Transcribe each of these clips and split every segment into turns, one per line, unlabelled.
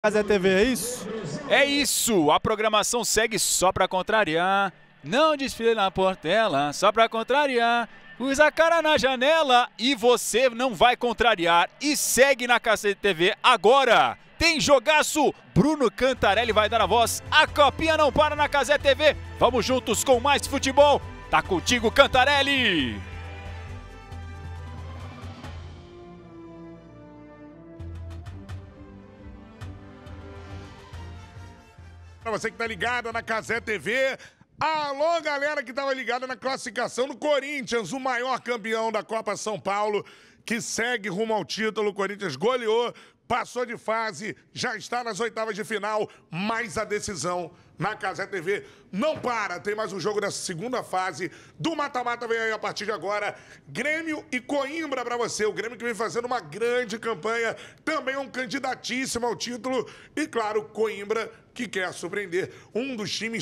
Cazé TV, é isso?
É isso, a programação segue só pra contrariar. Não desfile na portela, só pra contrariar. Pus a cara na janela e você não vai contrariar. E segue na Cazé TV agora. Tem jogaço, Bruno Cantarelli vai dar a voz. A copinha não para na Cazé TV. Vamos juntos com mais futebol. Tá contigo, Cantarelli.
Pra você que tá ligado na Cazé TV, alô galera que tava ligada na classificação do Corinthians, o maior campeão da Copa São Paulo, que segue rumo ao título. O Corinthians goleou, passou de fase, já está nas oitavas de final, mas a decisão na Cazé TV não para. Tem mais um jogo dessa segunda fase do mata-mata, vem aí a partir de agora. Grêmio e Coimbra pra você. O Grêmio que vem fazendo uma grande campanha, também é um candidatíssimo ao título. E claro, Coimbra que quer surpreender um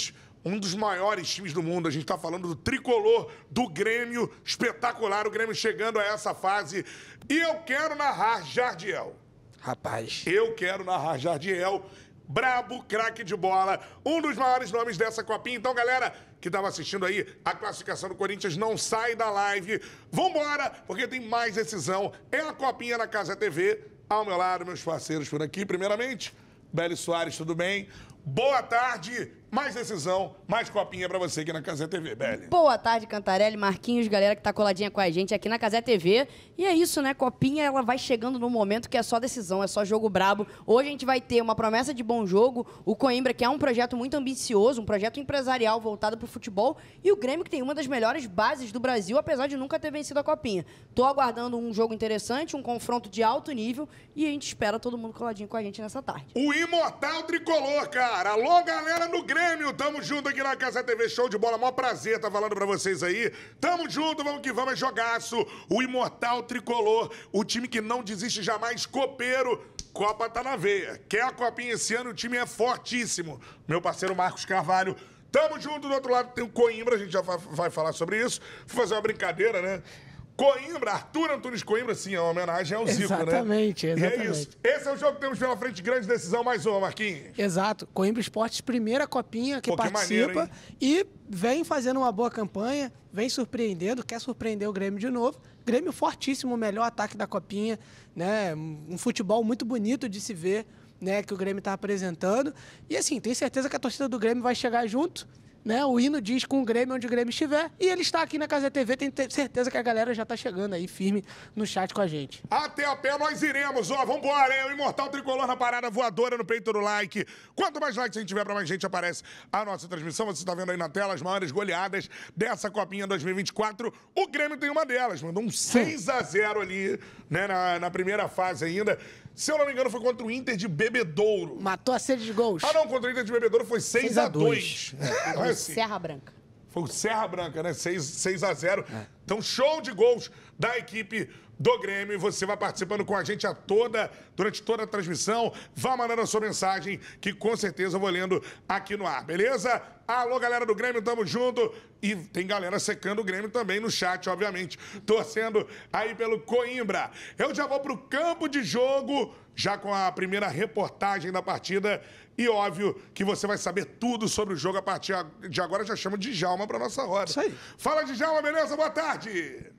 dos maiores times do mundo. A gente está falando do tricolor do Grêmio, espetacular o Grêmio chegando a essa fase. E eu quero narrar Jardiel.
Rapaz.
Eu quero narrar Jardiel, brabo, craque de bola, um dos maiores nomes dessa copinha. Então, galera que estava assistindo aí a classificação do Corinthians, não sai da live. Vambora, porque tem mais decisão. É a copinha na Cazé TV. Ao meu lado, meus parceiros por aqui. Primeiramente, Beli Soares, tudo bem? Boa tarde, mais decisão, mais copinha pra você aqui na Cazé TV, Beli.
Boa tarde, Cantarelli, Marquinhos, galera que tá coladinha com a gente aqui na Cazé TV. E é isso, né? Copinha, ela vai chegando num momento que é só decisão, é só jogo brabo. Hoje a gente vai ter uma promessa de bom jogo, o Coimbra, que é um projeto muito ambicioso, um projeto empresarial voltado pro futebol, e o Grêmio, que tem uma das melhores bases do Brasil, apesar de nunca ter vencido a Copinha. Tô aguardando um jogo interessante, um confronto de alto nível, e a gente espera todo mundo coladinho com a gente nessa tarde.
O imortal tricolor, cara. Alô, galera do Grêmio. Tamo junto aqui na Cazé TV, show de bola. Mó prazer tá falando pra vocês aí. Tamo junto, vamos que vamos, é jogaço. O imortal tricolor, o time que não desiste jamais, copeiro. Copa tá na veia. Quer a copinha esse ano, o time é fortíssimo. Meu parceiro Marcos Carvalho. Tamo junto, do outro lado tem o Coimbra, a gente já vai falar sobre isso. Vou fazer uma brincadeira, né? Coimbra, Arthur Antunes Coimbra, sim, é uma homenagem ao Zico,
exatamente,
né?
Exatamente.
E é isso. Esse é o jogo que temos pela frente, grande decisão, mais uma, Marquinhos.
Exato. Coimbra Esportes, primeira copinha que participa
maneiro,
e vem fazendo uma boa campanha, vem surpreendendo, quer surpreender o Grêmio de novo. Grêmio fortíssimo, o melhor ataque da copinha, né? Um futebol muito bonito de se ver, né? Que o Grêmio está apresentando. E assim, tenho certeza que a torcida do Grêmio vai chegar junto. Né? O hino diz com o Grêmio onde o Grêmio estiver. E ele está aqui na Cazé TV. Tenho certeza que a galera já está chegando aí firme no chat com a gente.
Até a pé nós iremos. Ó, vambora, hein? O imortal tricolor na parada voadora no peito do like. Quanto mais likes a gente tiver, pra mais gente aparece a nossa transmissão. Você está vendo aí na tela as maiores goleadas dessa Copinha 2024. O Grêmio tem uma delas. Mandou um 6-0 ali, né? Na primeira fase ainda. Se eu não me engano, foi contra o Inter de Bebedouro.
Matou a sede de gols.
Ah, não, contra o Inter de Bebedouro foi 6-2.
Assim. Serra Branca.
Foi o Serra Branca, né? 6-0. Então, show de gols da equipe do Grêmio. E você vai participando com a gente durante toda a transmissão. Vá mandando a sua mensagem, que com certeza eu vou lendo aqui no ar, beleza? Alô, galera do Grêmio, tamo junto. E tem galera secando o Grêmio também no chat, obviamente. Torcendo aí pelo Coimbra. Eu já vou pro campo de jogo, já com a primeira reportagem da partida. E óbvio que você vai saber tudo sobre o jogo a partir de agora. Já chamo de Djalma pra nossa roda.
Isso aí.
Fala, Djalma, beleza? Boa tarde.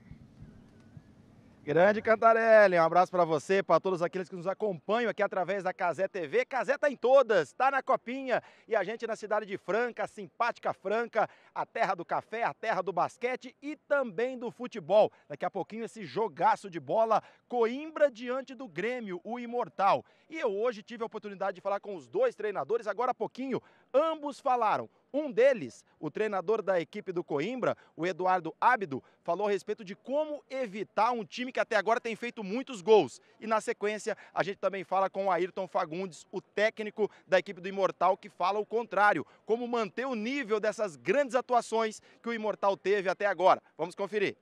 Grande Cantarelli, um abraço para você, para todos aqueles que nos acompanham aqui através da Cazé TV. Cazé tá em todas, tá na copinha e a gente na cidade de Franca, simpática Franca, a terra do café, a terra do basquete e também do futebol. Daqui a pouquinho esse jogaço de bola, Coimbra diante do Grêmio, o imortal. E eu hoje tive a oportunidade de falar com os dois treinadores, agora há pouquinho, ambos falaram. Um deles, o treinador da equipe do Coimbra, o Eduardo Ábido, falou a respeito de como evitar um time que até agora tem feito muitos gols. E na sequência, a gente também fala com o Ayrton Fagundes, o técnico da equipe do Imortal, que fala o contrário. Como manter o nível dessas grandes atuações que o Imortal teve até agora. Vamos conferir.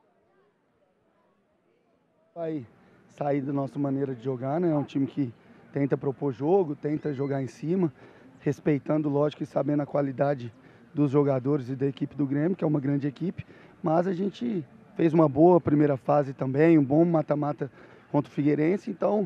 Vai sair da nossa maneira de jogar, né? É um time que tenta propor jogo, tenta jogar em cima, respeitando, lógico, e sabendo a qualidade dos jogadores e da equipe do Grêmio, que é uma grande equipe, mas a gente fez uma boa primeira fase também, um bom mata-mata contra o Figueirense, então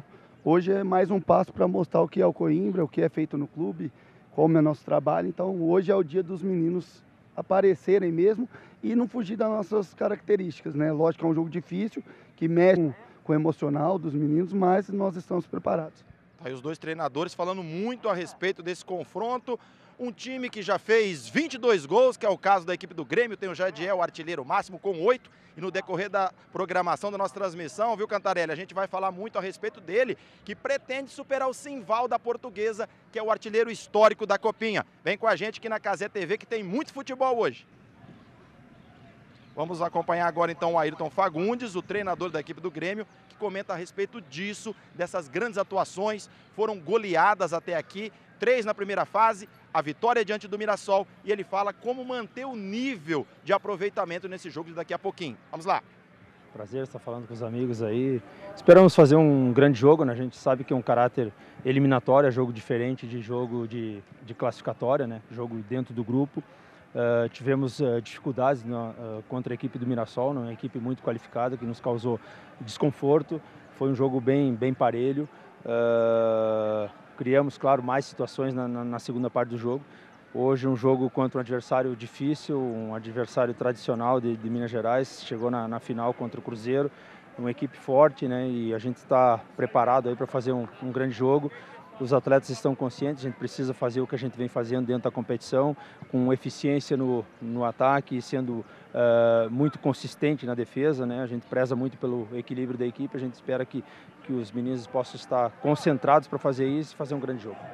hoje é mais um passo para mostrar o que é o Coimbra, o que é feito no clube, como é nosso trabalho. Então hoje é o dia dos meninos aparecerem mesmo e não fugir das nossas características, né? Lógico que é um jogo difícil, que mexe com o emocional dos meninos, mas nós estamos preparados.
Aí os dois treinadores falando muito a respeito desse confronto. Um time que já fez 22 gols, que é o caso da equipe do Grêmio, tem o Jardiel, o artilheiro máximo, com 8. E no decorrer da programação da nossa transmissão, viu, Cantarelli, a gente vai falar muito a respeito dele, que pretende superar o Simval da Portuguesa, que é o artilheiro histórico da Copinha. Vem com a gente aqui na Cazé TV, que tem muito futebol hoje. Vamos acompanhar agora então o Ayrton Fagundes, o treinador da equipe do Grêmio, que comenta a respeito disso, dessas grandes atuações. Foram goleadas até aqui, 3 na primeira fase, a vitória diante do Mirassol, e ele fala como manter o nível de aproveitamento nesse jogo de daqui a pouquinho. Vamos lá.
Prazer estar falando com os amigos aí. Esperamos fazer um grande jogo, né? A gente sabe que é um caráter eliminatório, é jogo diferente de jogo de classificatória, né? Jogo dentro do grupo. Tivemos dificuldades contra a equipe do Mirassol, uma equipe muito qualificada que nos causou desconforto. Foi um jogo bem parelho. Criamos, claro, mais situações na segunda parte do jogo. Hoje um jogo contra um adversário difícil, um adversário tradicional de Minas Gerais. Chegou na final contra o Cruzeiro, uma equipe forte, né? E a gente está preparado aí para fazer um grande jogo. Os atletas estão conscientes, a gente precisa fazer o que a gente vem fazendo dentro da competição, com eficiência no ataque, sendo muito consistente na defesa, né? A gente preza muito pelo equilíbrio da equipe, a gente espera que os meninos possam estar concentrados para fazer isso e fazer um grande jogo.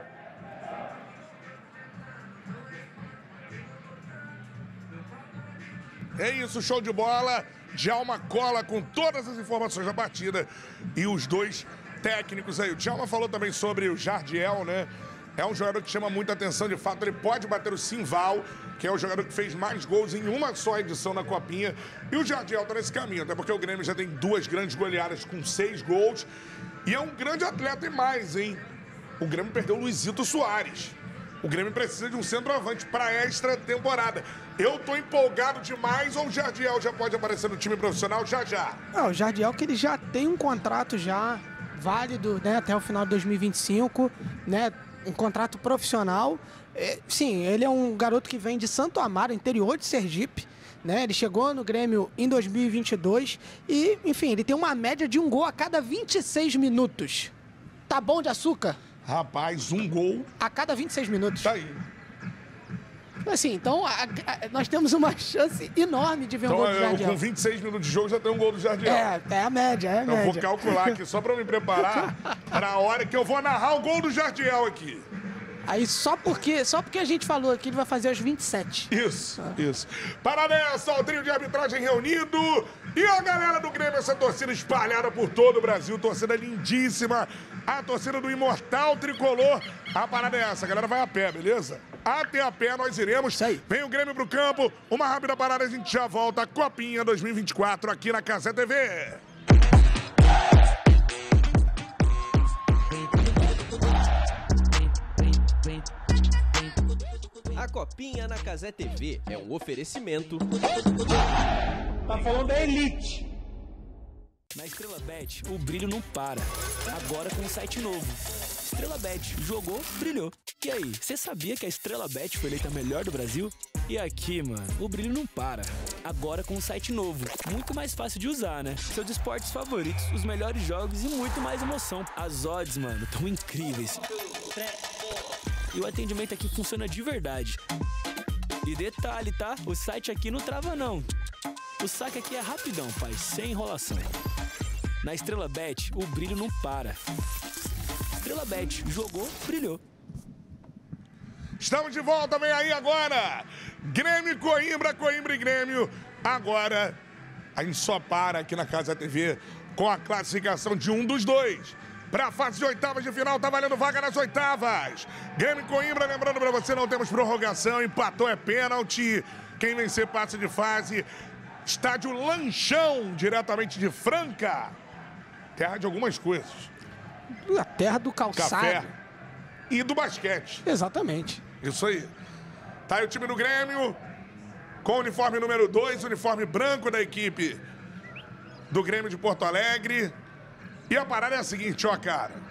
É isso, show de bola. Djalma cola com todas as informações da partida e os dois técnicos aí. O Djalma falou também sobre o Jardiel, né? É um jogador que chama muita atenção, de fato, ele pode bater o Simval, que é o jogador que fez mais gols em uma só edição na Copinha. E o Jardiel tá nesse caminho, até porque o Grêmio já tem 2 grandes goleadas com 6 gols. E é um grande atleta e mais, hein? O Grêmio perdeu o Luizito Soares. O Grêmio precisa de um centroavante para extra temporada. Eu tô empolgado demais, ou o Jardiel já pode aparecer no time profissional já?
Não, o Jardiel que ele já tem um contrato já válido, né, até o final de 2025, né, um contrato profissional. Sim, ele é um garoto que vem de Santo Amaro, interior de Sergipe, né? Ele chegou no Grêmio em 2022 e, enfim, ele tem uma média de 1 gol a cada 26 minutos. Tá bom de açúcar?
Rapaz, 1 gol
a cada 26 minutos.
Tá aí.
Assim, então nós temos uma chance enorme de ver um gol do Jardiel.
Com 26 minutos de jogo já tem um gol do Jardiel.
É a média,
Eu vou calcular aqui só pra me preparar para a hora que eu vou narrar o gol do Jardiel aqui.
Aí só porque a gente falou aqui, ele vai fazer aos 27.
Isso. Parabéns ao trio de arbitragem reunido e a galera do Grêmio, essa torcida espalhada por todo o Brasil, torcida lindíssima, a torcida do Imortal Tricolor. A parada é essa, a galera vai a pé, beleza? Até a pé nós iremos.
Isso aí.
Vem o Grêmio pro campo, uma rápida parada, a gente já volta. Copinha 2024 aqui na Cazé TV.
A Copinha na Cazé TV é um oferecimento.
Tá falando da Elite.
Na Estrela Bet, o brilho não para. Agora com um site novo. Estrela Bet, jogou, brilhou. E aí, você sabia que a Estrela Bet foi eleita a melhor do Brasil? E aqui, mano, o brilho não para. Agora com um site novo, muito mais fácil de usar, né? Seus esportes favoritos, os melhores jogos e muito mais emoção. As odds, mano, tão incríveis. E o atendimento aqui funciona de verdade. E detalhe, tá? O site aqui não trava, não. O saque aqui é rapidão, pai, sem enrolação. Na Estrela Bet, o brilho não para. Estrela Bet, jogou, brilhou.
Estamos de volta, vem aí agora. Grêmio e Coimbra, Coimbra e Grêmio. Agora, a gente só para aqui na Cazé TV com a classificação de um dos dois. Para a fase de oitavas de final, tá valendo vaga nas oitavas. Grêmio e Coimbra, lembrando para você, não temos prorrogação, empatou é pênalti. Quem vencer passa de fase. Estádio Lanchão, diretamente de Franca. Terra de algumas coisas.
A terra do calçado.
Café e do basquete.
Exatamente.
Isso aí. Tá aí o time do Grêmio, com o uniforme número 2, uniforme branco da equipe do Grêmio de Porto Alegre. E a parada é a seguinte, ó, cara.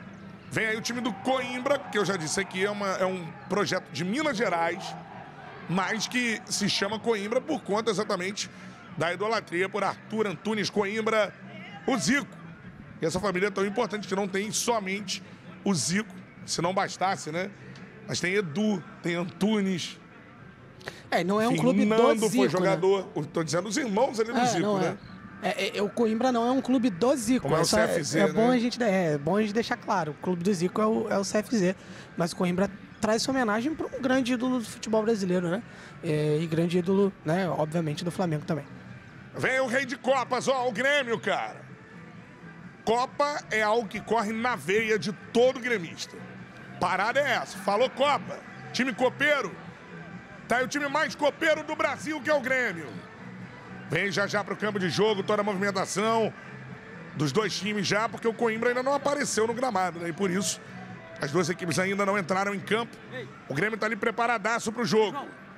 Vem aí o time do Coimbra, que eu já disse aqui, é um projeto de Minas Gerais, mas que se chama Coimbra por conta exatamente da idolatria por Arthur Antunes Coimbra, o Zico. E essa família é tão importante que não tem somente o Zico, se não bastasse, né? Mas tem Edu, tem Antunes.
Não é um clube do
Fernando
Zico,
foi jogador.
Né?
Tô dizendo os irmãos ali do Zico, né?
O Coimbra não é um clube do Zico.
Como é o CFZ, né?
É bom a gente deixar claro. O clube do Zico é o CFZ. Mas o Coimbra traz essa homenagem para um grande ídolo do futebol brasileiro, né? E grande ídolo, né, obviamente, do Flamengo também.
Vem o rei de Copas, ó, o Grêmio, cara. Copa é algo que corre na veia de todo gremista. Parada é essa. Falou Copa. Time copeiro. Tá aí o time mais copeiro do Brasil, que é o Grêmio. Vem já pro campo de jogo, toda a movimentação dos dois times já, porque o Coimbra ainda não apareceu no gramado, né? E por isso, as duas equipes ainda não entraram em campo. O Grêmio tá ali preparadaço pro jogo.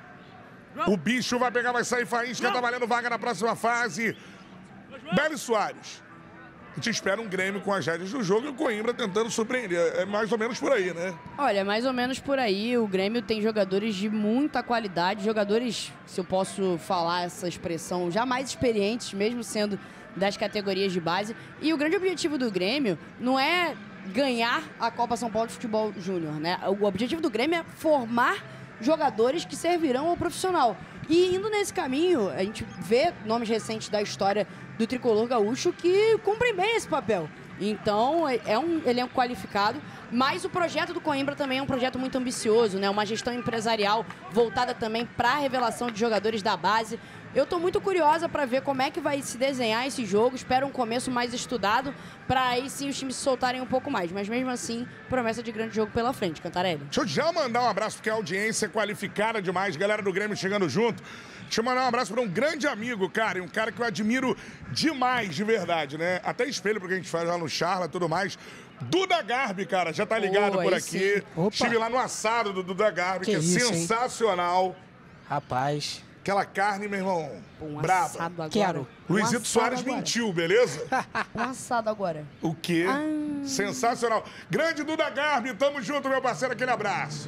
O bicho vai pegar, vai sair faísca, tá valendo vaga na próxima fase. Belo Soares. A gente espera um Grêmio com as rédeas do jogo e o Coimbra tentando surpreender. É mais ou menos por aí, né?
Olha, mais ou menos por aí. O Grêmio tem jogadores de muita qualidade, jogadores, se eu posso falar essa expressão, já mais experientes, mesmo sendo das categorias de base. E o grande objetivo do Grêmio não é ganhar a Copa São Paulo de Futebol Júnior, né? O objetivo do Grêmio é formar jogadores que servirão ao profissional. E indo nesse caminho, a gente vê nomes recentes da história do tricolor gaúcho que cumprem bem esse papel. Então, é um elenco qualificado, mas o projeto do Coimbra também é um projeto muito ambicioso, né? Uma gestão empresarial voltada também para a revelação de jogadores da base. Eu estou muito curiosa para ver como é que vai se desenhar esse jogo. Espero um começo mais estudado para aí sim os times se soltarem um pouco mais. Mas mesmo assim, promessa de grande jogo pela frente, Cantarelli.
Deixa eu já mandar um abraço, porque a audiência é qualificada demais. Galera do Grêmio chegando junto. Deixa eu mandar um abraço para um grande amigo, cara. E um cara que eu admiro demais, de verdade, né? Até espelho porque a gente faz lá no Charla e tudo mais. Duda Garbi, cara, já tá ligado por aqui. Estive lá no assado do Duda Garbi, que é sensacional.
Hein? Rapaz...
Aquela carne, meu irmão, braba.
Quero.
Luizito Soares mentiu, beleza?
Um assado agora.
O quê? Sensacional. Grande Duda Garbi, tamo junto, meu parceiro, aquele abraço.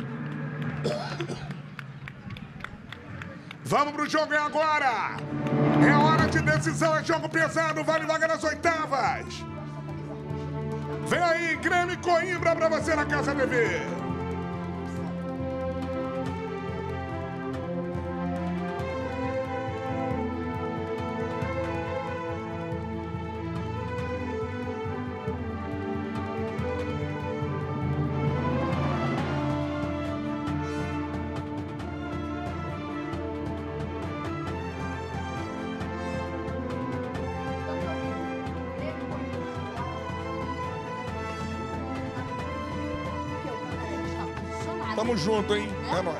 Vamos pro jogo, é agora. É hora de decisão, é jogo pesado, vale vaga nas oitavas. Vem aí, Grêmio e Coimbra pra você na Casa TV. Tamo junto, hein? É nóis.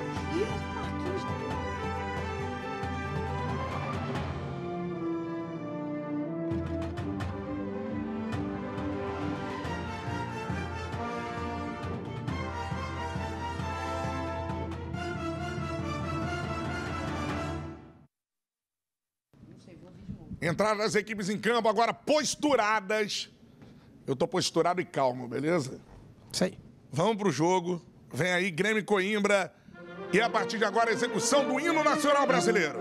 Entraram as equipes em campo, agora posturadas. Eu tô posturado e calmo, beleza?
Isso aí.
Vamos pro jogo. Vem aí, Grêmio e Coimbra. E a partir de agora, a execução do hino nacional brasileiro.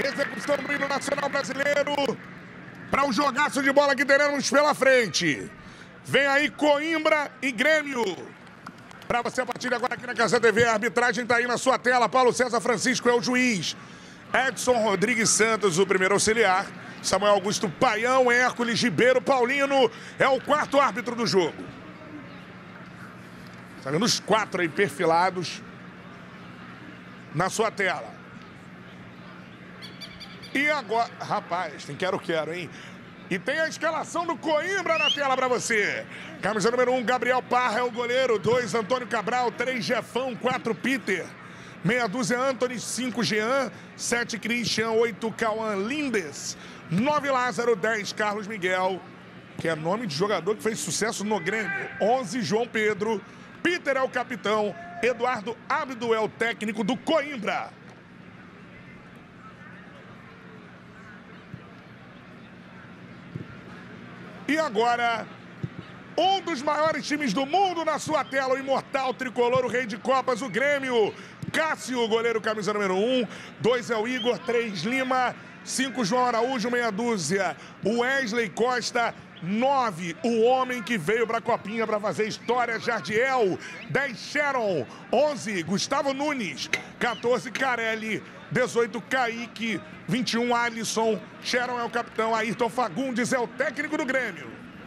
Execução do hino nacional brasileiro. Para o jogaço de bola que teremos pela frente. Vem aí Coimbra e Grêmio. Para você a partir de agora aqui na Casa TV, a arbitragem está aí na sua tela. Paulo César Francisco é o juiz. Edson Rodrigues Santos, o primeiro auxiliar. Samuel Augusto Paião, Hércules Ribeiro Paulino é o quarto árbitro do jogo. Está vendo os 4 aí perfilados na sua tela. E agora, rapaz, tem quero, hein? E tem a escalação do Coimbra na tela para você. Camisa número 1, Gabriel Parra é o goleiro. 2, Antônio Cabral. 3, Jefão. 4, Peter. Meia dúzia, Anthony. 5, Jean. 7, Christian. 8, Cauã Lindes. 9, Lázaro. 10, Carlos Miguel, que é nome de jogador que fez sucesso no Grêmio. 11, João Pedro. Peter é o capitão. Eduardo Abdo é o técnico do Coimbra. E agora, um dos maiores times do mundo na sua tela, o imortal tricolor, o rei de copas, o Grêmio. Cássio, goleiro, camisa número 1. 2 é o Igor, 3 Lima, 5 João Araújo, meia dúzia. O Wesley Costa, 9, o homem que veio para a Copinha para fazer história, Jardiel. 10, Sharon. 11, Gustavo Nunes. 14, Carelli. 18, Kaique. 21, Alisson. Sharon é o capitão. Ayrton Fagundes é o técnico do Grêmio.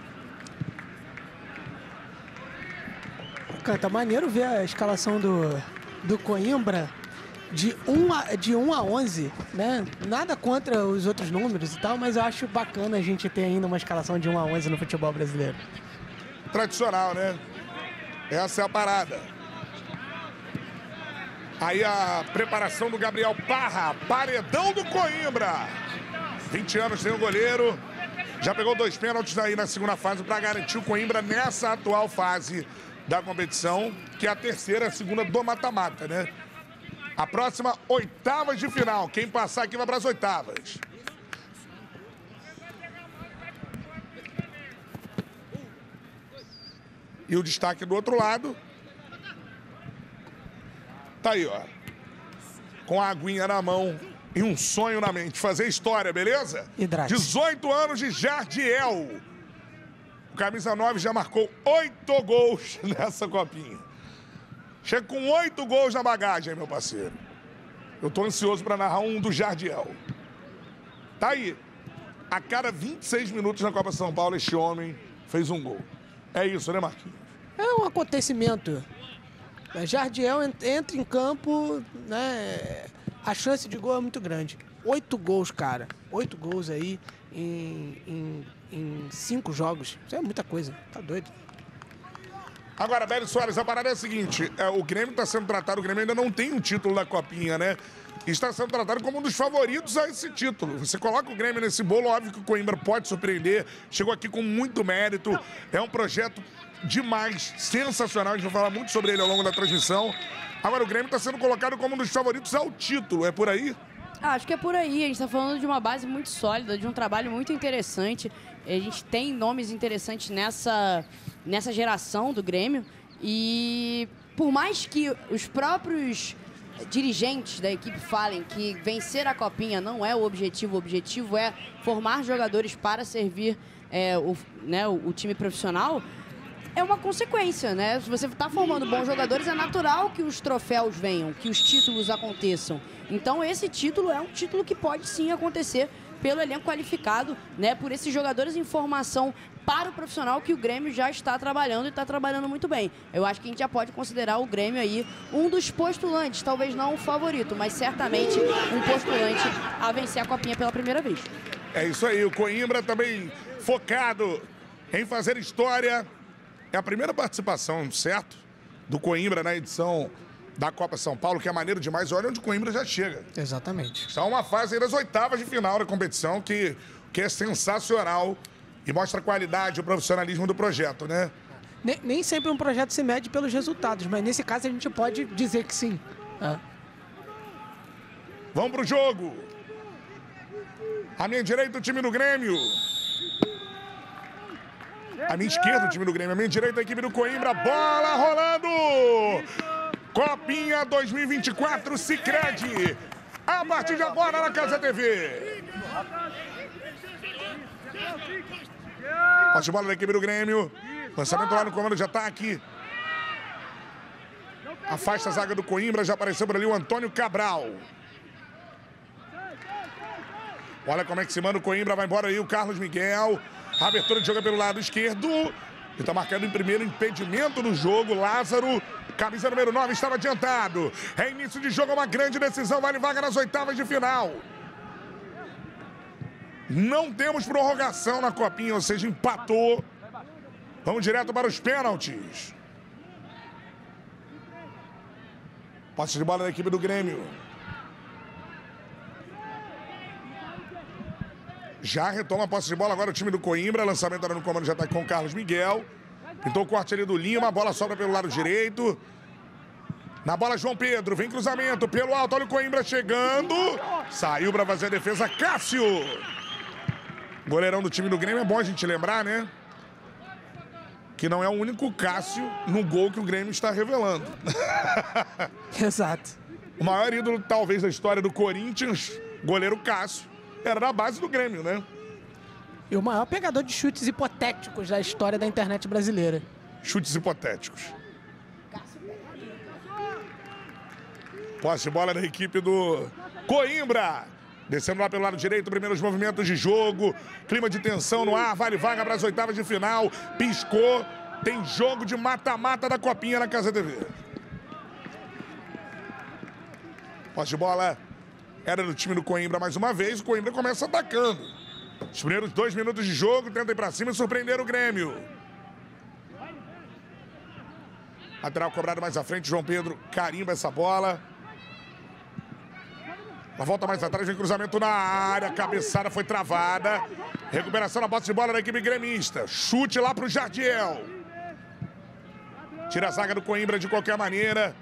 Cara, tá maneiro ver a escalação do Coimbra de 1 a 11, né? Nada contra os outros números e tal, mas eu acho bacana a gente ter ainda uma escalação de 1 a 11 no futebol brasileiro.
Tradicional, né? Essa é a parada. Aí a preparação do Gabriel Parra, paredão do Coimbra. 20 anos sem o goleiro. Já pegou 2 pênaltis aí na segunda fase para garantir o Coimbra nessa atual fase da competição, que é a terceira, a segunda do mata-mata, né? A próxima, oitavas de final. Quem passar aqui vai para as oitavas. E o destaque do outro lado. Tá aí, ó. Com a aguinha na mão e um sonho na mente. Fazer história, beleza?
Hidrate.
18 anos de Jardiel. O camisa 9 já marcou 8 gols nessa copinha. Chega com 8 gols na bagagem, meu parceiro. Eu tô ansioso para narrar um do Jardiel. Tá aí. A cada 26 minutos na Copa São Paulo, este homem fez um gol. É isso, né, Marquinhos?
É um acontecimento. Jardiel entra em campo, né? A chance de gol é muito grande. 8 gols, cara. 8 gols aí em 5 jogos. Isso é muita coisa. Tá doido.
Agora, Bélio Soares, a parada é a seguinte. O Grêmio está sendo tratado, o Grêmio ainda não tem um título da Copinha, né? Está sendo tratado como um dos favoritos a esse título. Você coloca o Grêmio nesse bolo, óbvio que o Coimbra pode surpreender. Chegou aqui com muito mérito. É um projeto demais, sensacional. A gente vai falar muito sobre ele ao longo da transmissão. Agora, o Grêmio está sendo colocado como um dos favoritos ao título. É por aí?
Acho que é por aí. A gente está falando de uma base muito sólida, de um trabalho muito interessante. A gente tem nomes interessantes nessa geração do Grêmio. E por mais que os próprios dirigentes da equipe falem que vencer a Copinha não é o objetivo é formar jogadores para servir o time profissional, é uma consequência, né? Se você está formando bons jogadores, é natural que os troféus venham, que os títulos aconteçam. Então, esse título é um título que pode sim acontecer pelo elenco qualificado, né? Por esses jogadores em formação para o profissional que o Grêmio já está trabalhando e está trabalhando muito bem. Eu acho que a gente já pode considerar o Grêmio aí um dos postulantes, talvez não o favorito, mas certamente um postulante a vencer a Copinha pela primeira vez.
É isso aí, o Coimbra também focado em fazer história. É a primeira participação, certo? Do Coimbra na edição da Copa São Paulo, que é maneiro demais. Olha onde o Coimbra já chega.
Exatamente.
Está uma fase aí das oitavas de final da competição, que é sensacional e mostra a qualidade e o profissionalismo do projeto, né?
Nem sempre um projeto se mede pelos resultados, mas nesse caso a gente pode dizer que sim.
Vamos pro jogo. À minha direita, o time do Grêmio. À minha esquerda, o time do Grêmio. À minha direita, a equipe do Coimbra. Bola rolando! Copinha 2024 Sicredi. a partir de agora na Casa TV. Posse de bola da equipe do Grêmio. Lançamento lá no comando de ataque. Afasta a zaga do Coimbra, já apareceu por ali o Antônio Cabral. Olha como é que se manda o Coimbra, vai embora aí o Carlos Miguel. A abertura de jogo é pelo lado esquerdo. E está marcando em primeiro impedimento do jogo, Lázaro. Camisa número 9 estava adiantado. É início de jogo, uma grande decisão, vale vaga nas oitavas de final. Não temos prorrogação na copinha, ou seja, empatou. Vamos direto para os pênaltis. Posse de bola da equipe do Grêmio. Já retoma a posse de bola agora o time do Coimbra. Lançamento era no comando de ataque com o Carlos Miguel. Pintou o corte ali do Lima. A bola sobra pelo lado direito. Na bola, João Pedro. Vem cruzamento pelo alto. Olha o Coimbra chegando. Saiu para fazer a defesa. Cássio. Goleirão do time do Grêmio. É bom a gente lembrar, né? Que não é o único Cássio no gol que o Grêmio está revelando.
Exato.
O maior ídolo, talvez, da história do Corinthians, goleiro Cássio, era da base do Grêmio, né?
E o maior pegador de chutes hipotéticos da história da internet brasileira.
Chutes hipotéticos. Posse de bola da equipe do Coimbra. Descendo lá pelo lado direito, primeiros movimentos de jogo. Clima de tensão no ar, vale vaga para as oitavas de final. Piscou, tem jogo de mata-mata da Copinha na Casa TV. Posse de bola era do time do Coimbra mais uma vez. O Coimbra começa atacando. Os primeiros 2 minutos de jogo, tenta ir para cima e surpreender o Grêmio. Lateral cobrado mais à frente, João Pedro carimba essa bola. Na volta mais atrás, vem cruzamento na área, cabeçada foi travada. Recuperação na posse de bola da equipe gremista. Chute lá para o Jardiel. Tira a zaga do Coimbra de qualquer maneira.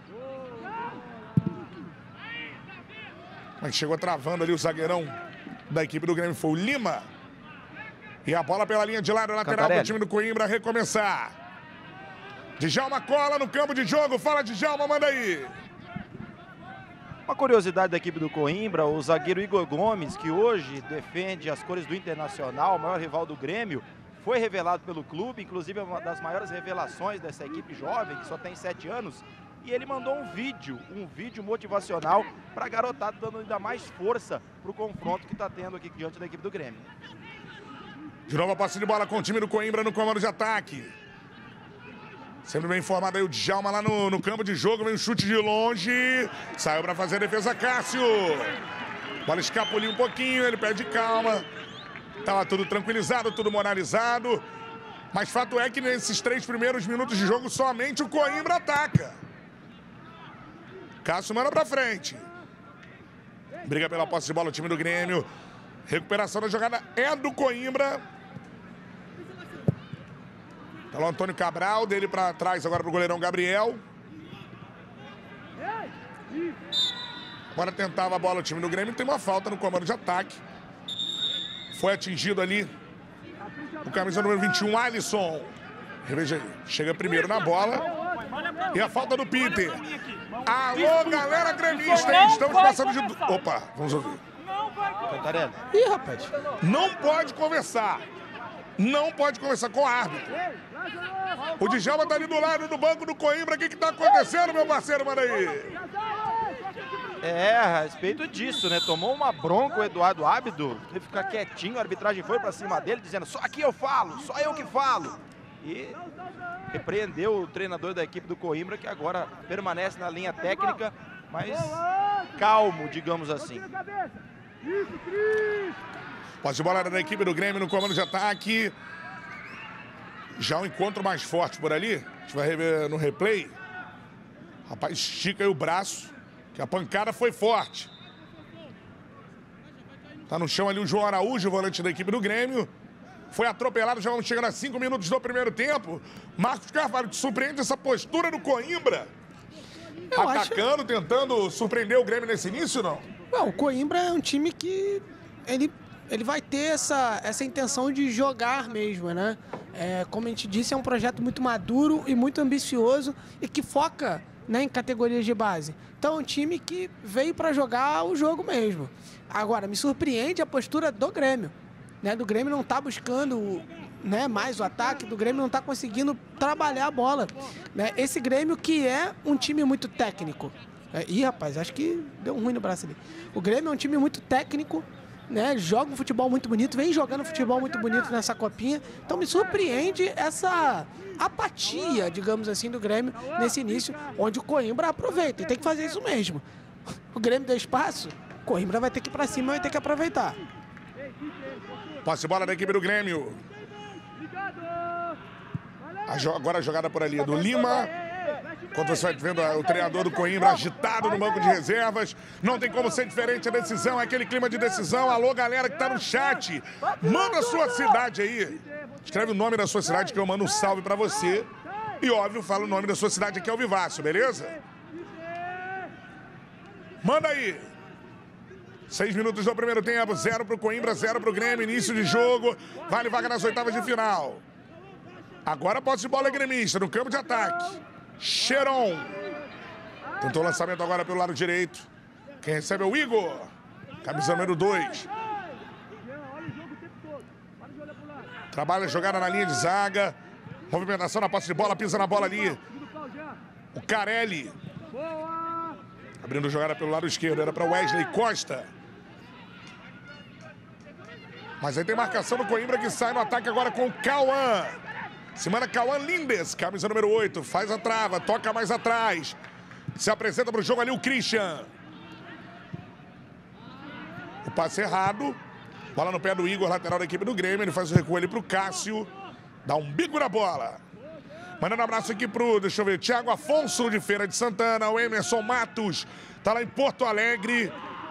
Mas chegou travando ali o zagueirão da equipe do Grêmio, foi o Lima. E a bola pela linha de lado, lateral do time do Coimbra recomeçar. Djalma cola no campo de jogo. Fala, Djalma, manda aí.
Uma curiosidade da equipe do Coimbra, o zagueiro Igor Gomes, que hoje defende as cores do Internacional, o maior rival do Grêmio, foi revelado pelo clube, inclusive é uma das maiores revelações dessa equipe jovem, que só tem 7 anos, e ele mandou um vídeo motivacional para a garotada, dando ainda mais força para o confronto que está tendo aqui diante da equipe do Grêmio.
De novo a posse de bola com o time do Coimbra no comando de ataque. Sendo bem informado aí o Djalma lá no campo de jogo, vem um chute de longe. Saiu para fazer a defesa Cássio. Bola escapuliu um pouquinho, ele pede calma. Tava tudo tranquilizado, tudo moralizado. Mas fato é que nesses 3 primeiros minutos de jogo somente o Coimbra ataca. Cássio manda para frente. Briga pela posse de bola o time do Grêmio. Recuperação da jogada é do Coimbra. Tá lá o Antônio Cabral, dele para trás agora pro goleirão Gabriel. Agora tentava a bola o time do Grêmio, tem uma falta no comando de ataque. Foi atingido ali o camisa número 21, Alisson. Reveja aí, chega primeiro na bola. E a falta do Peter. Alô, galera gremista, hein? Estamos passando de... Opa, vamos ouvir.
Cantarelli.
Ih, rapaz.
Não pode conversar. Não pode conversar com o árbitro. O Djalma tá ali do lado do banco do Coimbra. O que tá acontecendo, meu parceiro? Manda aí.
É, a respeito disso, né? Tomou uma bronca o Eduardo Ábido. Ele ficar quietinho, a arbitragem foi pra cima dele, dizendo: só aqui eu falo, só eu que falo. E repreendeu o treinador da equipe do Coimbra, que agora permanece na linha técnica, mas calmo, digamos assim.
Posse de bola da equipe do Grêmio no comando de ataque. Já um encontro mais forte por ali. A gente vai rever no replay. Rapaz, estica aí o braço, que a pancada foi forte. Tá no chão ali o João Araújo, o volante da equipe do Grêmio. Foi atropelado, já vamos chegando a 5 minutos do primeiro tempo. Marcos Carvalho, te surpreende essa postura do Coimbra? Atacando, tentando surpreender o Grêmio nesse início, não?
Não, o Coimbra é um time que ele vai ter essa intenção de jogar mesmo, né? Como a gente disse, é um projeto muito maduro e muito ambicioso e que foca né, em categorias de base. Então é um time que veio para jogar o jogo mesmo. Agora, me surpreende a postura do Grêmio. Né? Do Grêmio não está buscando, né, mais o ataque, do Grêmio não está conseguindo trabalhar a bola. Né? Esse Grêmio que é um time muito técnico. Ih, rapaz, acho que deu ruim no braço ali. O Grêmio é um time muito técnico, né? Joga um futebol muito bonito, vem jogando futebol muito bonito nessa copinha. Então me surpreende essa apatia, digamos assim, do Grêmio nesse início, onde o Coimbra aproveita. E tem que fazer isso mesmo. O Grêmio deu espaço, o Coimbra vai ter que ir pra cima, vai ter que aproveitar.
Posse de bola da equipe do Grêmio. Agora a jogada por ali do Lima. Quando você vai vendo o treinador do Coimbra agitado no banco de reservas, não tem como ser diferente a decisão, é aquele clima de decisão. Alô, galera que tá no chat, manda a sua cidade aí. Escreve o nome da sua cidade que eu mando um salve pra você. E, óbvio, fala o nome da sua cidade aqui ao vivaço, beleza? Manda aí. 6 minutos do primeiro tempo, 0 pro Coimbra, 0 pro Grêmio, início de jogo. Vale vaga nas oitavas de final. Agora posse de bola é gremista, no campo de ataque. Cheron. Tentou o lançamento agora pelo lado direito. Quem recebe é o Igor. Camisa número 2. Trabalha a jogada na linha de zaga. Movimentação na posse de bola, pisa na bola ali. O Carelli. Abrindo jogada pelo lado esquerdo, era para Wesley Costa. Mas aí tem marcação do Coimbra que sai no ataque agora com o Cauã. Se manda Cauã Lindes, camisa número 8, faz a trava, toca mais atrás. Se apresenta para o jogo ali o Christian. O passe errado. Bola no pé do Igor, lateral da equipe do Grêmio. Ele faz o recuo ali para o Cássio. Dá um bico na bola. Mandando um abraço aqui pro, deixa eu ver, Thiago Afonso de Feira de Santana. O Emerson Matos tá lá em Porto Alegre.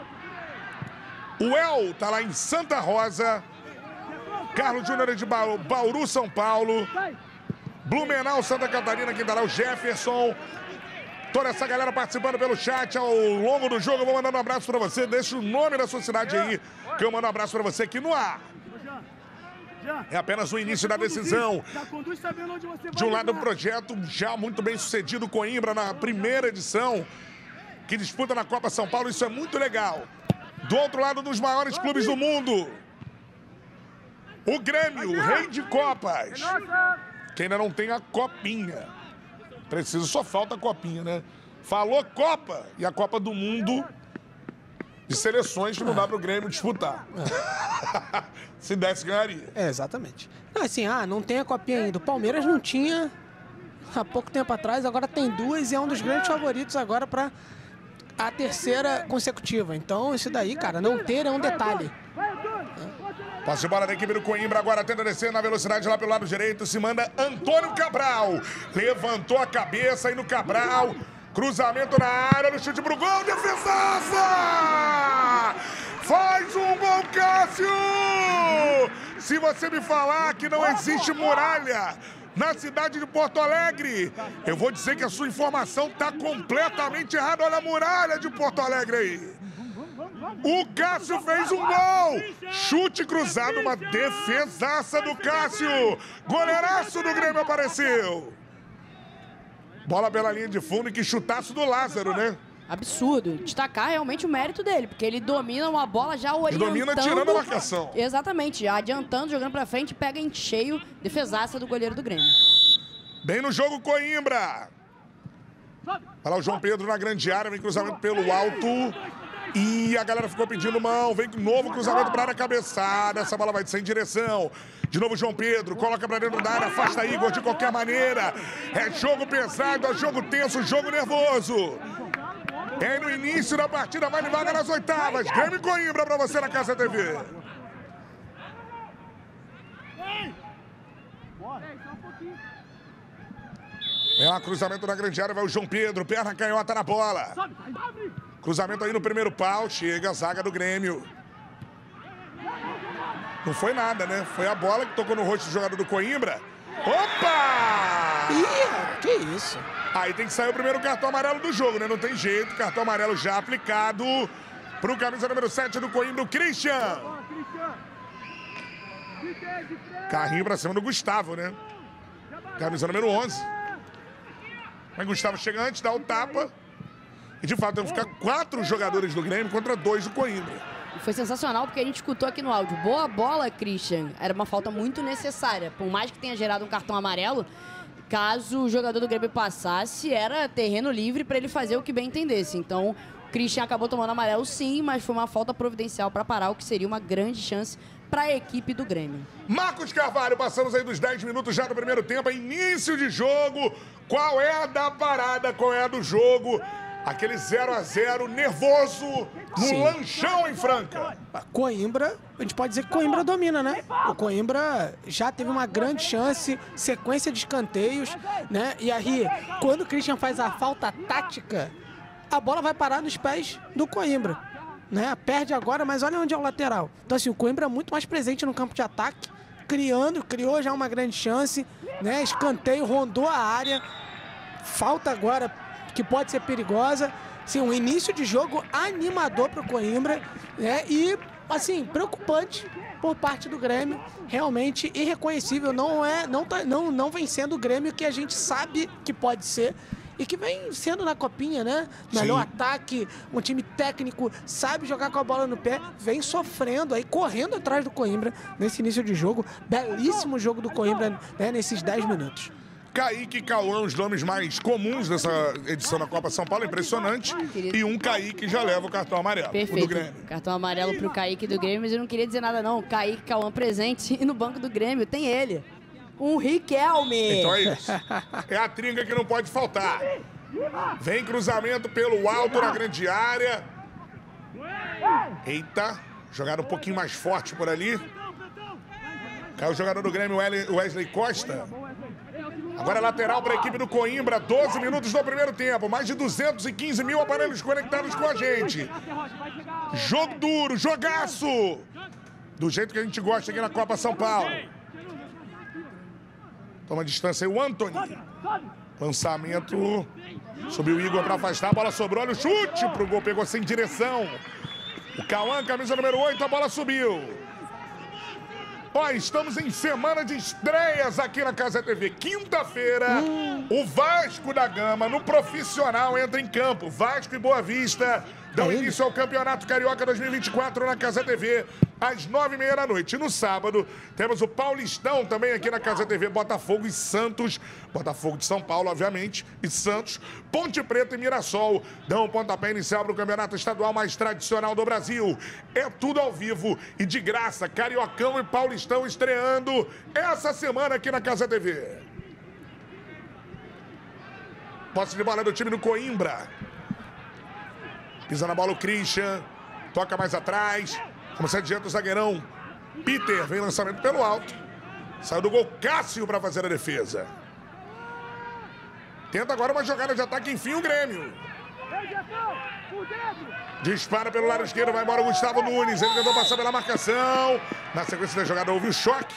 O El tá lá em Santa Rosa. Carlos Júnior de Bauru, São Paulo. Blumenau, Santa Catarina, quem tá lá, o Jefferson. Toda essa galera participando pelo chat ao longo do jogo. Eu vou mandando um abraço pra você. Deixa o nome da sua cidade aí, que eu mando um abraço pra você aqui no ar. É apenas o início da decisão. De um lado, o projeto já muito bem sucedido, Coimbra na primeira edição, que disputa na Copa São Paulo. Isso é muito legal. Do outro lado, dos maiores clubes do mundo, o Grêmio, o rei de Copas, que ainda não tem a copinha. Preciso, só falta a copinha, né? Falou Copa e a Copa do Mundo de seleções que não dá pro Grêmio disputar. Se desse, ganharia.
É, exatamente. Não, assim, não tem a copinha ainda. O Palmeiras não tinha há pouco tempo atrás, agora tem 2 e é um dos grandes favoritos agora para a terceira consecutiva. Então, isso daí, cara, não ter é um detalhe.
Posse de bola da equipe do Coimbra, agora tenta descer na velocidade lá pelo lado direito, se manda Antônio Cabral. Levantou a cabeça aí no Cabral. Cruzamento na área, no chute pro gol, defesaça! Faz um gol, Cássio! Se você me falar que não existe muralha na cidade de Porto Alegre, eu vou dizer que a sua informação está completamente errada. Olha a muralha de Porto Alegre aí. O Cássio fez um gol. Chute cruzado, uma defesaça do Cássio. Goleiraço do Grêmio apareceu. Bola pela linha de fundo e que chutaço do Lázaro, né?
Absurdo. Destacar realmente o mérito dele, porque ele domina uma bola já orientando.
Ele domina tirando a marcação.
Exatamente, adiantando, jogando pra frente, pega em cheio, defesaça do goleiro do Grêmio.
Bem no jogo, Coimbra. Olha lá o João Pedro na grande área, vem cruzamento pelo alto. E a galera ficou pedindo mão, vem com novo cruzamento para a área cabeçada. Essa bola vai sem direção. De novo João Pedro, coloca para dentro da área, afasta Igor de qualquer maneira. É jogo pesado, é jogo tenso, jogo nervoso. É no início da partida, vale vaga nas oitavas. Grêmio e Coimbra para você na Casa TV. É um cruzamento na grande área, vai o João Pedro, perna canhota na bola. Cruzamento aí no primeiro pau, chega a zaga do Grêmio. Não foi nada, né? Foi a bola que tocou no rosto do jogador do Coimbra. Opa!
Ih, que isso?
Aí tem que sair o primeiro cartão amarelo do jogo, né? Não tem jeito, cartão amarelo já aplicado pro camisa número 7 do Coimbra, o Christian. Carrinho pra cima do Gustavo, né? Camisa número 11. Mas Gustavo chega antes, dá o tapa. E de fato, vão ficar 4 jogadores do Grêmio contra 2 do Coimbra.
Foi sensacional porque a gente escutou aqui no áudio. Boa bola, Christian. Era uma falta muito necessária. Por mais que tenha gerado um cartão amarelo, caso o jogador do Grêmio passasse, era terreno livre para ele fazer o que bem entendesse. Então, o Christian acabou tomando amarelo sim, mas foi uma falta providencial para parar o que seria uma grande chance para a equipe do Grêmio.
Marcos Carvalho, passamos aí dos 10 minutos já do primeiro tempo, início de jogo. Qual é a da parada, qual é a do jogo? Aquele 0-0 nervoso no lanchão em Franca.
Coimbra, a gente pode dizer que Coimbra domina, né? O Coimbra já teve uma grande chance, sequência de escanteios, né? E aí, quando o Christian faz a falta tática, a bola vai parar nos pés do Coimbra, né? Perde agora, mas olha onde é o lateral. Então, assim, o Coimbra é muito mais presente no campo de ataque, criou já uma grande chance, né? Escanteio, rondou a área, falta agora que pode ser perigosa. Sim, um início de jogo animador para o Coimbra, né? E, assim, preocupante por parte do Grêmio, realmente irreconhecível. Não vem sendo o Grêmio que a gente sabe que pode ser e que vem sendo na Copinha, né? Melhor ataque, um time técnico, sabe jogar com a bola no pé, vem sofrendo aí, correndo atrás do Coimbra nesse início de jogo. Belíssimo jogo do Coimbra, né, nesses 10 minutos.
Kaique e Cauã, os nomes mais comuns dessa edição da Copa São Paulo, impressionante. E um Kaique já leva o cartão amarelo.
Perfeito.
O do Grêmio.
Cartão amarelo pro Kaique do Grêmio, mas eu não queria dizer nada não. Kaique, Cauã presente e no banco do Grêmio tem ele. Um Riquelme.
Então é isso. É a trinca que não pode faltar. Vem cruzamento pelo alto na grande área. Eita, jogada um pouquinho mais forte por ali. Caiu o jogador do Grêmio, Wesley Costa. Agora lateral para a equipe do Coimbra, 12 minutos do primeiro tempo. Mais de 215 mil aparelhos conectados com a gente. Jogo duro, jogaço. Do jeito que a gente gosta aqui na Copa São Paulo. Toma distância aí o Antony. Lançamento. Subiu o Igor para afastar, a bola sobrou. Olha o chute pro gol, pegou sem direção. O Cauã, camisa número 8, a bola subiu. Ó, estamos em semana de estreias aqui na Casa TV. Quinta-feira, o Vasco da Gama, no profissional, entra em campo. Vasco e Boa Vista dão início ao Campeonato Carioca 2024 na Casa TV, às 9h30 da noite. E no sábado, temos o Paulistão também aqui na Casa TV, Botafogo e Santos. Botafogo de São Paulo, obviamente, e Santos. Ponte Preta e Mirassol dão o pontapé inicial para o campeonato estadual mais tradicional do Brasil. É tudo ao vivo e de graça. Cariocão e Paulistão estreando essa semana aqui na Casa TV. Posse de bola do time do Coimbra. Pisa na bola o Christian. Toca mais atrás. Como se adianta o zagueirão. Peter vem lançamento pelo alto. Saiu do gol Cássio para fazer a defesa. Tenta agora uma jogada de ataque, enfim, o Grêmio. Dispara pelo lado esquerdo, vai embora o Gustavo Nunes. Ele tentou passar pela marcação. Na sequência da jogada houve o choque.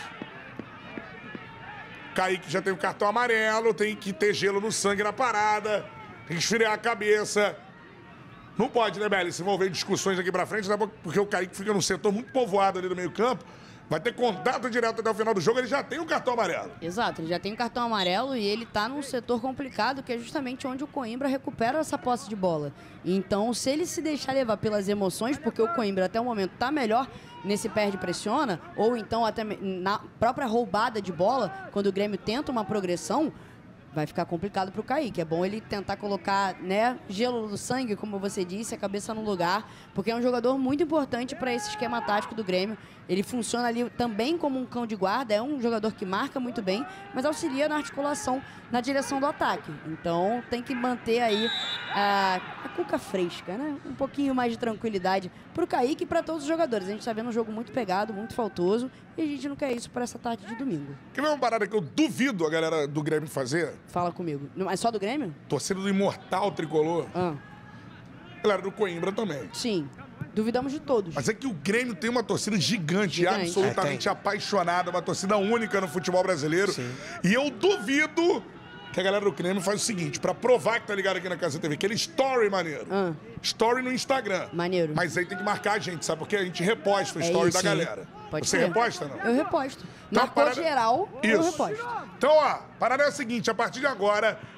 Kaique já tem o cartão amarelo, tem que ter gelo no sangue na parada. Tem que esfriar a cabeça. Não pode, né, Belly, se envolver em discussões aqui pra frente, porque o Kaique fica num setor muito povoado ali no meio campo. Vai ter contato direto até o final do jogo, ele já tem o cartão amarelo.
Exato, ele já tem o cartão amarelo e ele tá num setor complicado, que é justamente onde o Coimbra recupera essa posse de bola. Então, se ele se deixar levar pelas emoções, porque o Coimbra até o momento tá melhor nesse perde-pressiona, ou então até na própria roubada de bola, quando o Grêmio tenta uma progressão, vai ficar complicado para o Kaique. É bom ele tentar colocar, né, gelo no sangue, como você disse, a cabeça no lugar, porque é um jogador muito importante para esse esquema tático do Grêmio. Ele funciona ali também como um cão de guarda, é um jogador que marca muito bem, mas auxilia na articulação, na direção do ataque. Então tem que manter aí a cuca fresca, né? Um pouquinho mais de tranquilidade para o Kaique e para todos os jogadores. A gente está vendo um jogo muito pegado, muito faltoso, e a gente não quer isso para essa tarde de domingo.
Quer ver uma parada que eu duvido a galera do Grêmio fazer?
Fala comigo. Não, é só do Grêmio?
Torcida do Imortal Tricolor. Galera do Coimbra também.
Sim. Duvidamos de todos.
Mas é que o Grêmio tem uma torcida gigante. Absolutamente apaixonada, uma torcida única no futebol brasileiro. Sim. E eu duvido que a galera do Grêmio faz o seguinte, pra provar que tá ligado aqui na Casa TV, aquele story maneiro. Story no Instagram.
Maneiro.
Mas aí tem que marcar a gente, sabe? Porque a gente reposta o story da galera.
Pode
Você
ser.
reposta, não?
Eu reposto.
Então,
Marcou geral, eu reposto.
Então, ó, a parada é a seguinte, a partir de agora,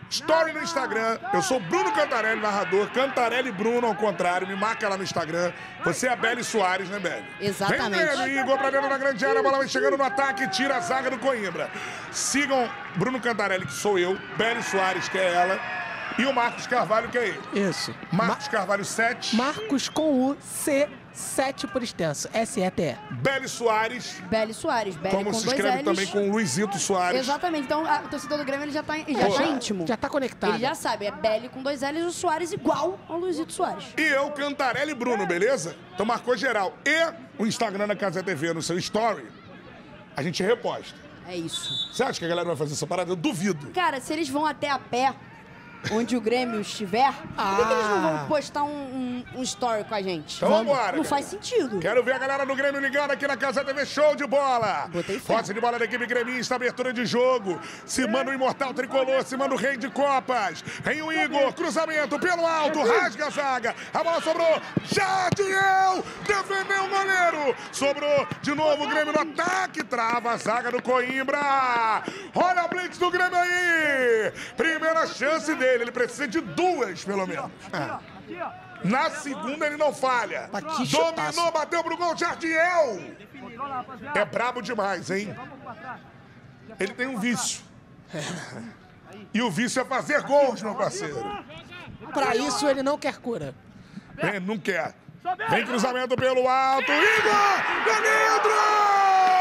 Story no Instagram. Eu sou Bruno Cantarelli, narrador. Cantarelli Bruno, ao contrário. Me marca lá no Instagram. Você é a Beli Soares, né, Beli?
Exatamente.
Vem, Igor, pra dentro da grande área. A bola vai chegando no ataque. Tira a zaga do Coimbra. Sigam Bruno Cantarelli, que sou eu. Beli Soares, que é ela. E o Marcos Carvalho, que é ele.
Isso.
Marcos Carvalho 7.
Marcos com o C, 7 por extenso. S-E-T-E.
Beli Soares.
Beli Soares. Beli
Como
com
se
2
escreve
L's.
também com Luizito Soares.
Exatamente. Então, o torcedor do Grêmio ele já tá íntimo.
Já tá conectado.
Ele já sabe. É Beli com 2 L's e o Soares igual ao Luizito Soares.
E eu, Cantarelli Bruno, beleza? Então marcou geral. E o Instagram da Casa TV no seu story, a gente reposta.
É isso.
Você acha que a galera vai fazer essa parada? Eu duvido.
Cara, se eles vão até a pé, onde o Grêmio estiver, por que eles não vão postar um story com a gente?
Então vambora.
Não faz sentido.
Quero ver a galera do Grêmio ligando aqui na Casa TV. Show de bola.
Botei fé.
Posse de bola da equipe gremista, abertura de jogo. Se manda o imortal tricolor, se manda o rei de copas. Vem o Igor, cruzamento pelo alto, rasga a zaga. A bola sobrou. Jardiel defendeu o goleiro. Sobrou de novo o Grêmio no ataque. Trava a zaga do Coimbra. Olha a blitz do Grêmio aí. Primeira chance dele. Ele precisa de 2, pelo menos. Na segunda ele não falha. Dominou, bateu pro gol, Jardiel. É brabo demais, hein? Ele tem um vício. E o vício é fazer gols, meu parceiro.
Pra isso ele não quer cura.
Ele não quer. Vem cruzamento pelo alto. Igor! Danilo!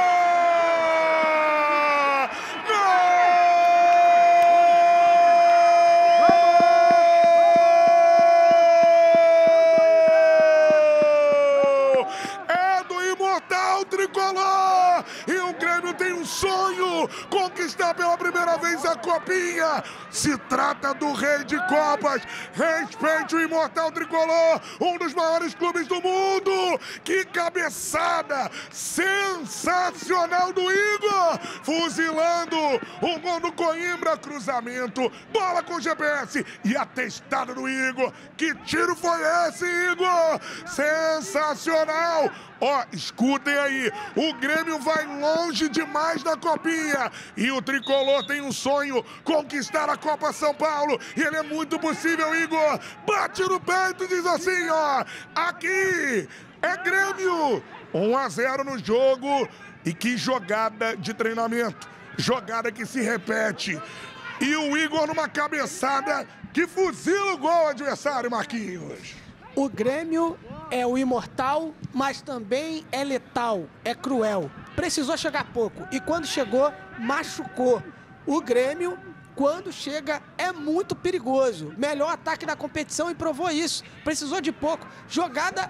Tricolor! E o Grêmio tem um sonho, conquistar pela primeira vez a Copinha. Se trata do rei de copas. Respeite o imortal Tricolor, um dos maiores clubes do mundo. Que cabeçada sensacional do Igor, fuzilando um gol do Coimbra, cruzamento, bola com GPS e atestado do Igor. Que tiro foi esse, Igor? Sensacional! Ó, escutem aí, o Grêmio vai longe demais na Copinha e o Tricolor tem um sonho, conquistar a Copa São Paulo, e ele é muito possível, Igor. Bate no peito e diz assim, ó, aqui é Grêmio. 1-0 no jogo, e que jogada de treinamento, jogada que se repete. E o Igor numa cabeçada que fuzila o gol adversário, Marquinhos.
O Grêmio é o imortal, mas também é letal, é cruel. Precisou chegar pouco e quando chegou, machucou. O Grêmio, quando chega, é muito perigoso. Melhor ataque da competição e provou isso. Precisou de pouco. Jogada,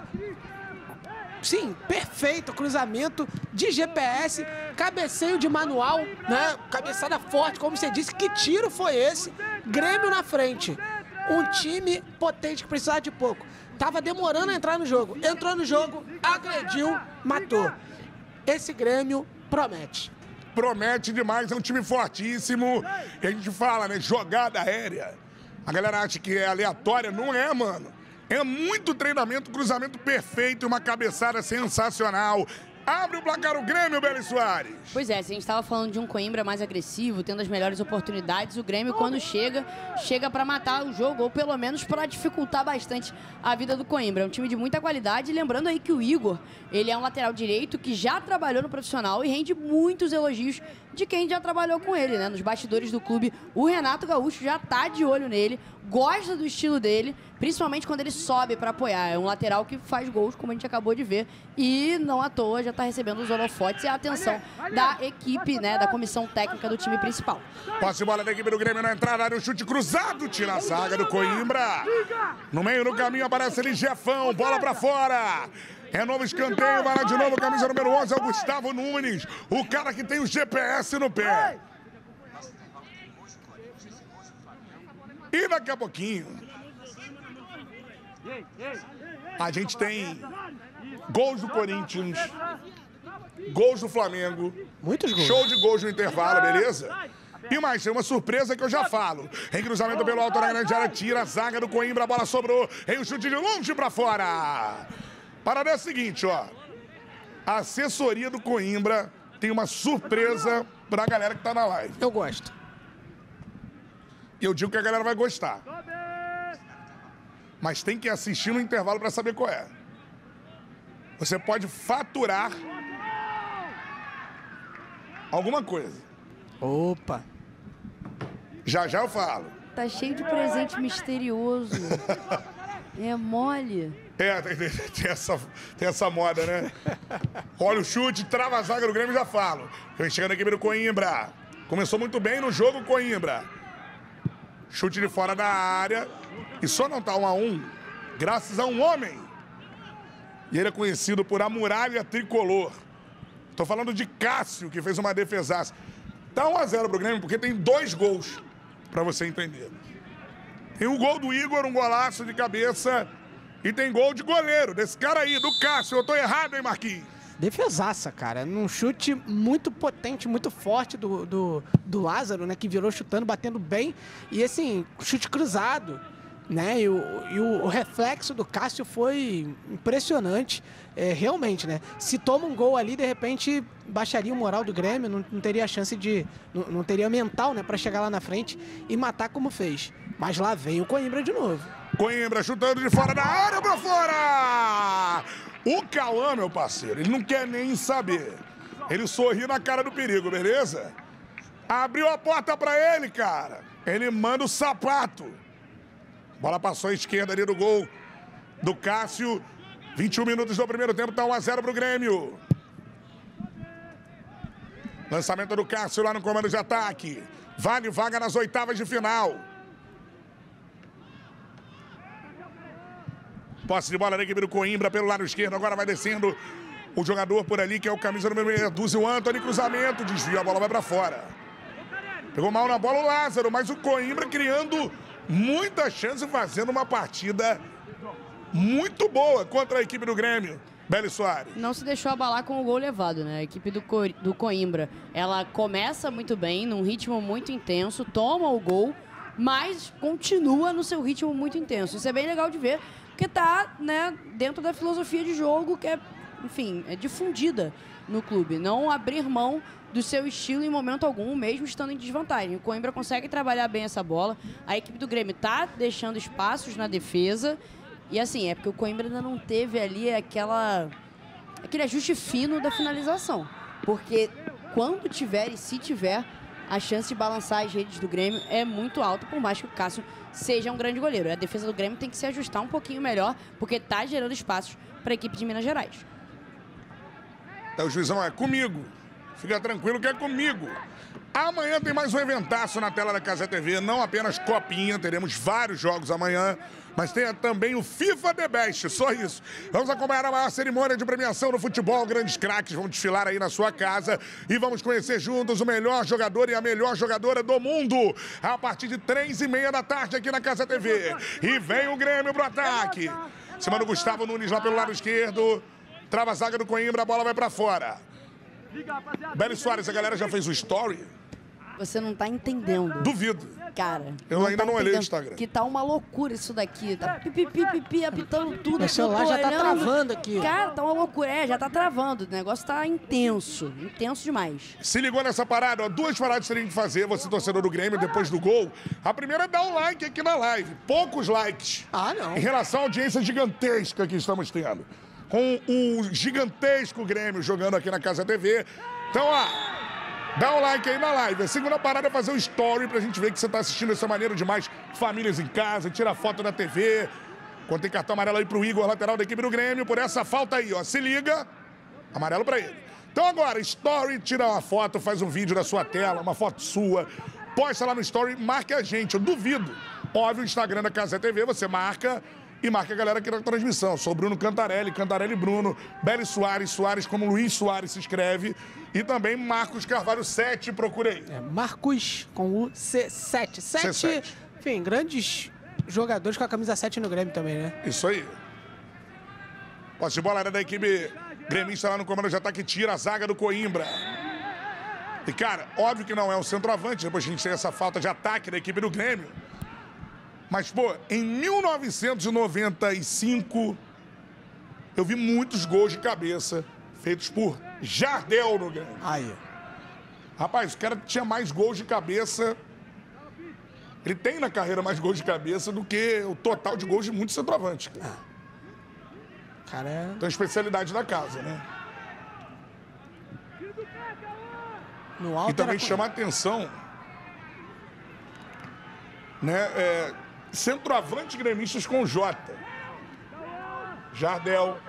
sim, perfeito. Cruzamento de GPS, cabeceio de manual, né? Cabeçada forte, como você disse. Que tiro foi esse? Grêmio na frente. Um time potente que precisava de pouco. Tava demorando a entrar no jogo. Entrou no jogo, agrediu, matou. Esse Grêmio promete.
Promete demais, é um time fortíssimo. E a gente fala, né, jogada aérea. A galera acha que é aleatória. Não é, mano. É muito treinamento, cruzamento perfeito e uma cabeçada sensacional. Abre o placar o Grêmio, Beli Soares.
Pois é, se a gente estava falando de um Coimbra mais agressivo, tendo as melhores oportunidades, o Grêmio, quando chega para matar o jogo, ou pelo menos para dificultar bastante a vida do Coimbra. É um time de muita qualidade, lembrando aí que o Igor, ele é um lateral direito que já trabalhou no profissional e rende muitos elogios de quem já trabalhou com ele, né? Nos bastidores do clube, o Renato Gaúcho já tá de olho nele, gosta do estilo dele, principalmente quando ele sobe para apoiar. É um lateral que faz gols, como a gente acabou de ver, e não à toa já tá recebendo os holofotes e a atenção da equipe, né, da comissão técnica do time principal.
Posse de bola da equipe do Grêmio na entrada, o chute cruzado, tira a zaga do Coimbra. No meio do caminho aparece ali Jefão, bola para fora. É novo escanteio, vai lá de novo, camisa número 11 é o Gustavo Nunes, o cara que tem o GPS no pé. E daqui a pouquinho a gente tem gols do Corinthians, gols do Flamengo,
muitos gols.
Show de gols no intervalo, beleza? E mais, tem uma surpresa que eu já falo. Em cruzamento pelo alto na grande área, tira a zaga do Coimbra, a bola sobrou. Em um chute de longe pra fora. Parada é a seguinte, ó. A assessoria do Coimbra tem uma surpresa pra galera que tá na live.
Eu gosto.
E eu digo que a galera vai gostar. Mas tem que assistir no intervalo para saber qual é. Você pode faturar alguma coisa.
Opa!
Já já eu falo.
Tá cheio de presente misterioso. É mole.
É, tem essa moda, né? Olha o chute, trava a zaga do Grêmio, já falo. Vem chegando a equipe do Coimbra. Começou muito bem no jogo, Coimbra. Chute de fora da área. E só não tá 1-1 graças a um homem. E ele é conhecido por a muralha tricolor. Tô falando de Cássio, que fez uma defesaça. Tá 1-0 pro Grêmio, porque tem 2 gols, pra você entender. Tem um gol do Igor, um golaço de cabeça. E tem gol de goleiro, desse cara aí, do Cássio. Eu tô errado, hein, Marquinhos?
Defesaça, cara. Num chute muito potente, muito forte do Lázaro, né? Que virou chutando, batendo bem. E assim, chute cruzado, né? E o reflexo do Cássio foi impressionante. Realmente, né? Se toma um gol ali, de repente, baixaria o moral do Grêmio. Não teria chance de... Não teria mental, né? Pra chegar lá na frente e matar como fez. Mas lá vem o Coimbra de novo.
Coimbra chutando de fora da área pra fora! O Cauã, meu parceiro, ele não quer nem saber. Ele sorri na cara do perigo, beleza? Abriu a porta pra ele, cara. Ele manda o sapato. Bola passou à esquerda ali do gol do Cássio. 21 minutos do primeiro tempo, tá 1-0 pro Grêmio. Lançamento do Cássio lá no comando de ataque. Vale vaga nas oitavas de final. Posse de bola da equipe do Coimbra pelo lado esquerdo. Agora vai descendo o jogador por ali, que é o camisa número 12, o Antony. Cruzamento, desvia, a bola vai pra fora. Pegou mal na bola o Lázaro, mas o Coimbra criando muita chance, fazendo uma partida muito boa contra a equipe do Grêmio. Beli Soares.
Não se deixou abalar com o gol levado, né? A equipe do Coimbra, ela começa muito bem, num ritmo muito intenso, toma o gol, mas continua no seu ritmo muito intenso. Isso é bem legal de ver, porque tá, né, dentro da filosofia de jogo que é, enfim, é difundida no clube. Não abrir mão do seu estilo em momento algum, mesmo estando em desvantagem. O Coimbra consegue trabalhar bem essa bola. A equipe do Grêmio tá deixando espaços na defesa. E assim, é porque o Coimbra ainda não teve ali aquele ajuste fino da finalização. Porque quando tiver e se tiver, a chance de balançar as redes do Grêmio é muito alta, por mais que o Cássio seja um grande goleiro. A defesa do Grêmio tem que se ajustar um pouquinho melhor, porque tá gerando espaços para a equipe de Minas Gerais.
O juizão é comigo. Fica tranquilo que é comigo. Amanhã tem mais um eventaço na tela da Casé TV. Não apenas copinha, teremos vários jogos amanhã, mas tem também o FIFA The Best, só isso. Vamos acompanhar a maior cerimônia de premiação no futebol. Grandes craques vão desfilar aí na sua casa e vamos conhecer juntos o melhor jogador e a melhor jogadora do mundo a partir de 3h30 da tarde aqui na Casé TV. E vem o Grêmio pro ataque. Em cima do Gustavo Nunes lá pelo lado esquerdo. Trava a zaga do Coimbra, a bola vai pra fora. Beli Soares, a galera já fez o story?
Você não tá entendendo.
Duvido.
Cara.
Eu ainda não olhei o Instagram.
Que tá uma loucura isso daqui. Tá pipi, apitando tudo.
O celular já tá travando aqui.
Cara, tá uma loucura. Já tá travando. O negócio tá intenso. Intenso demais.
Se ligou nessa parada, ó. 2 paradas tem que fazer, você torcedor do Grêmio, depois do gol. A primeira é dar um like aqui na live. Poucos likes.
Ah, não.
Em relação à audiência gigantesca que estamos tendo. Com o gigantesco Grêmio jogando aqui na Casa TV. Então, ó, dá um like aí na live. A segunda parada é fazer um story pra gente ver que você tá assistindo dessa maneira demais. Famílias em casa, tira foto da TV. Quando tem cartão amarelo aí pro Igor, lateral da equipe do Grêmio, por essa falta aí, ó. Se liga, amarelo pra ele. Então agora, story, tira uma foto, faz um vídeo da sua tela, uma foto sua. Posta lá no story, marque a gente, eu duvido. Óbvio, o Instagram da Casa TV, você marca... E marca a galera aqui na transmissão. Sou Bruno Cantarelli, Cantarelli Bruno, Beli Soares, Soares como Luiz Soares se escreve. E também Marcos Carvalho 7, procura aí.
Marcos com o C7. 7, enfim, grandes jogadores com a camisa 7 no Grêmio também, né?
Isso aí. Posse de bola era da equipe gremista lá no comando de ataque, tira a zaga do Coimbra. E, cara, óbvio que não é um centroavante, depois a gente tem essa falta de ataque da equipe do Grêmio. Mas, pô, em 1995, eu vi muitos gols de cabeça feitos por Jardel no Grêmio.
Aí.
Rapaz, o cara tinha mais gols de cabeça Ele tem na carreira mais gols de cabeça do que o total de gols de muitos centroavantes.
Cara, é...
Então, a especialidade da casa, né?
No alto
e também
era...
chama a atenção, né? Centroavante gremistas com J. Jardiel.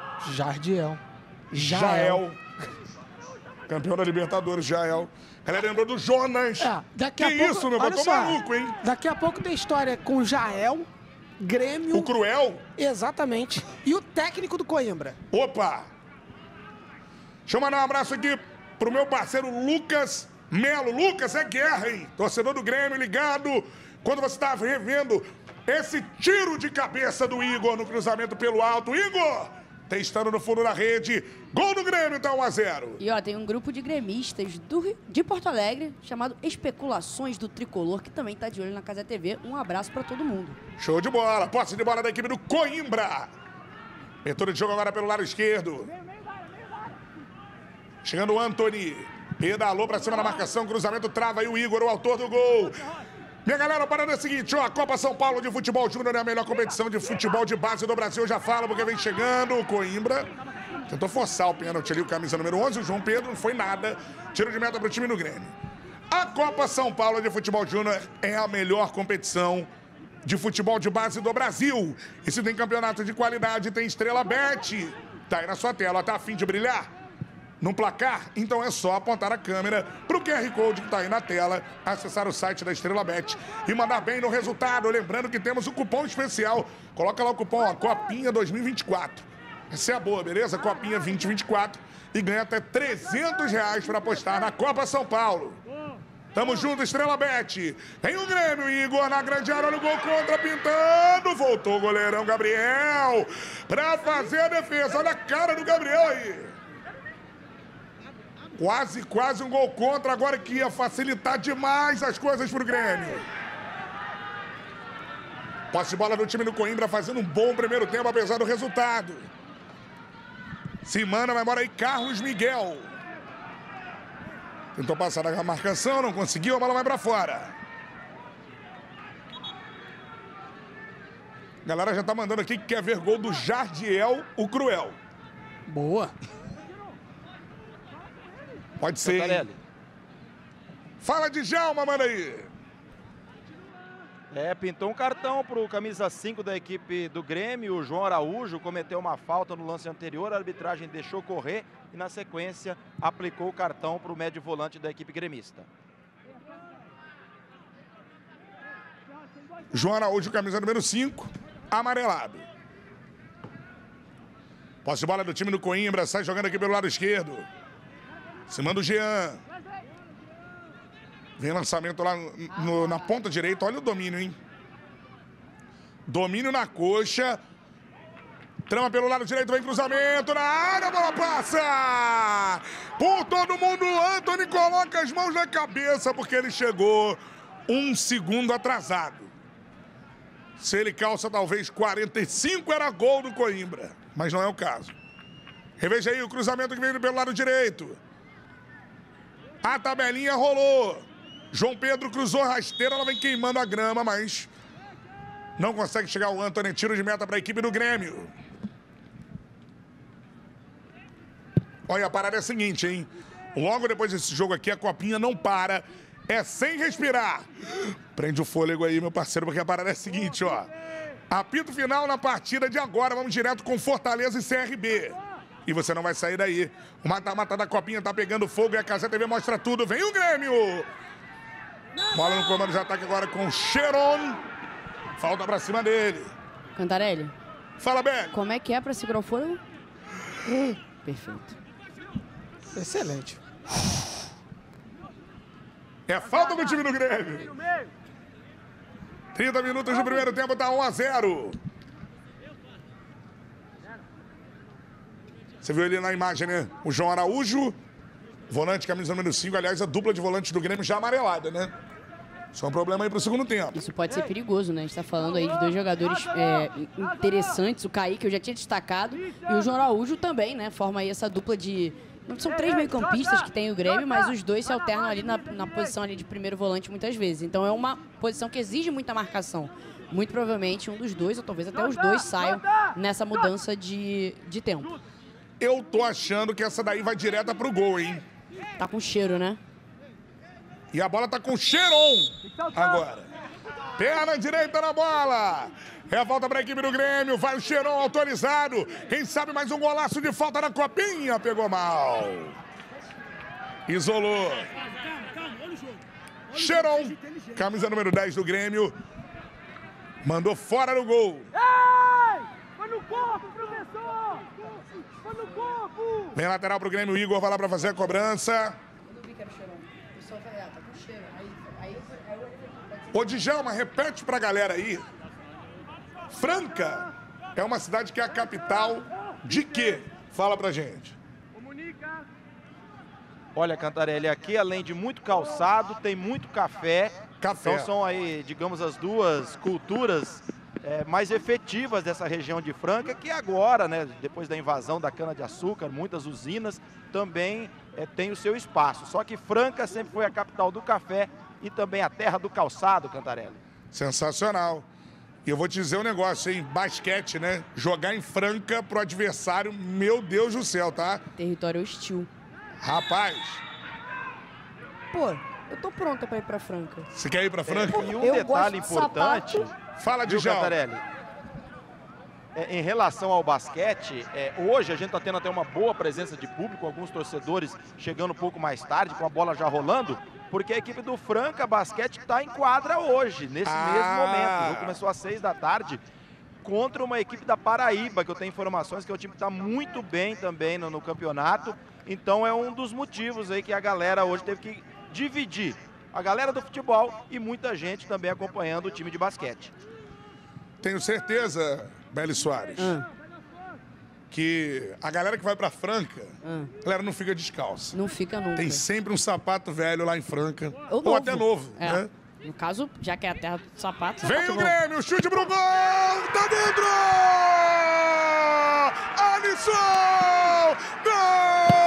Jael. Campeão da Libertadores, Jael. Ela lembrou do Jonas.
Daqui a pouco,
isso, meu? Eu tô maluco, hein?
Daqui a pouco tem história com Jael, Grêmio...
O Cruel?
Exatamente. E o técnico do Coimbra.
Opa! Deixa eu mandar um abraço aqui pro meu parceiro Lucas Melo. Lucas, é guerra, hein? Torcedor do Grêmio, ligado. Quando você tá revendo esse tiro de cabeça do Igor no cruzamento pelo alto. Igor! Testando no fundo da rede. Gol do Grêmio, tá 1-0.
E ó, tem um grupo de gremistas de Porto Alegre, chamado Especulações do Tricolor, que também tá de olho na Casa TV. Um abraço pra todo mundo.
Show de bola. Posse de bola da equipe do Coimbra. Abertura de jogo agora pelo lado esquerdo. Chegando o Antony. Pedalou pra cima da marcação. Cruzamento trava aí o Igor, o autor do gol. Minha galera, a parada é a seguinte, ó, a Copa São Paulo de Futebol Júnior é a melhor competição de futebol de base do Brasil. Eu já falo porque vem chegando o Coimbra. Tentou forçar o pênalti ali, o camisa número 11, o João Pedro, não foi nada. Tiro de meta pro time do Grêmio. A Copa São Paulo de Futebol Júnior é a melhor competição de futebol de base do Brasil. E se tem campeonato de qualidade, tem Estrela Bet. Tá aí na sua tela, tá a fim de brilhar? No placar, então é só apontar a câmera para o QR Code que está aí na tela, acessar o site da Estrela Bet e mandar bem no resultado. Lembrando que temos o cupom especial. Coloca lá o cupom, ó, Copinha 2024. Essa é a boa, beleza? Copinha 2024 e ganha até R$300 para apostar na Copa São Paulo. Tamo junto, Estrela Bet. Tem o Grêmio, Igor na grande área, olha o gol contra, pintando. Voltou o goleirão Gabriel para fazer a defesa. Olha a cara do Gabriel aí. Quase um gol contra, agora que ia facilitar demais as coisas pro Grêmio. Posse de bola do time do Coimbra fazendo um bom primeiro tempo, apesar do resultado. Se manda, vai embora aí Carlos Miguel. Tentou passar na marcação, não conseguiu, a bola vai pra fora. A galera já tá mandando aqui que quer ver gol do Jardiel, o Cruel.
Boa.
Pode ser. Fala de Djalma, mano aí.
Pintou um cartão pro camisa 5 da equipe do Grêmio. O João Araújo cometeu uma falta no lance anterior. A arbitragem deixou correr e, na sequência, aplicou o cartão pro médio volante da equipe gremista.
João Araújo, camisa número 5, amarelado. Posse de bola do time do Coimbra, sai jogando aqui pelo lado esquerdo. Se manda o Jean. Vem lançamento lá na ponta direita. Olha o domínio, hein? Domínio na coxa. Trama pelo lado direito, vem cruzamento na área, a bola passa! Por todo mundo, Antony coloca as mãos na cabeça porque ele chegou 1 segundo atrasado. Se ele calça talvez 45, era gol do Coimbra. Mas não é o caso. Reveja aí o cruzamento que veio pelo lado direito. A tabelinha rolou. João Pedro cruzou a rasteira, ela vem queimando a grama, mas não consegue chegar o Antony. Tiro de meta para a equipe do Grêmio. Olha, a parada é a seguinte, hein? Logo depois desse jogo aqui, a Copinha não para. É sem respirar. Prende o fôlego aí, meu parceiro, porque a parada é a seguinte, ó. Apito final na partida de agora. Vamos direto com Fortaleza e CRB. E você não vai sair daí. O mata-mata da Copinha tá pegando fogo e a Casa TV mostra tudo. Vem o Grêmio! Bola no comando de ataque agora com o Cheron. Falta pra cima dele.
Cantarelli.
Fala, Beck.
Como é que é pra segurar o fôlego? Perfeito.
Excelente.
É falta do time do Grêmio. 30 minutos do primeiro tempo, tá 1-0. Você viu ele na imagem, né? O João Araújo, volante, camisa número 5. Aliás, a dupla de volantes do Grêmio já amarelada, né? Isso é um problema aí pro segundo tempo.
Isso pode ser perigoso, né? A gente tá falando aí de dois jogadores interessantes. O Kaique, eu já tinha destacado. E o João Araújo também, né? Forma aí essa dupla de São 3 meio-campistas que tem o Grêmio, mas os dois se alternam ali na posição ali de primeiro volante muitas vezes. Então é uma posição que exige muita marcação. Muito provavelmente um dos dois, ou talvez até os dois, saiam nessa mudança de tempo.
Eu tô achando que essa daí vai direta pro gol, hein?
Tá com cheiro, né?
E a bola tá com cheiron agora. Perna direita na bola. É a volta para a equipe do Grêmio. Vai o Cheiron autorizado. Quem sabe mais um golaço de falta na copinha. Pegou mal. Isolou. Cheiron, camisa número 10 do Grêmio. Mandou fora no gol.
Foi no corpo, professor! Foi no corpo!
Vem lateral pro Grêmio. O Igor vai lá para fazer a cobrança. Ô, Djalma, repete pra galera aí. Franca é uma cidade que é a capital de quê? Fala pra gente.
Olha, Cantarelli, aqui além de muito calçado, tem muito café.
Café.
Então são aí, digamos, as duas culturas mais efetivas dessa região de Franca, que agora, né, depois da invasão da cana-de-açúcar, muitas usinas também tem o seu espaço. Só que Franca sempre foi a capital do café e também a terra do calçado, Cantarelli.
Sensacional. E eu vou te dizer um negócio, hein? Basquete, né? Jogar em Franca pro adversário, meu Deus do céu, tá?
Território hostil.
Rapaz.
Pô, eu tô pronta pra ir pra Franca.
Você quer ir pra Franca?
E um detalhe importante...
Fala,
Djalma. Cantarelli. Em relação ao basquete, hoje a gente está tendo até uma boa presença de público, alguns torcedores chegando um pouco mais tarde, com a bola já rolando, porque a equipe do Franca Basquete está em quadra hoje, nesse mesmo momento. O jogo começou às 6 da tarde contra uma equipe da Paraíba, que eu tenho informações que é um time que está muito bem também no campeonato. Então é um dos motivos aí que a galera hoje teve que dividir. A galera do futebol e muita gente também acompanhando o time de basquete.
Tenho certeza, Beli Soares, que a galera que vai pra Franca, a galera não fica descalça.
Não fica nunca.
Tem sempre um sapato velho lá em Franca.
Ou
até novo, né?
No caso, já que é a terra do sapato...
Vem o Grêmio, chute pro gol! Tá dentro! Alisson! Gol!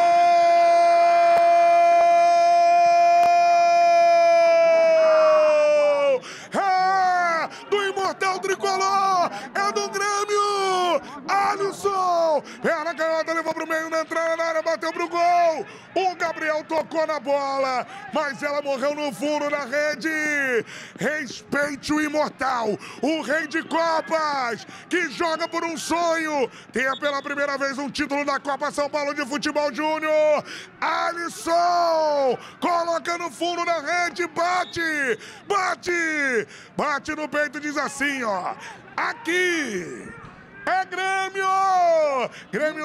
Do imortal tricolor! É do Grêmio! Alisson! Perna canhota, levou pro meio, na entrada na área, bateu pro gol! O Gabriel tocou na bola, mas ela morreu no fundo da rede! Respeite o imortal, o rei de Copas, que joga por um sonho! Tem pela primeira vez um título da Copa São Paulo de Futebol Júnior! Alisson! Coloca no fundo da rede, bate! Bate! Bate no peito e diz assim, ó. Aqui é Grêmio! Grêmio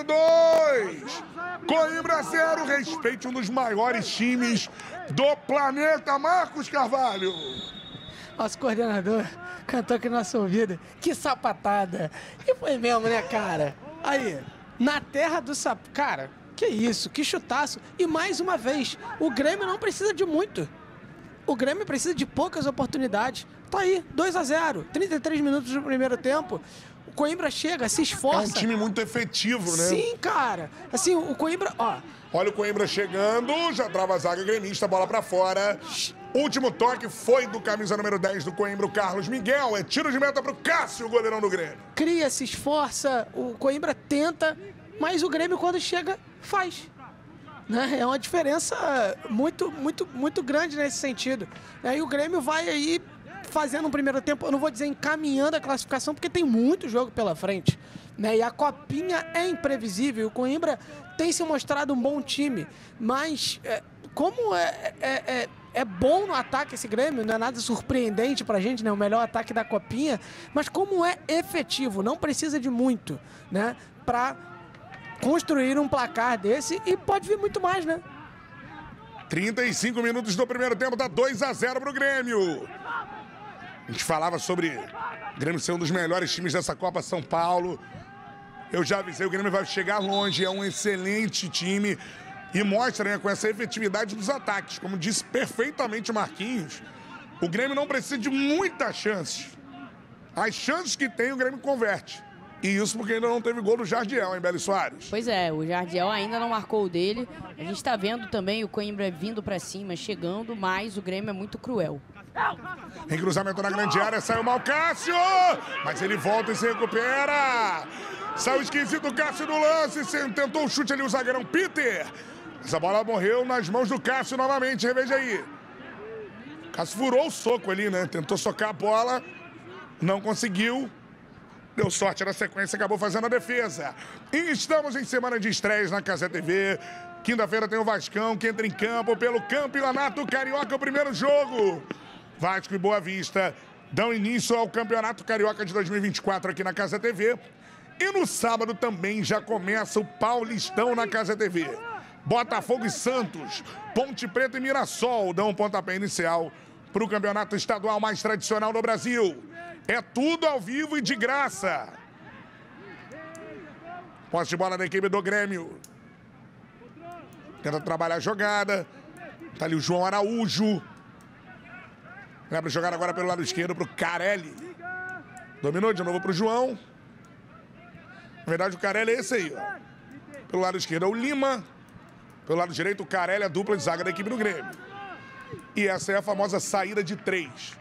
2, Coimbra 0. Respeite um dos maiores times do planeta, Marcos Carvalho.
Nosso coordenador cantou aqui no nosso ouvido. Que sapatada. E foi mesmo, né, cara? Aí, na terra do sapato. Cara, que isso, que chutaço. E mais uma vez, o Grêmio não precisa de muito. O Grêmio precisa de poucas oportunidades. Tá aí, 2-0, 33 minutos do primeiro tempo. O Coimbra chega, se esforça.
É um time muito efetivo, né?
Sim, cara. Assim, o Coimbra, ó.
Olha o Coimbra chegando, já trava a zaga gremista, bola pra fora. Último toque foi do camisa número 10 do Coimbra, o Carlos Miguel. É tiro de meta pro Cássio, o goleirão do Grêmio.
Cria, se esforça, o Coimbra tenta, mas o Grêmio quando chega, faz. Né? É uma diferença muito grande nesse sentido. Aí o Grêmio vai aí fazendo um primeiro tempo, eu não vou dizer encaminhando a classificação, porque tem muito jogo pela frente. Né? E a copinha é imprevisível. O Coimbra tem se mostrado um bom time, mas como é bom no ataque esse Grêmio, não é nada surpreendente pra gente, né? O melhor ataque da copinha, mas como é efetivo, não precisa de muito, né? Pra construir um placar desse e pode vir muito mais, né?
35 minutos do primeiro tempo, dá 2-0 pro Grêmio. A gente falava sobre o Grêmio ser um dos melhores times dessa Copa São Paulo. Eu já avisei, o Grêmio vai chegar longe, é um excelente time. E mostra, né, com essa efetividade dos ataques. Como disse perfeitamente o Marquinhos, o Grêmio não precisa de muitas chances. As chances que tem, o Grêmio converte. E isso porque ainda não teve gol do Jardiel, hein, Beli Soares?
Pois é, o Jardiel ainda não marcou o dele. A gente está vendo também o Coimbra vindo para cima, chegando, mas o Grêmio é muito cruel.
Em cruzamento na grande área, saiu mal Cássio, mas ele volta e se recupera. Saiu esquisito o Cássio do lance, tentou o chute ali o zagueirão Peter. Essa bola morreu nas mãos do Cássio novamente, reveja aí. Cássio furou o soco ali, né? Tentou socar a bola, não conseguiu. Deu sorte na sequência, acabou fazendo a defesa. E estamos em semana de estreias na Cazé TV. Quinta-feira tem o Vascão que entra em campo pelo Campeonato Carioca, o primeiro jogo. Vasco e Boa Vista dão início ao Campeonato Carioca de 2024 aqui na Cazé TV. E no sábado também já começa o Paulistão na Cazé TV. Botafogo e Santos, Ponte Preta e Mirassol dão um pontapé inicial para o campeonato estadual mais tradicional do Brasil. É tudo ao vivo e de graça. Posse de bola da equipe do Grêmio. Tenta trabalhar a jogada. Tá ali o João Araújo. Lembra jogar agora pelo lado esquerdo para o Carelli. Dominou de novo para o João. Na verdade, o Carelli é esse aí, ó. Pelo lado esquerdo é o Lima. Pelo lado direito, o Carelli, a dupla de zaga da equipe do Grêmio. E essa é a famosa saída de 3.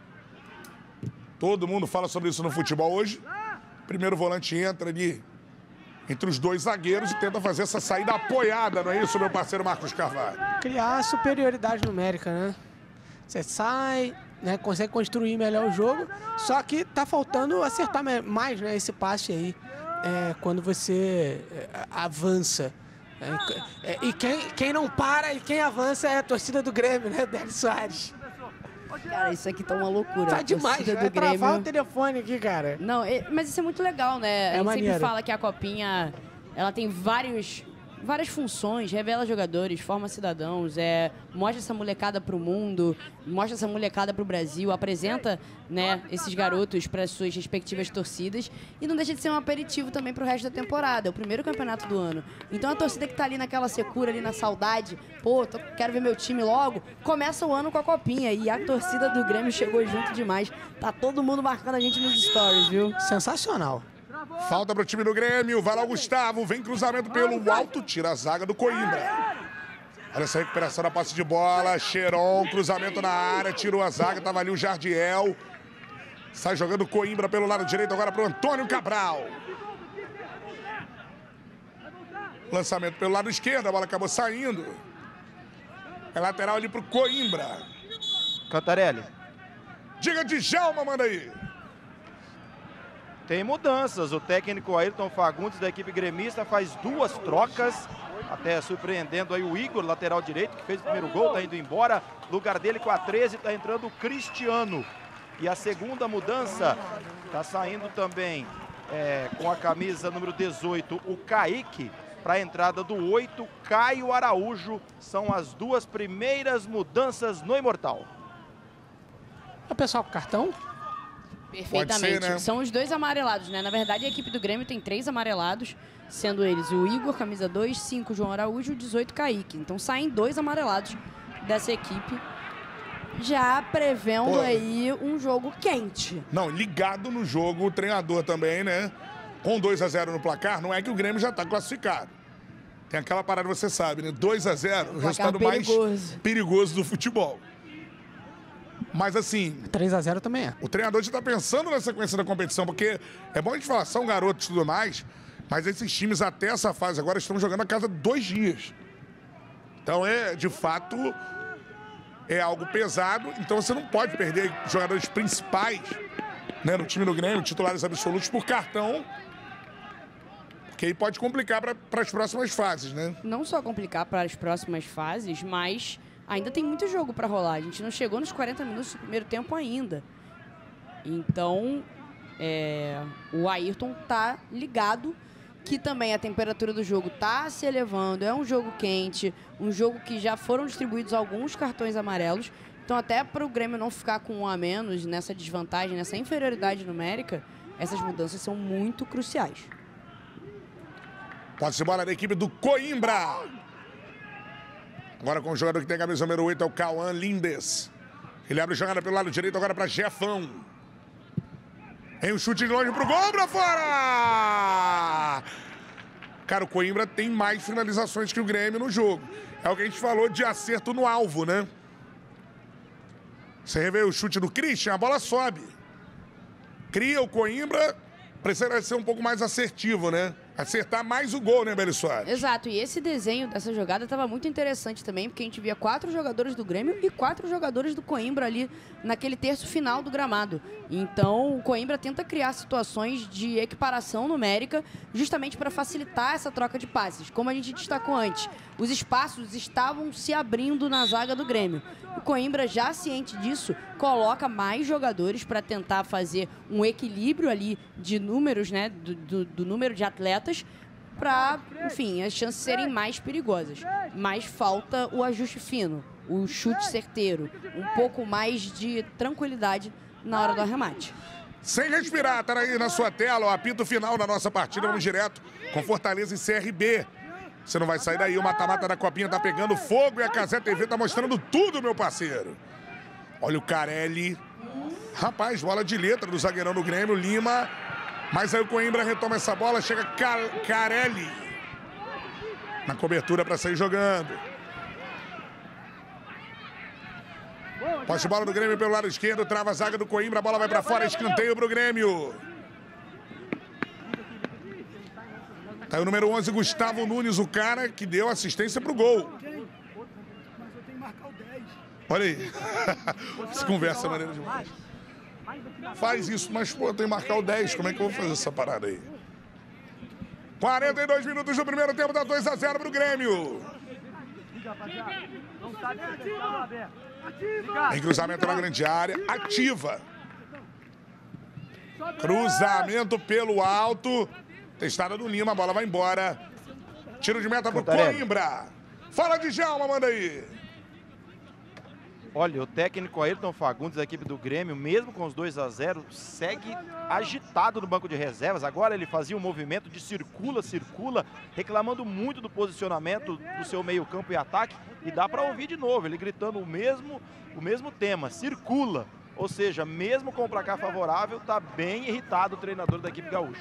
Todo mundo fala sobre isso no futebol hoje. Primeiro volante entra ali entre os dois zagueiros e tenta fazer essa saída apoiada, não é isso, meu parceiro Marcos Carvalho?
Criar superioridade numérica, né? Você sai, né, consegue construir melhor o jogo, só que tá faltando acertar mais, né, esse passe aí, quando você avança. E quem não para e quem avança é a torcida do Grêmio, né, Beli Soares?
Cara, isso aqui tá uma loucura.
Tá demais, vai travar o telefone aqui, cara.
Não, mas isso é muito legal, né? A gente
maneiro.
sempre fala que a Copinha, ela tem várias funções, revela jogadores, forma cidadãos, mostra essa molecada pro mundo, mostra essa molecada pro Brasil, apresenta, né, esses garotos para as suas respectivas torcidas e não deixa de ser um aperitivo também pro resto da temporada. É o primeiro campeonato do ano. Então a torcida que tá ali naquela secura, ali na saudade, pô, quero ver meu time logo, começa o ano com a Copinha e a torcida do Grêmio chegou junto demais. Tá todo mundo marcando a gente nos stories, viu?
Sensacional.
Falta para o time do Grêmio, vai lá o Gustavo, vem cruzamento pelo alto, tira a zaga do Coimbra. Olha essa recuperação da posse de bola, Cheron, cruzamento na área, tirou a zaga, tava ali o Jardiel. Sai jogando o Coimbra pelo lado direito agora para o Antônio Cabral. Lançamento pelo lado esquerdo, a bola acabou saindo. É lateral ali para o Coimbra.
Cantarelli.
Diga, Djalma, manda aí.
Tem mudanças, o técnico Ayrton Fagundes da equipe gremista faz 2 trocas, até surpreendendo aí o Igor, lateral direito, que fez o primeiro gol, tá indo embora, lugar dele com a 13, tá entrando o Cristiano. E a segunda mudança, tá saindo também com a camisa número 18, o Kaique, para a entrada do 8, Caio Araújo, são as 2 primeiras mudanças no Imortal.
O pessoal com cartão?
Perfeitamente.
Ser, né?
São os 2 amarelados, né? Na verdade, a equipe do Grêmio tem 3 amarelados, sendo eles o Igor, camisa 2, 5, João Araújo, 18, Kaique. Então saem 2 amarelados dessa equipe, já prevendo aí um jogo quente.
Não, ligado no jogo, o treinador também, né? Com 2-0 no placar, não é que o Grêmio já tá classificado. Tem aquela parada, você sabe, né? 2-0, o resultado mais perigoso do futebol. Mas assim...
3-0 também é.
O treinador já está pensando na sequência da competição, porque é bom a gente falar, são garotos e tudo mais, mas esses times até essa fase agora estão jogando a cada 2 dias. Então de fato, é algo pesado, então você não pode perder jogadores principais, né, no time do Grêmio, titulares absolutos, por cartão, porque aí pode complicar para as próximas fases, né?
Não só complicar para as próximas fases, mas... ainda tem muito jogo para rolar. A gente não chegou nos 40 minutos do primeiro tempo ainda. Então, o Ayrton tá ligado que também a temperatura do jogo tá se elevando. É um jogo quente, um jogo que já foram distribuídos alguns cartões amarelos. Então, até para o Grêmio não ficar com 1 a menos nessa desvantagem, nessa inferioridade numérica, essas mudanças são muito cruciais.
Pode-se bola da equipe do Coimbra. Agora com o jogador que tem a camisa número 8 é o Cauã Lindes. Ele abre a jogada pelo lado direito agora para Jefão. Tem um chute de longe pro gol, pra fora! Cara, o Coimbra tem mais finalizações que o Grêmio no jogo. É o que a gente falou de acerto no alvo, né? Você revê o chute do Christian, a bola sobe. Cria o Coimbra, precisa ser um pouco mais assertivo, né? Acertar mais o gol, né, Beli Soares?
Exato, e esse desenho dessa jogada estava muito interessante também, porque a gente via 4 jogadores do Grêmio e 4 jogadores do Coimbra ali naquele terço final do gramado. Então, o Coimbra tenta criar situações de equiparação numérica justamente para facilitar essa troca de passes. Como a gente destacou antes, os espaços estavam se abrindo na zaga do Grêmio. O Coimbra, já ciente disso, coloca mais jogadores para tentar fazer um equilíbrio ali de números, né, do número de atletas, para, enfim, as chances serem mais perigosas. Mas falta o ajuste fino, o chute certeiro, um pouco mais de tranquilidade na hora do arremate.
Sem respirar, tá aí na sua tela o apito final da nossa partida. Vamos direto com Fortaleza e CRB. Você não vai sair daí, o mata-mata da Copinha tá pegando fogo e a Cazé TV tá mostrando tudo, meu parceiro. Olha o Carelli. Rapaz, bola de letra do zagueirão do Grêmio, Lima. Mas aí o Coimbra retoma essa bola, chega Carelli. Na cobertura para sair jogando. Posse de bola do Grêmio pelo lado esquerdo, trava a zaga do Coimbra, a bola vai para fora, escanteio pro Grêmio. Tá aí o número 11, Gustavo Nunes, o cara que deu assistência pro gol. Olha aí. Essa conversa é maneira demais. Faz isso, mas pô, eu tenho que marcar o 10. Como é que eu vou fazer essa parada aí? 42 minutos do primeiro tempo, dá 2-0 pro Grêmio. Em cruzamento na grande área, ativa. Cruzamento pelo alto. Testada do Lima, a bola vai embora. Tiro de meta pro Coimbra. Fala de Djalma, manda aí.
Olha, o técnico Ayrton Fagundes da equipe do Grêmio, mesmo com os 2-0, segue agitado no banco de reservas. Agora ele fazia um movimento de circula, reclamando muito do posicionamento do seu meio-campo e ataque. E dá para ouvir de novo, ele gritando o mesmo tema, circula. Ou seja, mesmo com o placar favorável, tá bem irritado o treinador da equipe gaúcha.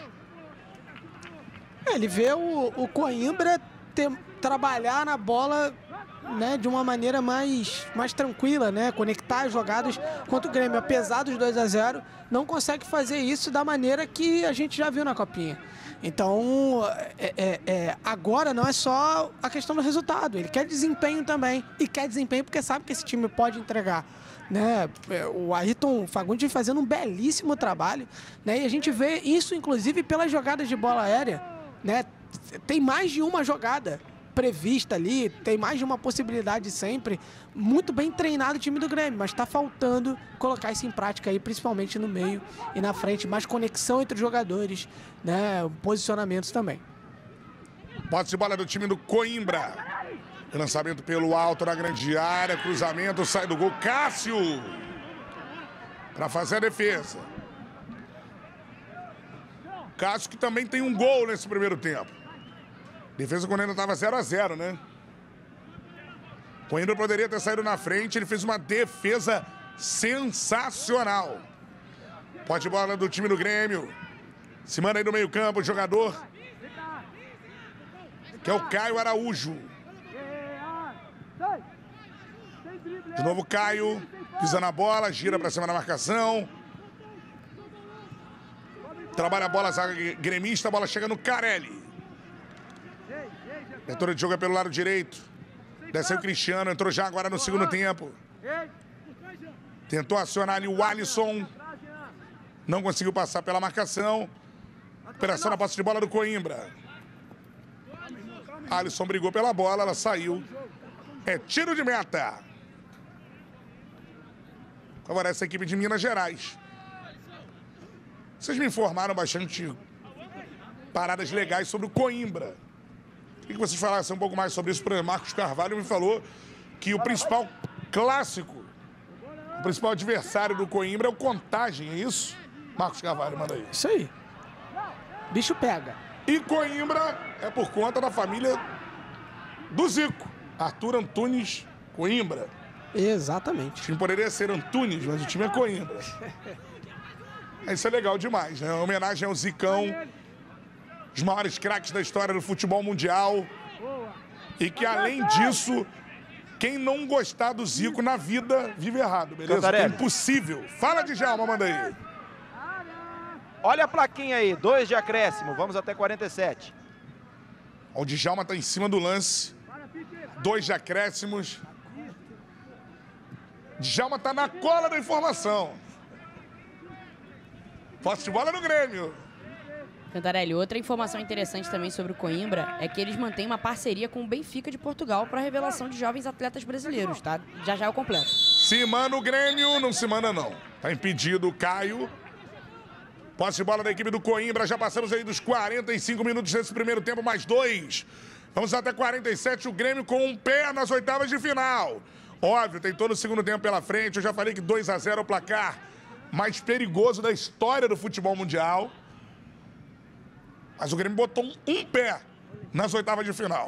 Ele vê o Coimbra trabalhar na bola, né, de uma maneira mais tranquila, né, conectar as jogadas, enquanto o Grêmio, apesar dos 2-0, não consegue fazer isso da maneira que a gente já viu na Copinha. Então, agora não é só a questão do resultado, ele quer desempenho também, e quer desempenho porque sabe que esse time pode entregar. Né, o Ayrton Fagundes vem fazendo um belíssimo trabalho, né, e a gente vê isso, inclusive, pelas jogadas de bola aérea, né, tem mais de uma jogada prevista ali, tem mais de uma possibilidade sempre. Muito bem treinado o time do Grêmio, mas está faltando colocar isso em prática aí, principalmente no meio e na frente, mais conexão entre os jogadores, né, posicionamentos também.
Posse de bola do time do Coimbra. Lançamento pelo alto na grande área, cruzamento, sai do gol, Cássio para fazer a defesa. Cássio que também tem um gol nesse primeiro tempo. Defesa quando ainda estava 0-0, né? Coimbra poderia ter saído na frente, ele fez uma defesa sensacional. Posse de bola do time do Grêmio. Se manda aí no meio campo o jogador, que é o Caio Araújo. De novo Caio, pisa na bola, gira para cima da marcação. Trabalha a bola, zaga gremista, a bola chega no Carelli. Abertura de jogo é pelo lado direito. Desceu o Cristiano, entrou já agora no segundo tempo. Tentou acionar ali o Alisson. Não conseguiu passar pela marcação. Operação na posse de bola do Coimbra. Alisson brigou pela bola, ela saiu. É tiro de meta. Favorece a equipe de Minas Gerais. Vocês me informaram bastante paradas legais sobre o Coimbra. Queria que vocês falassem um pouco mais sobre isso. Por exemplo, Marcos Carvalho me falou que o principal clássico, o principal adversário do Coimbra é o Contagem, é isso? Marcos Carvalho, manda aí.
Isso aí. Bicho pega.
E Coimbra é por conta da família do Zico, Arthur Antunes Coimbra.
Exatamente.
O time poderia ser Antunes, mas o time é Coimbra. Isso é legal demais, né? Homenagem ao Zicão, os maiores craques da história do futebol mundial. E que, além disso, quem não gostar do Zico na vida vive errado, beleza? É impossível. Fala, Djalma, manda aí.
Olha a plaquinha aí, 2 de acréscimo, vamos até 47.
O Djalma tá em cima do lance. 2 de acréscimos. Djalma tá na cola da informação. Posse de bola no Grêmio.
Cantarelli, outra informação interessante também sobre o Coimbra é que eles mantêm uma parceria com o Benfica de Portugal para a revelação de jovens atletas brasileiros, tá? Já já é o completo.
Se manda o Grêmio, não se manda não. Tá impedido o Caio. Posse de bola da equipe do Coimbra, já passamos aí dos 45 minutos desse primeiro tempo, mais 2. Vamos até 47, o Grêmio com um pé nas oitavas de final. Óbvio, tem todo o segundo tempo pela frente, eu já falei que 2-0 é o placar mais perigoso da história do futebol mundial. Mas o Grêmio botou um pé nas oitavas de final.